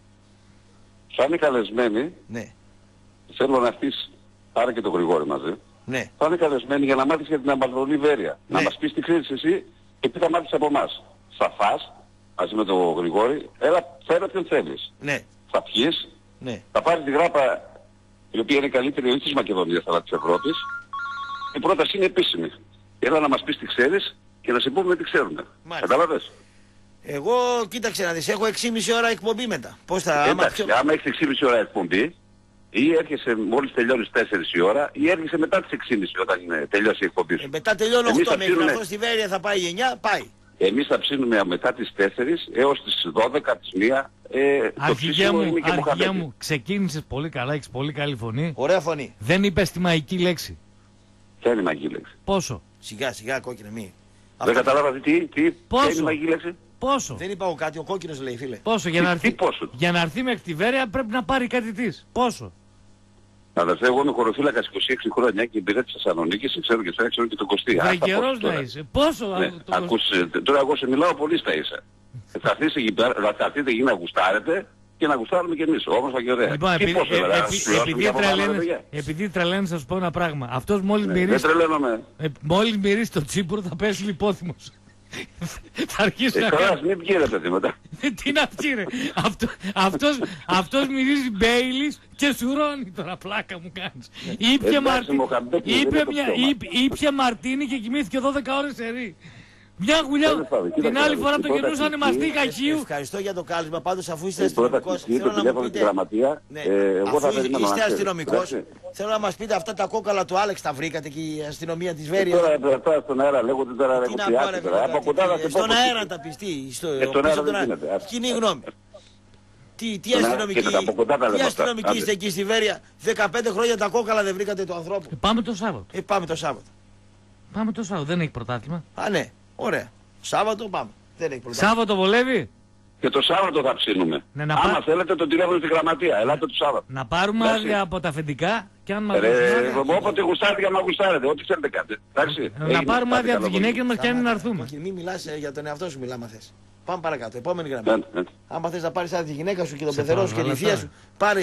Θα είναι καλεσμένοι. Ναι. Θέλω να στείς, άρα και τον Γρηγόρη μαζί. Ναι. Θα είναι καλεσμένοι για να μάθεις για την Αμαλδρολή Βέρεια. Ναι. Να μας πεις τι ξέρεις εσύ και τι θα μάθεις από εμάς. Θα φας, μαζί με τον Γρηγόρη, έλα φέρε ποιον θέλεις. Ναι. Θα πιείς, ναι. Θα πάρεις τη γράπα η οποία είναι καλύτερη όχι της Μακεδονίας αλλά της Ευρώπης. Η πρόταση είναι επίσημη. Έλα να μας πεις τι ξέρεις και να σε πούμε τι ξέρουμε. Κατάλαβες? Εγώ κοίταξε να δεις, έχω 6,5 ώρα εκπομπή μετά. Πώς θα... Εντάξει, άμα έχεις 6,5 ώρα εκπομπή, ή έρχεσαι μόλις τελειώνεις 4 η ώρα, ή έρχεσαι μετά τις 6,5 όταν τελειώσει η εκπομπή σου. Μετά τελειώνω 8 μέχρι να έρθω στη Βέρεια θα πάει 9, πάει. Εμείς θα ψήνουμε μετά τις 4 έως τις 12, τις 1. Αρχηγέ μου, ξεκίνησες πολύ καλά, έχεις πολύ καλή φωνή. Ωραία φωνή. Δεν είπες τη μαγική λέξη. Ποια είναι η μαγική λέξη? Πόσο? Σιγά σιγά κόκκινε μη. Δεν κατάλαβα τι, πόσο? Ποια είναι η μαγική λέξη? Πόσο? Δεν είπα εγώ κάτι, ο κόκκινος λέει φίλε. Πόσο? Για να έρθει μέχρι τη Βέρεια πρέπει να πάρει κάτι της. Πόσο? Αδερφέ, εγώ είμαι χωροφύλακας 26 χρόνια και υπηρέτησα Θεσσαλονίκη, σε ξέρω και εσένα, ξέρω και τον Κωστή. Βαγγερός να είσαι. Πόσο? Ναι. Τώρα εγώ σε μιλάω πολύ στα ίσα. Θα έρθετε εκεί να γουστάρετε και να γουστάρουμε κι εμείς. Όμορφα και ωραία. Λοιπόν, επειδή τρελαίνεις θα σου πω ένα πράγμα. Αυτός μόλις μυρίσει το Τσίπουρο θα πέσει λιπόθυμος. Θα αρχίσει να κάνει. Μην πηγαίνετε τίποτα. Τι να πει ρε. Αυτός μυρίζει Μπέιλις και σουρώνει τώρα, πλάκα μου κάνεις. Ήπια Μαρτίνι και κοιμήθηκε 12 ώρες σερί. Μια γουλιά, την άλλη φορά το γεννούσανε μαστί Χαχίου. Ευχαριστώ για το κάλεσμα, πάντως αφού είστε αστυνομικός, θέλω να μου πείτε, αφού είστε αστυνομικός, θέλω να μας πείτε αυτά τα κόκαλα του Άλεξ τα βρήκατε και η αστυνομία της Βέρειας. Τώρα στον αέρα λέγονται τώρα ρε κοπιάτε. Στον αέρα τα πιστεί, κοινή γνώμη. Τι αστυνομικοί είστε εκεί στη Βέρεια, 15 χρόνια τα κόκαλα δεν βρήκατε του ανθρώπου. Πάμε το Σάββατο. Πάμε το Σάββατο. Πάμε το Σάββατο, δεν έχει πρωτάθλημα. Α, ναι, ωραία. Σάββατο πάμε. Δεν έχει πρωτάθλημα. Σάββατο βολεύει. Και το Σάββατο θα ψήνουμε. Ναι, άμα θέλετε το τηλέφωνο στη γραμματεία, ελάτε το Σάββατο. Να πάρουμε άδεια από τα αφεντικά και αν μας όποτε γουστάρετε και άμα γουστάρετε, ό,τι θέλετε κάντε. Να πάρουμε άδεια από τις γυναίκες μας και αν να έρθουμε. Μην μιλάς για τον εαυτό σου, μιλάμε θες. Πάμε παρακάτω, επόμενη γραμμή. Άμα θες να πάρεις άδεια τη γυναίκα σου και τον πεθερό σου και τη θεία σου, πάρε.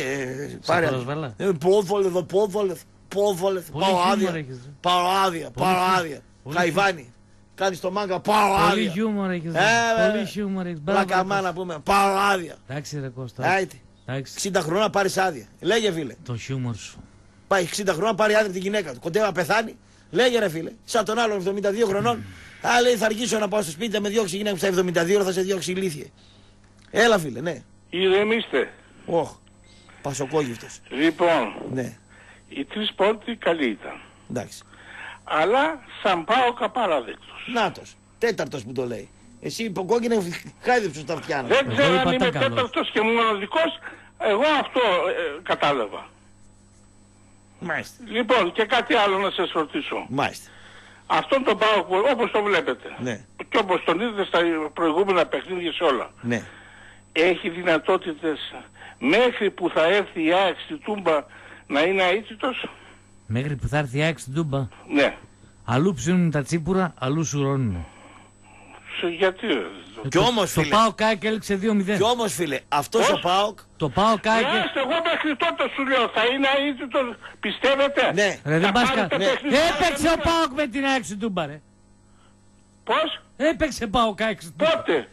Πάω άδεια. Χαϊβάνι. Κάνεις το μάγκα, πάω άδεια. Πολύ χιούμορ έχεις. Πολύ χιούμορ έχεις. Πλακαμά να πούμε, πάω άδεια. Εντάξει ρε Κώστα. 60 χρόνια πάρεις άδεια. Λέγε φίλε. Το χιούμορ σου. Πάει 60 χρόνια πάρει άδεια τη γυναίκα του. Κοντεύει να πεθάνει. Λέγε ρε φίλε. Σαν τον άλλον 72 χρονών. Α, λέει θα αργήσω να πάω στο σπίτι, με διώξει η γυναίκα μου στα 72 θα σε διώξει ηλίθιε. Έλα φίλε, ναι. Ηρεμήστε. Όχ. Πασοκόγευτος. Λοιπόν. Ναι. Οι τρεις πρώτοι καλοί ήταν. Εντάξει. Αλλά σαν πάω καπαράδεκτος. Νάτος. Τέταρτος που το λέει. Εσύ υποκόκκινε χάιδεψος τα αυτιά. Δεν ξέρω αν είμαι τέταρτος και μοναδικός. Εγώ αυτό κατάλαβα. Μάλιστα. Λοιπόν και κάτι άλλο να σας ρωτήσω. Μάλιστα. Αυτόν τον πάω όπως το βλέπετε. Ναι. Και όπως τον είδατε στα προηγούμενα παιχνίδια σε όλα. Ναι. Έχει δυνατότητες μέχρι που θα έρθει η ΑΕΚ στη Τούμπα να είναι αίτητος. Μέχρι που θα έρθει η ΑΕΚ στην Τούμπα. Ναι. Αλλού ψήνουν τα τσίπουρα, αλλού σουρώνουν. Γιατί Κι όμως, φίλε. Το ΠΑΟΚ ΑΕΚ έλεξε 2-0. Κι όμως, φίλε, αυτός ο ΠΑΟΚ. Το ΠΑΟΚ ΑΕΚ. Εγώ μέχρι τότε σου λέω, θα είναι αίτητος, πιστεύετε? Ναι. Ρε, δεν πας Έπαιξε ο ΠΑΟΚ με την ΑΕΚ στην Τούμπα, ρε. Πώς? Έπαιξε ΠΑΟΚ ΑΕΚ στην Τούμπα. Πότε?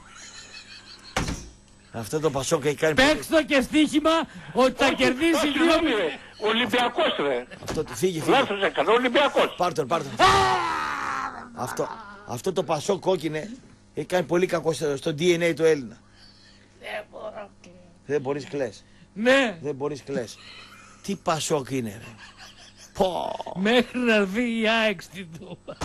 Αυτό το Πασόκ έχει κάνει. Παίξτε και στοίχημα ότι θα κερδίσει 2-0. Ολυμπιακός, ρε. Αυτό το φύγει. Λάθος έκανε, Ολυμπιακός. Πάρτον. Αυτό το Πασόκ κόκκινε έχει κάνει πολύ κακό στο DNA του Έλληνα. Δεν μπορείς κλαις. Ναι. Δεν μπορείς κλαις. Τι Πασόκ είναι, ρε. Μέχρι να έρθει η ΑΕΚ στην Τούμπα.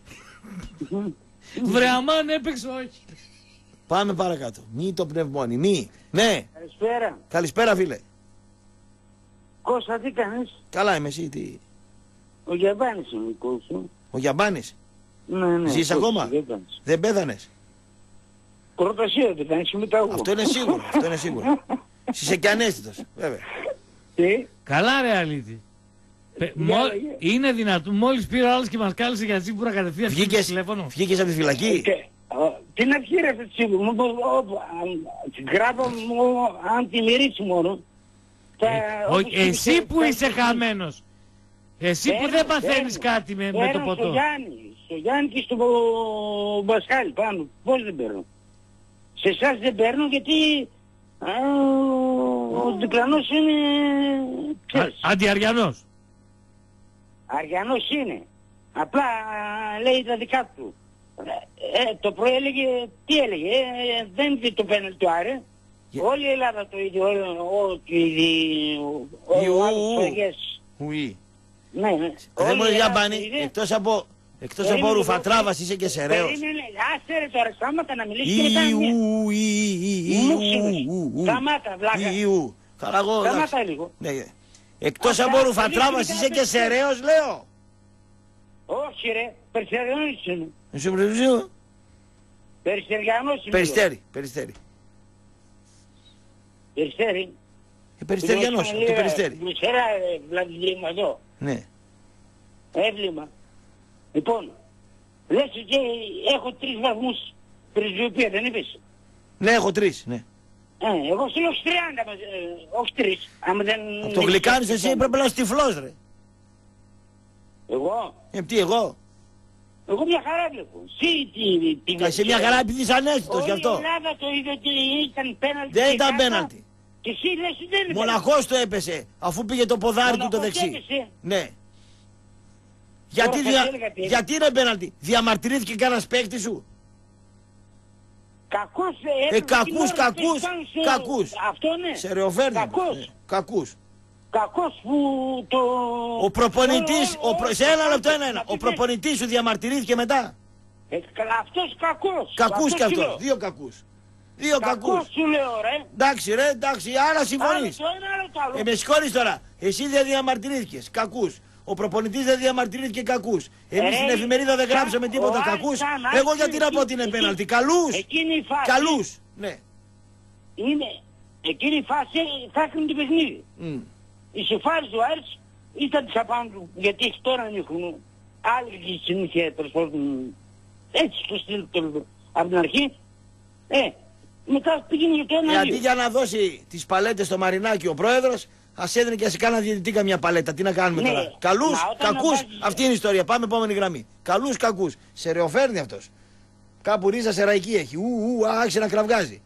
Βρεαμάν έπαιξε όχι. Πάμε παρακάτω. Μη το πνευμόνι. Μη. Ναι. Καλησπέρα. Καλησπέρα, φίλε. Κώστα, τι κάνεις? Καλά είμαι, εσύ τι? Ο Γιαμπάνης είναι ο Κώστα. Ο Γιαμπάνης. Ναι. Ζεις ακόμα? Δεν πέθανες? Προτασία δεν κάνεις μετά εγώ. Αυτό είναι σίγουρο. Είσαι και ανέστητος, βέβαια. Τι? Καλά, ρε αλήτη. Είναι δυνατόν, μόλις πήρε ο άλλος και μας κάλεσε για τσίπουρα κατευθείαν. Βγήκες από τη φυλακή? Τι να βγει ρε τσίπουρα, γράφω αν τη μυρίσει μόνο. Εσύ που είσαι χαμένος. Εσύ που δεν παθαίνεις κάτι με το ποτό. Στο Γιάννη και στο Μπασχάλη πάνω. Πώς δεν παίρνω? Σε εσάς δεν παίρνω γιατί ο διπλανός είναι... Αντιαριανός. Αριανός είναι. Απλά λέει τα δικά του. Το πρωί έλεγε, τι έλεγε, δεν είναι το πέναλτι του Άρε. Όλη η Ελλάδα το ίδιο, ο άλλος φαγές. Ναι. Δεν μου Γιαμπάνη, εκτός από ρουφατράβας είσαι και σεραίος. Άσε ρε τώρα, στάματα να μιλήσεις και μετά σταμάτα βλάκα. Σταμάτα λίγο. Εκτός από ρουφατράβας είσαι και σεραίος, λέω. Όχι ρε, Περιστεριανός είναι. Είσαι πρεβουσίου? Περιστεριανός είναι. Περιστέρι. Περιστέρι. Περιστεριανός, το Περιστέρι. Μπλουσέρα, βλαβλήμα εδώ. Ναι. Έβλημα. Λοιπόν, λες ότι έχω 3 βαθμούς πρεσβειοποία, δεν είπες? Ναι, έχω 3, ναι. Εγώ σου λέω 30, όχι 3. Από το γλυκάνεις εσύ πρέπει να είσαι τυφλός, ρε. Εγώ? Τι εγώ? Εγώ μια χαρά βλέπω. Εσύ μια χαρά επειδή είσαι ανέστητος γι' αυτό. Όλη η Ελλάδα το είδε ότι ήταν πέναλτι. Δεν ήταν πέναλτι. Και εσύ λες ότι δεν είναι. Μοναχός το έπεσε, αφού πήγε το ποδάρι του το δεξί. Ναι. Γιατί είναι πέναλτι? Διαμαρτυρήθηκε κανένας παίκτης σου? Κακούς. Αυτό ναι. Σερεοφέρνη. Κακούς. Κακός που το... Ο προπονητής, σε ένα λεπτό ένα. Ο προπονητής σου διαμαρτυρήθηκε μετά. Αυτός κακός. Κακούς κι αυτός. Δύο κακούς. Κακός σου λέω ρε. Εντάξει, άρα συμφωνείς. Με συγχωρείς τώρα. Εσύ δεν διαμαρτυρήθηκες. Κακούς. Ο προπονητής δεν διαμαρτυρήθηκε κακούς. Εμείς στην εφημερίδα δεν γράψαμε τίποτα κακούς. Εγώ γιατί να πω ότι είναι πέναλτι? Καλούς. Ναι. Είναι. Εκείνη η φάση θα έχουν το παιχνίδι. Οι σοφάρες του Άρης ήταν τις απάνω του. Γιατί τώρα έχουν άλλη συνήθεια προσφέρουν. Έτσι το στείλει από την αρχή. Μετά πήγαινε για το ένα. Γιατί για να δώσει τις παλέτες στο Μαρινάκι ο πρόεδρος, ας έδινε και σε κάνα διαιτητή καμιά παλέτα. Τι να κάνουμε τώρα? Καλούς, κακούς. Αυτή είναι η ιστορία. Πάμε επόμενη γραμμή. Καλούς, κακούς. Σερεοφέρνει αυτός. Κάπου ρίζα σεραϊκή έχει. Άρχισε να κραυγάζει.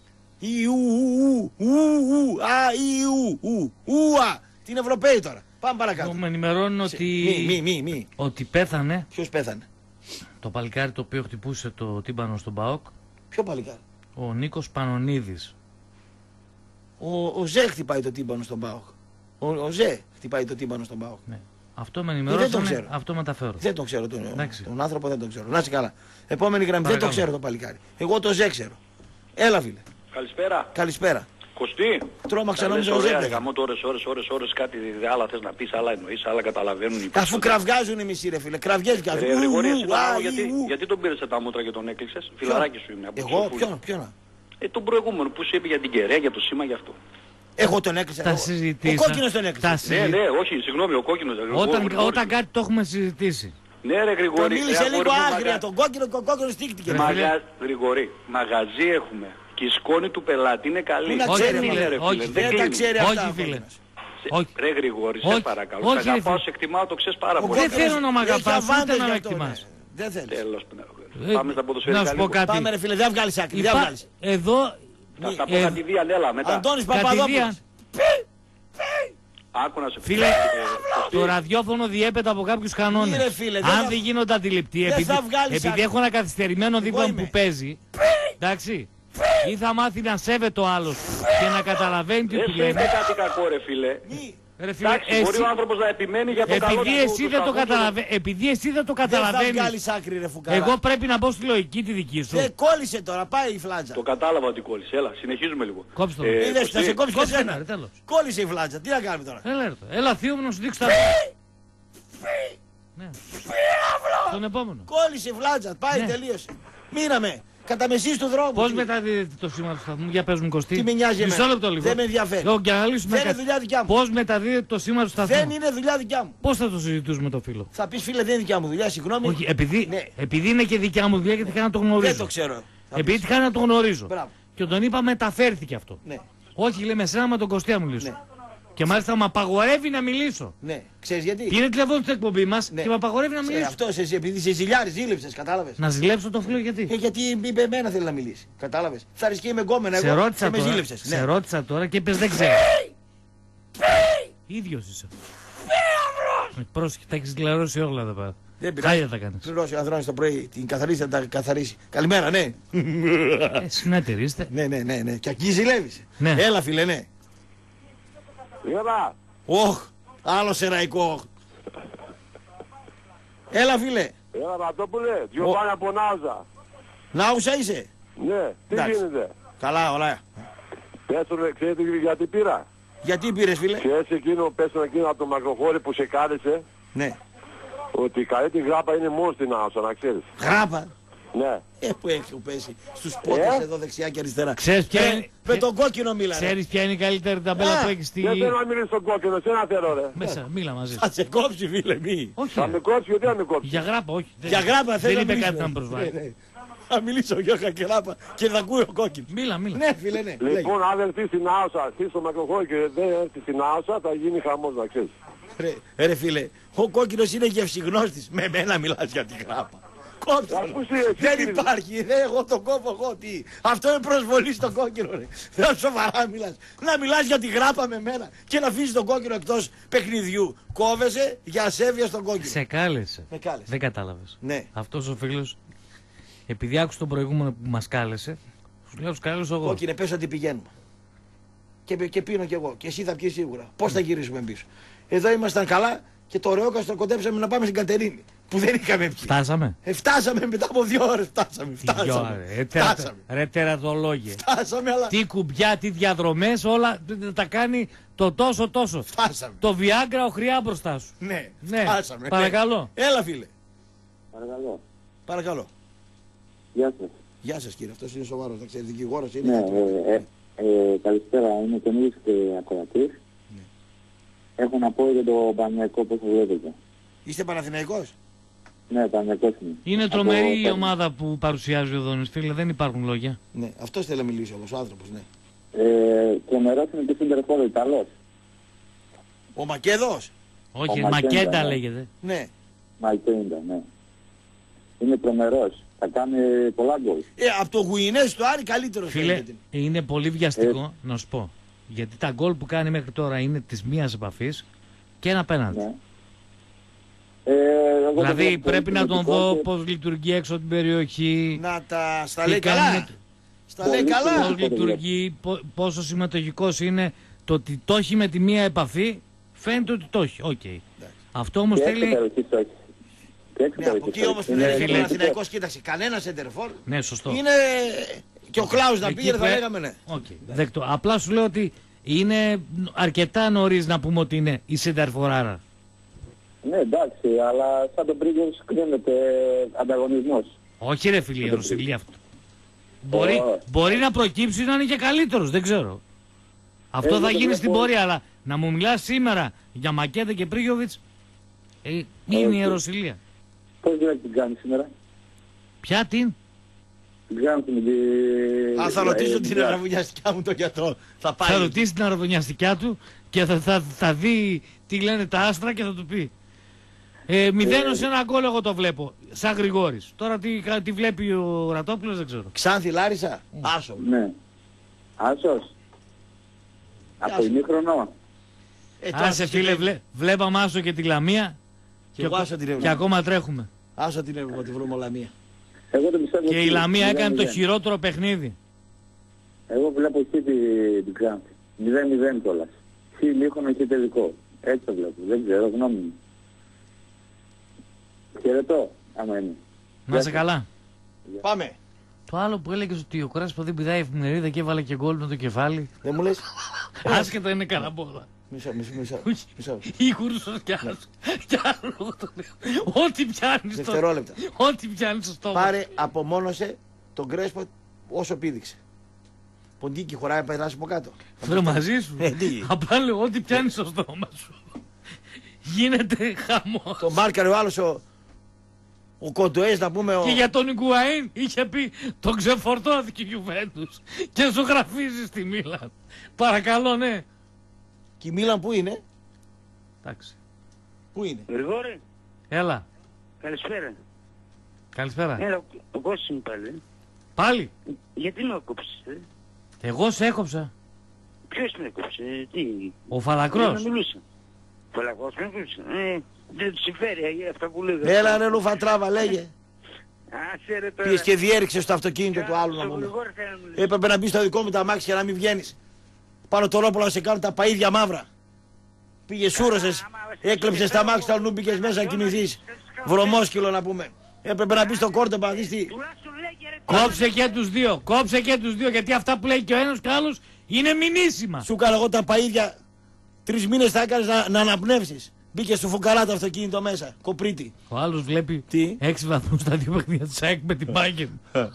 Την Ευρωπαίοι τώρα. Πάμε παρακάτω. Με ενημερώνουν ότι... ότι πέθανε. Ποιος πέθανε? Το παλικάρι το οποίο χτυπούσε το τύμπανο στον ΠΑΟΚ. Ποιο παλικάρι? Ο Νίκος Πανονίδης. Ο Ζε χτυπάει το τύμπανο στον ΠΑΟΚ. Ο Ζε χτυπάει το τύμπανο στον ΠΑΟΚ. Ναι. Αυτό με ενημερώνουν, αυτό μεταφέρω. Δεν τον ξέρω τον άνθρωπο, δεν τον ξέρω. Να είσαι καλά. Επόμενη γραμμή. Δεν το ξέρω το παλικάρι. Εγώ το Ζε ξέρω. Έλα φίλε. Καλησπέρα. Κωστή. Τρόμαξα νόμιζα ο Ζε. Γαμώ ώρες κάτι άλλα θες να πεις, άλλα εννοείς, άλλα καταλαβαίνουν. Αφού κραυγάζουν οι μισοί ρε φίλε. Κραυγές κι αυτοί. Γιατί τον πήρες τα μούτρα και τον έκλεισες? Φιλαράκι σου είναι. Εγώ ποιον? Τον προηγούμενο που σου είπε για την Κεραία, για το σήμα, για αυτό. Εγώ τον έκλεισα. Τα συζητήσα. Ο κόκκινος τον έκλεισε. Ναι, όχι, συγγνώμη, ο κόκκινος. Όταν κάτι το έχουμε συζητήσει. Ναι ρε Γρηγόρη. Μίλησε λίγο άγρια, τον κόκκινο στήχτηκε. Γρηγόρη, μαγαζί έχουμε. Και η σκόνη του πελάτη είναι καλή. Όχι, δεν τα ξέρει αυτά. Ρε Γρηγόρη, σε παρακαλώ. Σε αγαπάω, σε εκτιμάω, το ξέρεις πάρα πολύ. Δεν θέλω να μ' αγαπάς, ούτε να με εκτιμάς. Δεν θέλεις. Τέλος, πάμε στα ποδοσφαιρικά. Να σου πω κάτι. Πάμε ρε φίλε, δεν βγάλεις άκρη. Εδώ... Θα τα πω κατηδίαν, έλα μετά. Αντώνης Παπαδόπουλος. Άκου να σε φίλε, το ραδιόφωνο διέπεται από κάποιους κανόνες. Αν δεν γίνονται αντιληπτοί, επειδή έχω ένα καθυστερημένο δίπλα μου που παίζει, εντάξει, ή θα μάθει να σέβεται το άλλος και να καταλαβαίνει τι του λέμε. Δεν κάτι κακό ρε φίλε. Εντάξει, μπορεί ο άνθρωπος να επιμένει για το καλό του. Επειδή εσύ δεν το καταλαβαίνεις, εγώ πρέπει να μπω στη λογική τη δική σου. Δεν κόλλησε τώρα, πάει η φλάτζα. Το κατάλαβα ότι κόλλησε, έλα, συνεχίζουμε λίγο. Κόψτε το. Είδες, θα σε κόψει και εσένα. Κόλλησε η φλάτζα, τι να κάνουμε τώρα. Έλα θείο μου να σου δείξω τα... Τον επόμενο. Κόλλησε η φλάτζα, πάει, τελείωσε. Μείναμε. Κατά μεσής του δρόμου. Πώς μεταδίδεται το σήμα του σταθμού, για πες μου Κωστή. Τι με νοιάζει εμένα. Μισό λεπτό λίγο. Δεν με ενδιαφέρει. Δεν είναι δουλειά δικιά μου. Πώς μεταδίδεται το σήμα του σταθμού. Δεν είναι δουλειά δικιά μου. Πώς θα το συζητήσουμε με το φίλο. Θα πεις φίλε δεν είναι δικιά μου δουλειά, συγγνώμη. Όχι, επειδή είναι και δικιά μου δουλειά γιατί είχα να το γνωρίζω. Δεν το ξέρω. Επειδή είχα να το γνωρίζω. Μπράβο. Και τον είπα μεταφέρθηκε αυτό. Ναι. Όχι, λέει με σένα με τον Κωστή να μιλήσω. Ναι. Και μάλιστα με απαγορεύει να μιλήσω. Ναι, ξέρεις γιατί. Πήρε τηλέφωνο στην εκπομπή μας και με απαγορεύει να μιλήσω. Αυτό επειδή σε ζηλιάρης, ζήλεψες, κατάλαβες. Να ζηλέψω το φίλο γιατί. Γιατί είπε εμένα θέλει να μιλήσει. Κατάλαβες. Θα ρισκεί με γκόμενα εγώ και με ζήλεψες. Σε ρώτησα τώρα και είπες δεν ξέρω. Ίδιος είσαι. Πρόσεχε, τα έχεις κλαρώσει όλα εδώ πέρα. Δεν πειράζει. Χάλια τα κάνεις. Πληρώσει ο Ανδρώνης το πρωί, την καθαρίσει θα τα καθαρίσει. Καλημέρα, ναι. Συνέτεροι είστε. Ναι. Και εκεί ζηλεύεις. Ναι. Έλα φίλε, ναι. Έλα. Όχ, άλλο σεραϊκό. Έλα φίλε. Έλα Ματόπουλε, Γιωβάνι από Νάουζα. Νάουζα είσαι. Ναι, τι γίνεται. Καλά, ωραία. Πέσουνε, ξέρετε γιατί πήρα. Γιατί πήρες φίλε. Ξέρεις εκείνο από το μακροχώρι που σε κάλεσε. Ναι. Ότι η καλύτερη γράπα είναι μόνο στην Νάουζα, να ξέρεις. Γράπα. Ναι. Που έχει πέσει στους πόντες εδώ δεξιά και αριστερά. Ξέρεις ποια είναι... Με τον κόκκινο μίλα. Ξέρεις ποια είναι η καλύτερη ταμπέλα που έχεις στη... Δεν θέλω να μιλήσεις στον κόκκινο, σε ένα θέλω ρε. Μέσα, μίλα μαζί. Θα σε κόψει φίλε μη. Όχι. Θα με κόψει, γιατί θα με κόψει. Για γράπα, όχι. Για γράπα θέλω να μιλήσω. Δεν είπε μιλήσω. κάτι να με προσβάλλει. Θα μιλήσω για γράπα και θα ακούει ο κόκκινος. Μίλα. Ναι φίλε, ναι. Λοιπόν, αν δεν έρθει στην Άουσα, έρθει στο μακροχώρι και δεν έρθει στην Άουσα, θα γίνει χαμός να ξέρεις. Ρε φίλε, ο κόκκινος είναι γευσιγνώστης. Με μένα μιλάς για τη γράπα. Κόψε. Δεν υπάρχει. Εγώ τον κόβω εγώ. Τι. Αυτό είναι προσβολή στον κόκκινο. Δεν σοβαρά μιλάς. Να μιλάς για τη γράπα με μένα και να αφήσεις τον κόκκινο εκτός παιχνιδιού. Κόβεσαι για ασέβεια στον κόκκινο. Σε κάλεσε. Με κάλεσε. Δεν κατάλαβες. Ναι. Αυτός ο φίλος, επειδή άκουσε τον προηγούμενο που μας κάλεσε, σου λέω τους κάλεσα εγώ. Κόκκινε, πες ότι πηγαίνουμε. Και πίνω κι εγώ. Και εσύ θα πιεις σίγουρα. Πώς θα γυρίσουμε πίσω. Εδώ ήμασταν καλά και το Ρεόκαστρο κοντέψαμε να πάμε στην Κατερίνη. Που δεν είχαμε πιει. Φτάσαμε. Φτάσαμε μετά από 2 ώρες. Φτάσαμε. Ρε τερατολόγε. Φτάσαμε, αλλά... Τι κουμπιά, τι διαδρομές, όλα τα κάνει το τόσο. Φτάσαμε. Το Viagra οχριά μπροστά σου. Ναι, φτάσαμε. Παρακαλώ. Έλα φίλε. Παρακαλώ. Γεια σας. Γεια σας κύριε, αυτός είναι σοβαρός, να ξέρει, δικηγόρος είναι. Ναι, καλησπέρα, είμαι τον ίδιο και ακροατής. Ναι. Έχω να πω για το Παναθηναϊκό πώς το βλέπετε. Είστε Παναθηναϊκός? Ναι, Παναθηναϊκός είμαι. Είναι τρομερή η ομάδα που παρουσιάζει ο Δόνης, φίλε, δεν υπάρχουν λόγια. Ναι, αυτός θέλει να μιλήσει όμως, ο άνθρωπος, ναι. Τρομερός είναι και συντερφόρ, Ιταλός. Ο Μακέδος? Όχι, Μακέντα λέγεται. Ναι. Μακέντα, ναι. Είναι τρομερός. Θα κάνει πολλά γκολ. Από το Γουινές στο Άρη καλύτερος. Φίλε, είναι πολύ βιαστικό να σου πω. Γιατί τα γκολ που κάνει μέχρι τώρα είναι της μίας επαφής και ένα πέναλτι. Ναι. Δηλαδή πρέπει να τον δω πώς λειτουργεί έξω από την περιοχή. Να στα λέει καλά. Στα λέει καλά. Πώς λειτουργεί, πόσο συμμετοχικός είναι. Το ότι το έχει με τη μία επαφή φαίνεται ότι το έχει. Okay. Αυτό όμως θέλει... Ναι, από εκεί όμως που δεν είναι Παναθηναϊκός, κοίταξε, κανένα σεντερφόρ. Ναι, σωστό. Είναι και ο Κλάους να πήγε, θα λέγαμε ναι. Δεκτό. Απλά σου λέω ότι είναι αρκετά νωρίς να πούμε ότι είναι η σεντερφοράρα. Ναι, εντάξει, αλλά σαν τον Πρίγκος κρίνεται ανταγωνισμός. Όχι ρε φίλε, Ρωσιλή αυτό. Μπορεί να προκύψει να είναι και καλύτερος, δεν ξέρω. Αυτό θα γίνει στην πορεία, αλλά να μου μιλάς σήμερα για Μακέντα και Πρίγιοβιτς είναι η Ιεροσυλία. Πώς δηλαδή την κάνει σήμερα? Ποια την? Την κάνω την... Αν θα ρωτήσω την αραβωνιαστικιά μου το γιατρό. Θα ρωτήσει την αραβωνιαστικιά του και θα δει τι λένε τα άστρα και θα του πει. 0-1 γκολ εγώ το βλέπω. Σαν Γρηγόρης. Τώρα τι βλέπει ο Ρατόπουλος δεν ξέρω. Ξάνθη Λάρισα. Άσο. Ναι. Άσος. Από ημίχρονο. Άσε φίλε, βλέπαμε Άσο και τη Λαμία και ακόμα τρέχουμε. Άσο την έβγαλε τη βρούμε Λαμία. Και η Λαμία έκανε το χειρότερο παιχνίδι. Εγώ βλέπω εκεί την Ξάνθη. 0-0 κιόλας. Χι ημίχρονο και τελικό. Έτσι το βλέπω. Δεν ξέρω, γνώμη μου. Χαιρετώ, άμα είναι. Να είσαι καλά. Πάμε. Το άλλο που έλεγες ότι ο Κράσπο δεν πηδάει εφημερίδα και έβαλε και γκολ με το κεφάλι. Δεν μου λες. Άσχετα είναι καραμπόλα. Μισό. Ή κουρσός κι άλλο. Ό,τι πιάνεις. Δευτερόλεπτα. Ό,τι πιάνεις στο στόμα. Πάρε, απομόνωσε τον Κρέσπο όσο πήδηξε. Ποντίκι χωράει να περάσει από κάτω. Φέρω μαζί σου. Απλά λέω ό,τι πιάνεις στο στόμα σου. Γίνεται χαμός. Το μάρκαρε ο άλλος ο Κοντοές να πούμε. Και για τον Ιγκουαΐν είχε πει τον ξεφορτώθηκε η Γιουβέντους και σου γραφίζει στη Μίλαν. Παρακαλώ, ναι. Και η Μίλαν πού είναι? Εντάξει. Πού είναι? Γρηγόρη. Έλα. Καλησπέρα. Καλησπέρα. Έλα, ο Κώστας είναι πάλι. Πάλι. Γιατί με έκοψες? Εγώ σε έκοψα. Ποιος με έκοψε? Τι? Ο Φαλακρός. Δεν μιλούσα. Φαλακρός με έκοψε. Δεν του συμφέρει αυτά που λέγανε. Έλα ρε Λουφατράβα, λέγε. Πήγες και διέριξες στο αυτοκίνητο του άλλου να πούμε. Έπρεπε να μπει στο δικό μου τα αμάξι και να μην βγαίνεις. Πάνω το ρόπολο να σε κάνουν τα παΐδια μαύρα. Πήγες σούρωσες, έκλεψες τα αμάξι, τα νου μπήκες μέσα να κοιμηθείς. Βρωμόσκυλο να πούμε. Έπρεπε να μπει στο κόρτο να δεις τι. Κόψε και τους δύο, κόψε και τους δύο, γιατί αυτά που λέει και ο ένας και ο άλλος είναι μηνύσιμα. Σου έκανα εγώ τα παΐδια, 3 μήνες θα έκανες να αναπνεύσεις. Μπήκε στο φουκαρά το αυτοκίνητο μέσα, κοπρίτη. Ο άλλος βλέπει 6 βαθμούς στα 2 παιχνίδια της ΑΕΚ με την Bayern.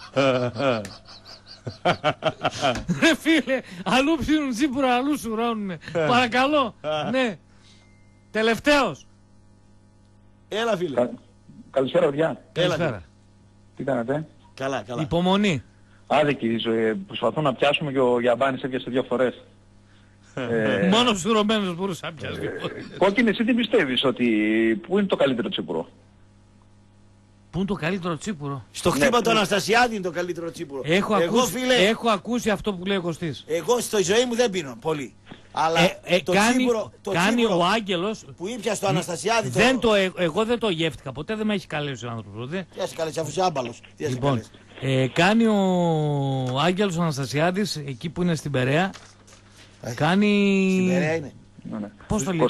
Ρε φίλε, αλλού ψήνουν τσίπουρα, αλλού σουρώνουνε. Παρακαλώ, ναι. Τελευταίος. Έλα φίλε. Καλησπέρα παιδιά. Καλησπέρα. Τι κάνετε? Καλά. Υπομονή. Άδικη η ζωή. Προσπαθούν να πιάσουμε και ο Γιαμπάνης έπιασε 2 φορές. Μόνο σουρωμένος μπορούσε να πιάσει. Κόκκινη, εσύ τι πιστεύεις ότι πού είναι το καλύτερο τσίπουρο? Πού είναι το καλύτερο τσίπουρο? Στο χτύπα του Αναστασιάδη είναι το καλύτερο τσίπουρο. Έχω ακούσει αυτό που λέει ο Κωστής. Εγώ στη ζωή μου δεν πίνω πολύ. Αλλά το κάνει ο Άγγελος που ήπια στο Αναστασιάδη. Εγώ δεν το γεύτηκα ποτέ, δεν με έχει καλέσει ο άνθρωπος. Τι σε καλέσει αφού είσαι άμπαλος. Λοιπόν, κάνει ο Άγγελος Αναστασιάδης εκεί που είναι στην Περαία. Κάνει... Στην Περαία είναι. Πώς το λέει?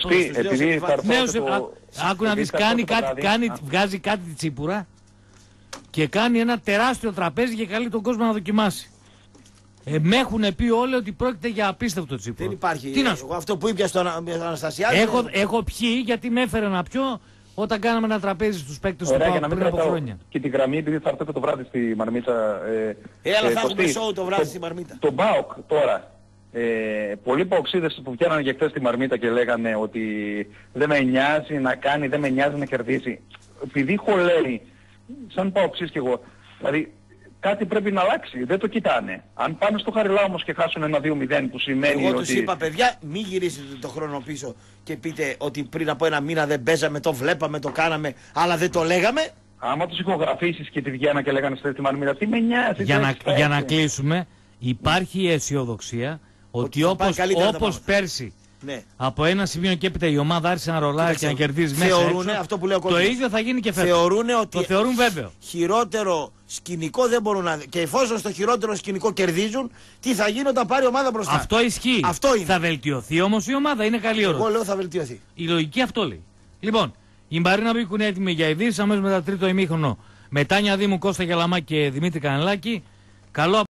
Άκου να δεις, βγάζει κάτι τσίπουρα και κάνει ένα τεράστιο τραπέζι και καλεί τον κόσμο να δοκιμάσει. Με έχουν πει όλοι ότι πρόκειται για απίστευτο τσίπουρο. Δεν υπάρχει. Τι να σου? Αυτό που είπε στον Αναστασιάδη. Έχω πιει γιατί με έφερε να πιω όταν κάναμε ένα τραπέζι στους παίκτες του ΠΑΟΚ πριν από χρόνια. Και τη γραμμή, επειδή θα έρθετε το βράδυ στη Μαρμίτσα. Έλα, θα έχουμε σοου το βράδυ στη Μαρμίτα. Το ΠΑΟΚ τώρα. Πολλοί παοξίδες που βγαίνανε και χθες στη Μαρμίτα και λέγανε ότι δεν με νοιάζει να κάνει, δεν με νοιάζει να κερδίσει. Επειδή χωλαίνει, σαν παοξής κι εγώ, δηλαδή κάτι πρέπει να αλλάξει, δεν το κοιτάνε. Αν πάνε στο Χαριλάου όμως και χάσουν 1-2-0 που σημαίνει εγώ ότι... τους είπα παιδιά, μην γυρίσετε το χρόνο πίσω και πείτε ότι πριν από 1 μήνα δεν παίζαμε, το βλέπαμε, το κάναμε, αλλά δεν το λέγαμε. Άμα τους ηχογραφήσεις και τη βγαίναν και λέγανε στη Μαρμίτα, τι με νοιάζει. Για να κλείσουμε, υπάρχει η αισιοδοξία ότι όπως πέρσι από ένα σημείο και έπειτα η ομάδα άρχισε να ρολάρει και να κερδίζει μέσα έξω, αυτό που λέω το ίδιο θα γίνει και φέτος. Το θεωρούν βέβαιο. Χειρότερο σκηνικό δεν μπορούν να... Και εφόσον στο χειρότερο σκηνικό κερδίζουν, τι θα γίνει όταν πάρει η ομάδα μπροστά. Αυτό ισχύει. Αυτό είναι. Θα βελτιωθεί όμως η ομάδα, είναι καλή ώρα. Εγώ λέω θα βελτιωθεί. Η λογική αυτό λέει. Λοιπόν, η Μαρίνα Μπίκου είναι έτοιμη για ειδήσεις αμέσως μετά τρίτο ημίχρονο με Τάνια Δήμου, Κώστα Γελαμά και Δημήτρη Κανελάκη. Καλό